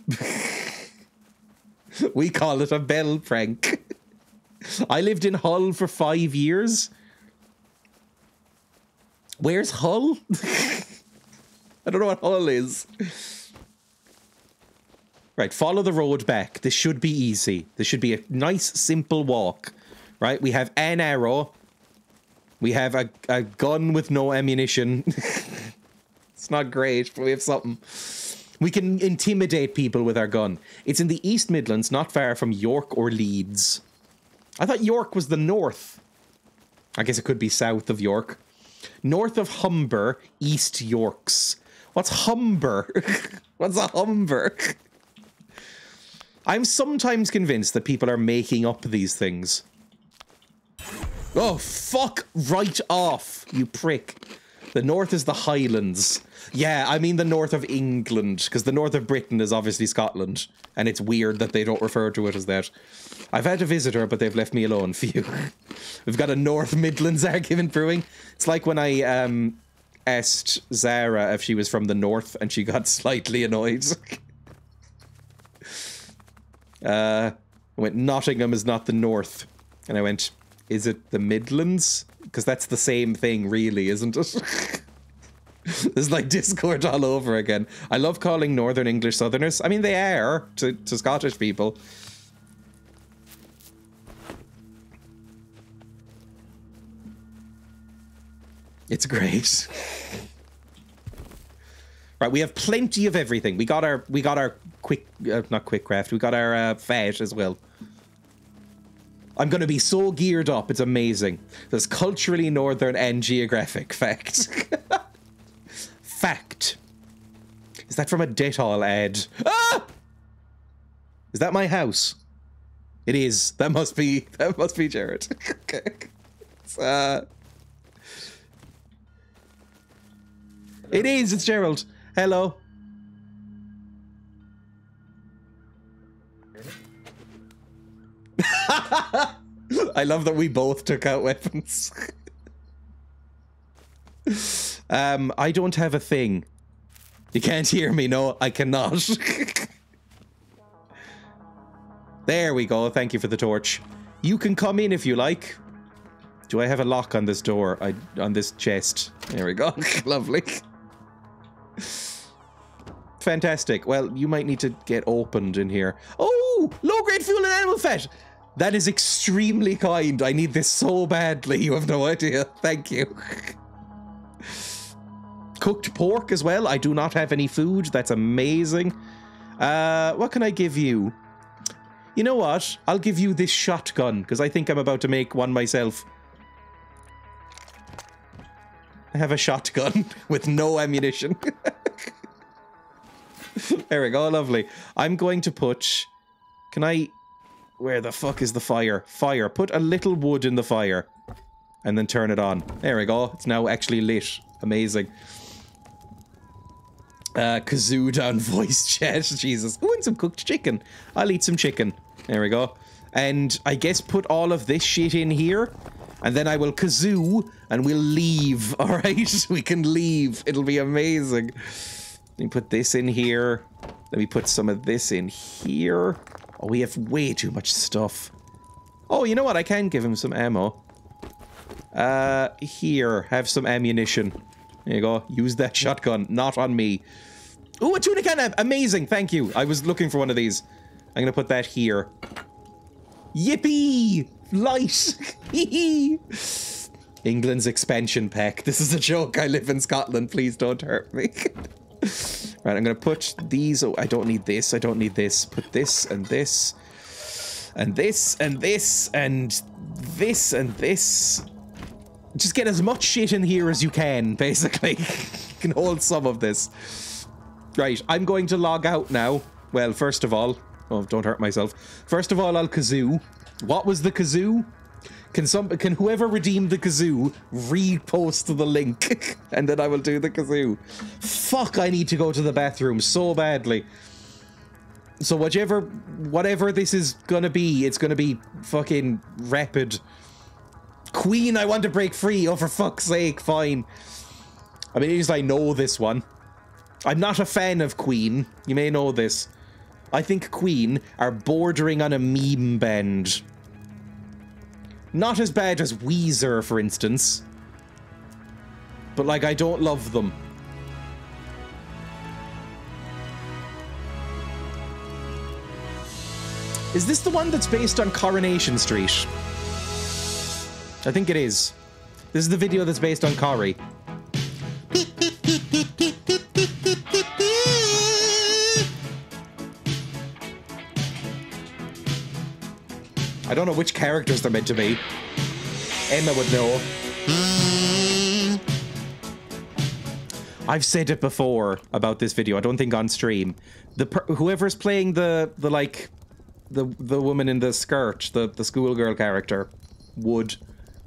we call it a bell prank. I lived in Hull for five years. Where's Hull? I don't know what Hull is. Right, follow the road back. This should be easy. This should be a nice, simple walk. Right, we have an arrow. We have a, a gun with no ammunition. It's not great, but we have something. We can intimidate people with our gun. It's in the East Midlands, not far from York or Leeds. I thought York was the north. I guess it could be south of York. North of Humber, East Yorks. What's Humber? What's a Humber? I'm sometimes convinced that people are making up these things. Oh, fuck right off, you prick. The north is the Highlands. Yeah, I mean the north of England, because the north of Britain is obviously Scotland, and it's weird that they don't refer to it as that. I've had a visitor, but they've left me alone. Phew. We've got a North Midlands argument brewing. It's like when I um, asked Zara if she was from the north, and she got slightly annoyed. uh, I went, Nottingham is not the north. And I went, is it the Midlands? Because that's the same thing, really, isn't it? There's like Discord all over again. I love calling Northern English Southerners. I mean, they are to, to Scottish people. It's great. Right, we have plenty of everything. We got our, we got our quick, uh, not quick craft. We got our uh, fat as well. I'm going to be so geared up. It's amazing. There's culturally northern and geographic fact. Fact. Is that from a Dettol ad? Ah! Is that my house? It is. That must be, that must be Jared. Okay. It's, uh... It is, it's Gerald. Hello. I love that we both took out weapons. um, I don't have a thing. You can't hear me, no, I cannot. There we go, thank you for the torch. You can come in if you like. Do I have a lock on this door? I on this chest. There we go. Lovely. Fantastic. Well, you might need to get opened in here. Oh, low-grade fuel and animal fat. That is extremely kind. I need this so badly. You have no idea. Thank you. Cooked pork as well. I do not have any food. That's amazing. Uh, what can I give you? You know what? I'll give you this shotgun, because I think I'm about to make one myself. I have a shotgun with no ammunition. There we go, lovely. I'm going to put... Can I... Where the fuck is the fire? Fire. Put a little wood in the fire. And then turn it on. There we go. It's now actually lit. Amazing. Uh, kazoo down voice chat. Jesus. Ooh, and some cooked chicken. I'll eat some chicken. There we go. And I guess put all of this shit in here. And then I will kazoo, and we'll leave, all right? We can leave. It'll be amazing. Let me put this in here. Let me put some of this in here. Oh, we have way too much stuff. Oh, you know what? I can give him some ammo. Uh, here. Have some ammunition. There you go. Use that shotgun. Not on me. Ooh, a tuna can. Amazing. Thank you. I was looking for one of these. I'm gonna put that here. Yippee! Light! England's expansion pack. This is a joke. I live in Scotland. Please don't hurt me. Right, I'm gonna put these. Oh, I don't need this. I don't need this. Put this and this. And this and this and this and this. Just get as much shit in here as you can, basically. You can hold some of this. Right, I'm going to log out now. Well, first of all... Oh, don't hurt myself. First of all, I'll kazoo. What was the kazoo? Can some, can whoever redeemed the kazoo repost the link? And then I will do the kazoo. Fuck, I need to go to the bathroom so badly. So whichever, whatever this is gonna be, it's gonna be fucking rapid. Queen, I want to break free. Oh, for fuck's sake, fine. I mean, at least I know this one. I'm not a fan of Queen. You may know this. I think Queen are bordering on a meme band. Not as bad as Weezer, for instance. But, like, I don't love them. Is this the one that's based on Coronation Street? I think it is. This is the video that's based on Corrie. I don't know which characters they're meant to be. Emma would know. I've said it before about this video. I don't think on stream. The per whoever's playing the the like the the woman in the skirt, the the schoolgirl character, would.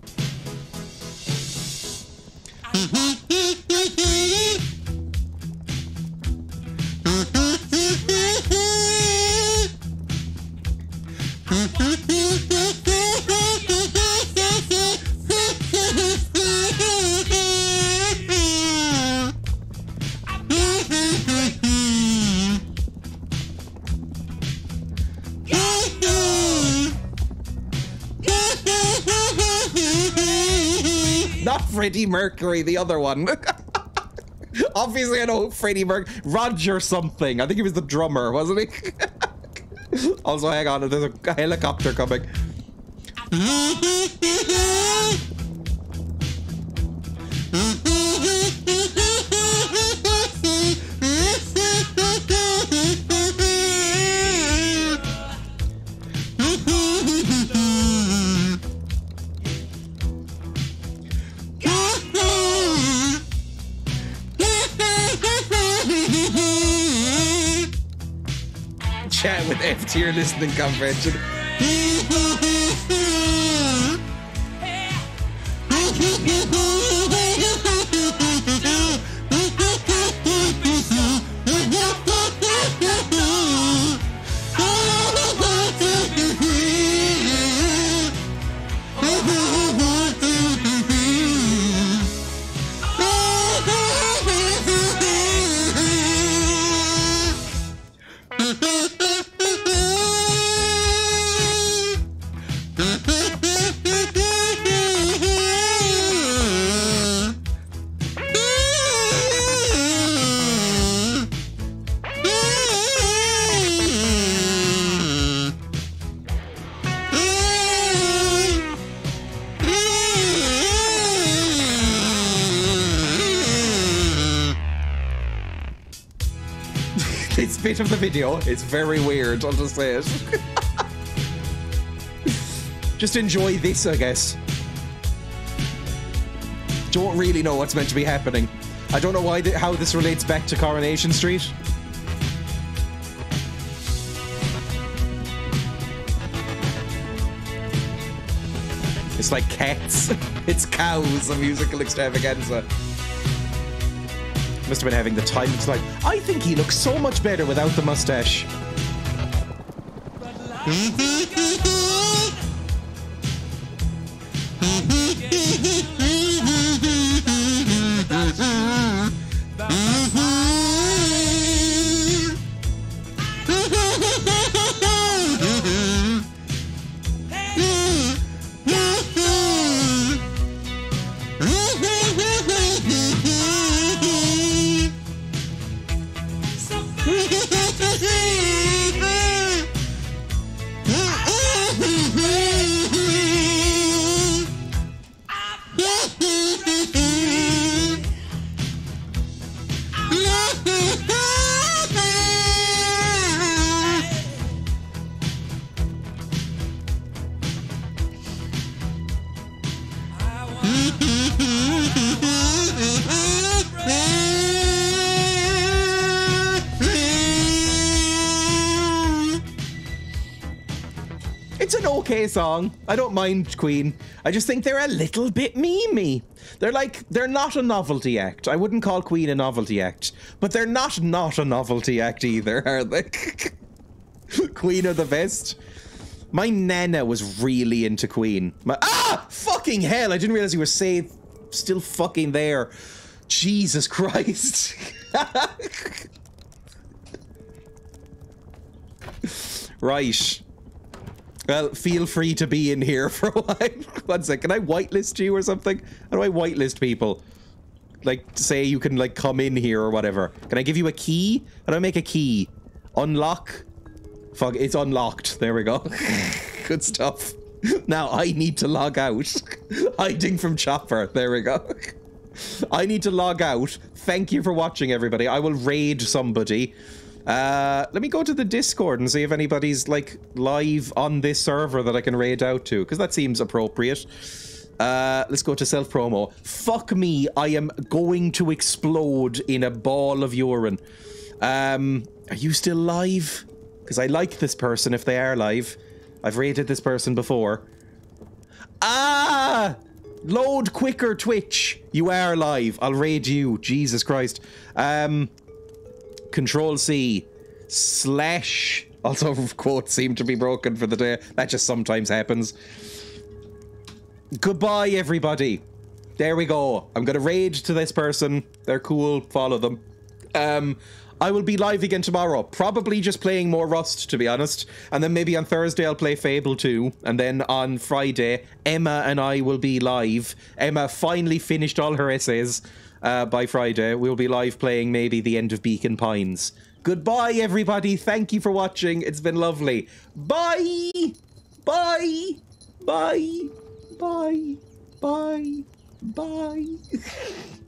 Not Freddie Mercury, the other one. Obviously, I know Freddie Mercury. Roger something. I think he was the drummer, wasn't he? Also, hang on, there's a helicopter coming. Chat with F tier listening comprehension. This bit of the video is very weird, I'll just say it. Just enjoy this, I guess. Don't really know what's meant to be happening. I don't know why th how this relates back to Coronation Street. It's like cats. It's cows, a musical extravaganza. Must have been having the time of his life. I think he looks so much better without the mustache. It's an okay song. I don't mind Queen. I just think they're a little bit memey. They're like, they're not a novelty act. I wouldn't call Queen a novelty act, but they're not not a novelty act either, are they? Queen are the best. My nana was really into Queen. My, ah! Fucking hell, I didn't realize you were safe, still fucking there. Jesus Christ. Right. Well, feel free to be in here for a while. One sec, can I whitelist you or something? How do I whitelist people? Like, say you can, like, come in here or whatever. Can I give you a key? How do I make a key? Unlock? Fuck, it's unlocked. There we go. Good stuff. Now, I need to log out. Hiding from Chopper. There we go. I need to log out. Thank you for watching, everybody. I will raid somebody. Uh, let me go to the Discord and see if anybody's, like, live on this server that I can raid out to, because that seems appropriate. Uh, let's go to self-promo. Fuck me, I am going to explode in a ball of urine. Um, are you still live? Because I like this person if they are live. I've raided this person before. Ah! Load quicker, Twitch. You are live. I'll raid you. Jesus Christ. Um... Control C slash, also quotes seem to be broken for the day. That just sometimes happens. Goodbye, everybody. There we go. I'm gonna raid to this person. They're cool. Follow them. Um, I will be live again tomorrow. Probably just playing more Rust, to be honest. And then maybe on Thursday I'll play Fable two. And then on Friday, Emma and I will be live. Emma finally finished all her essays. Uh, by Friday, we'll be live playing maybe the end of Beacon Pines. Goodbye, everybody. Thank you for watching. It's been lovely. Bye. Bye. Bye. Bye. Bye. Bye.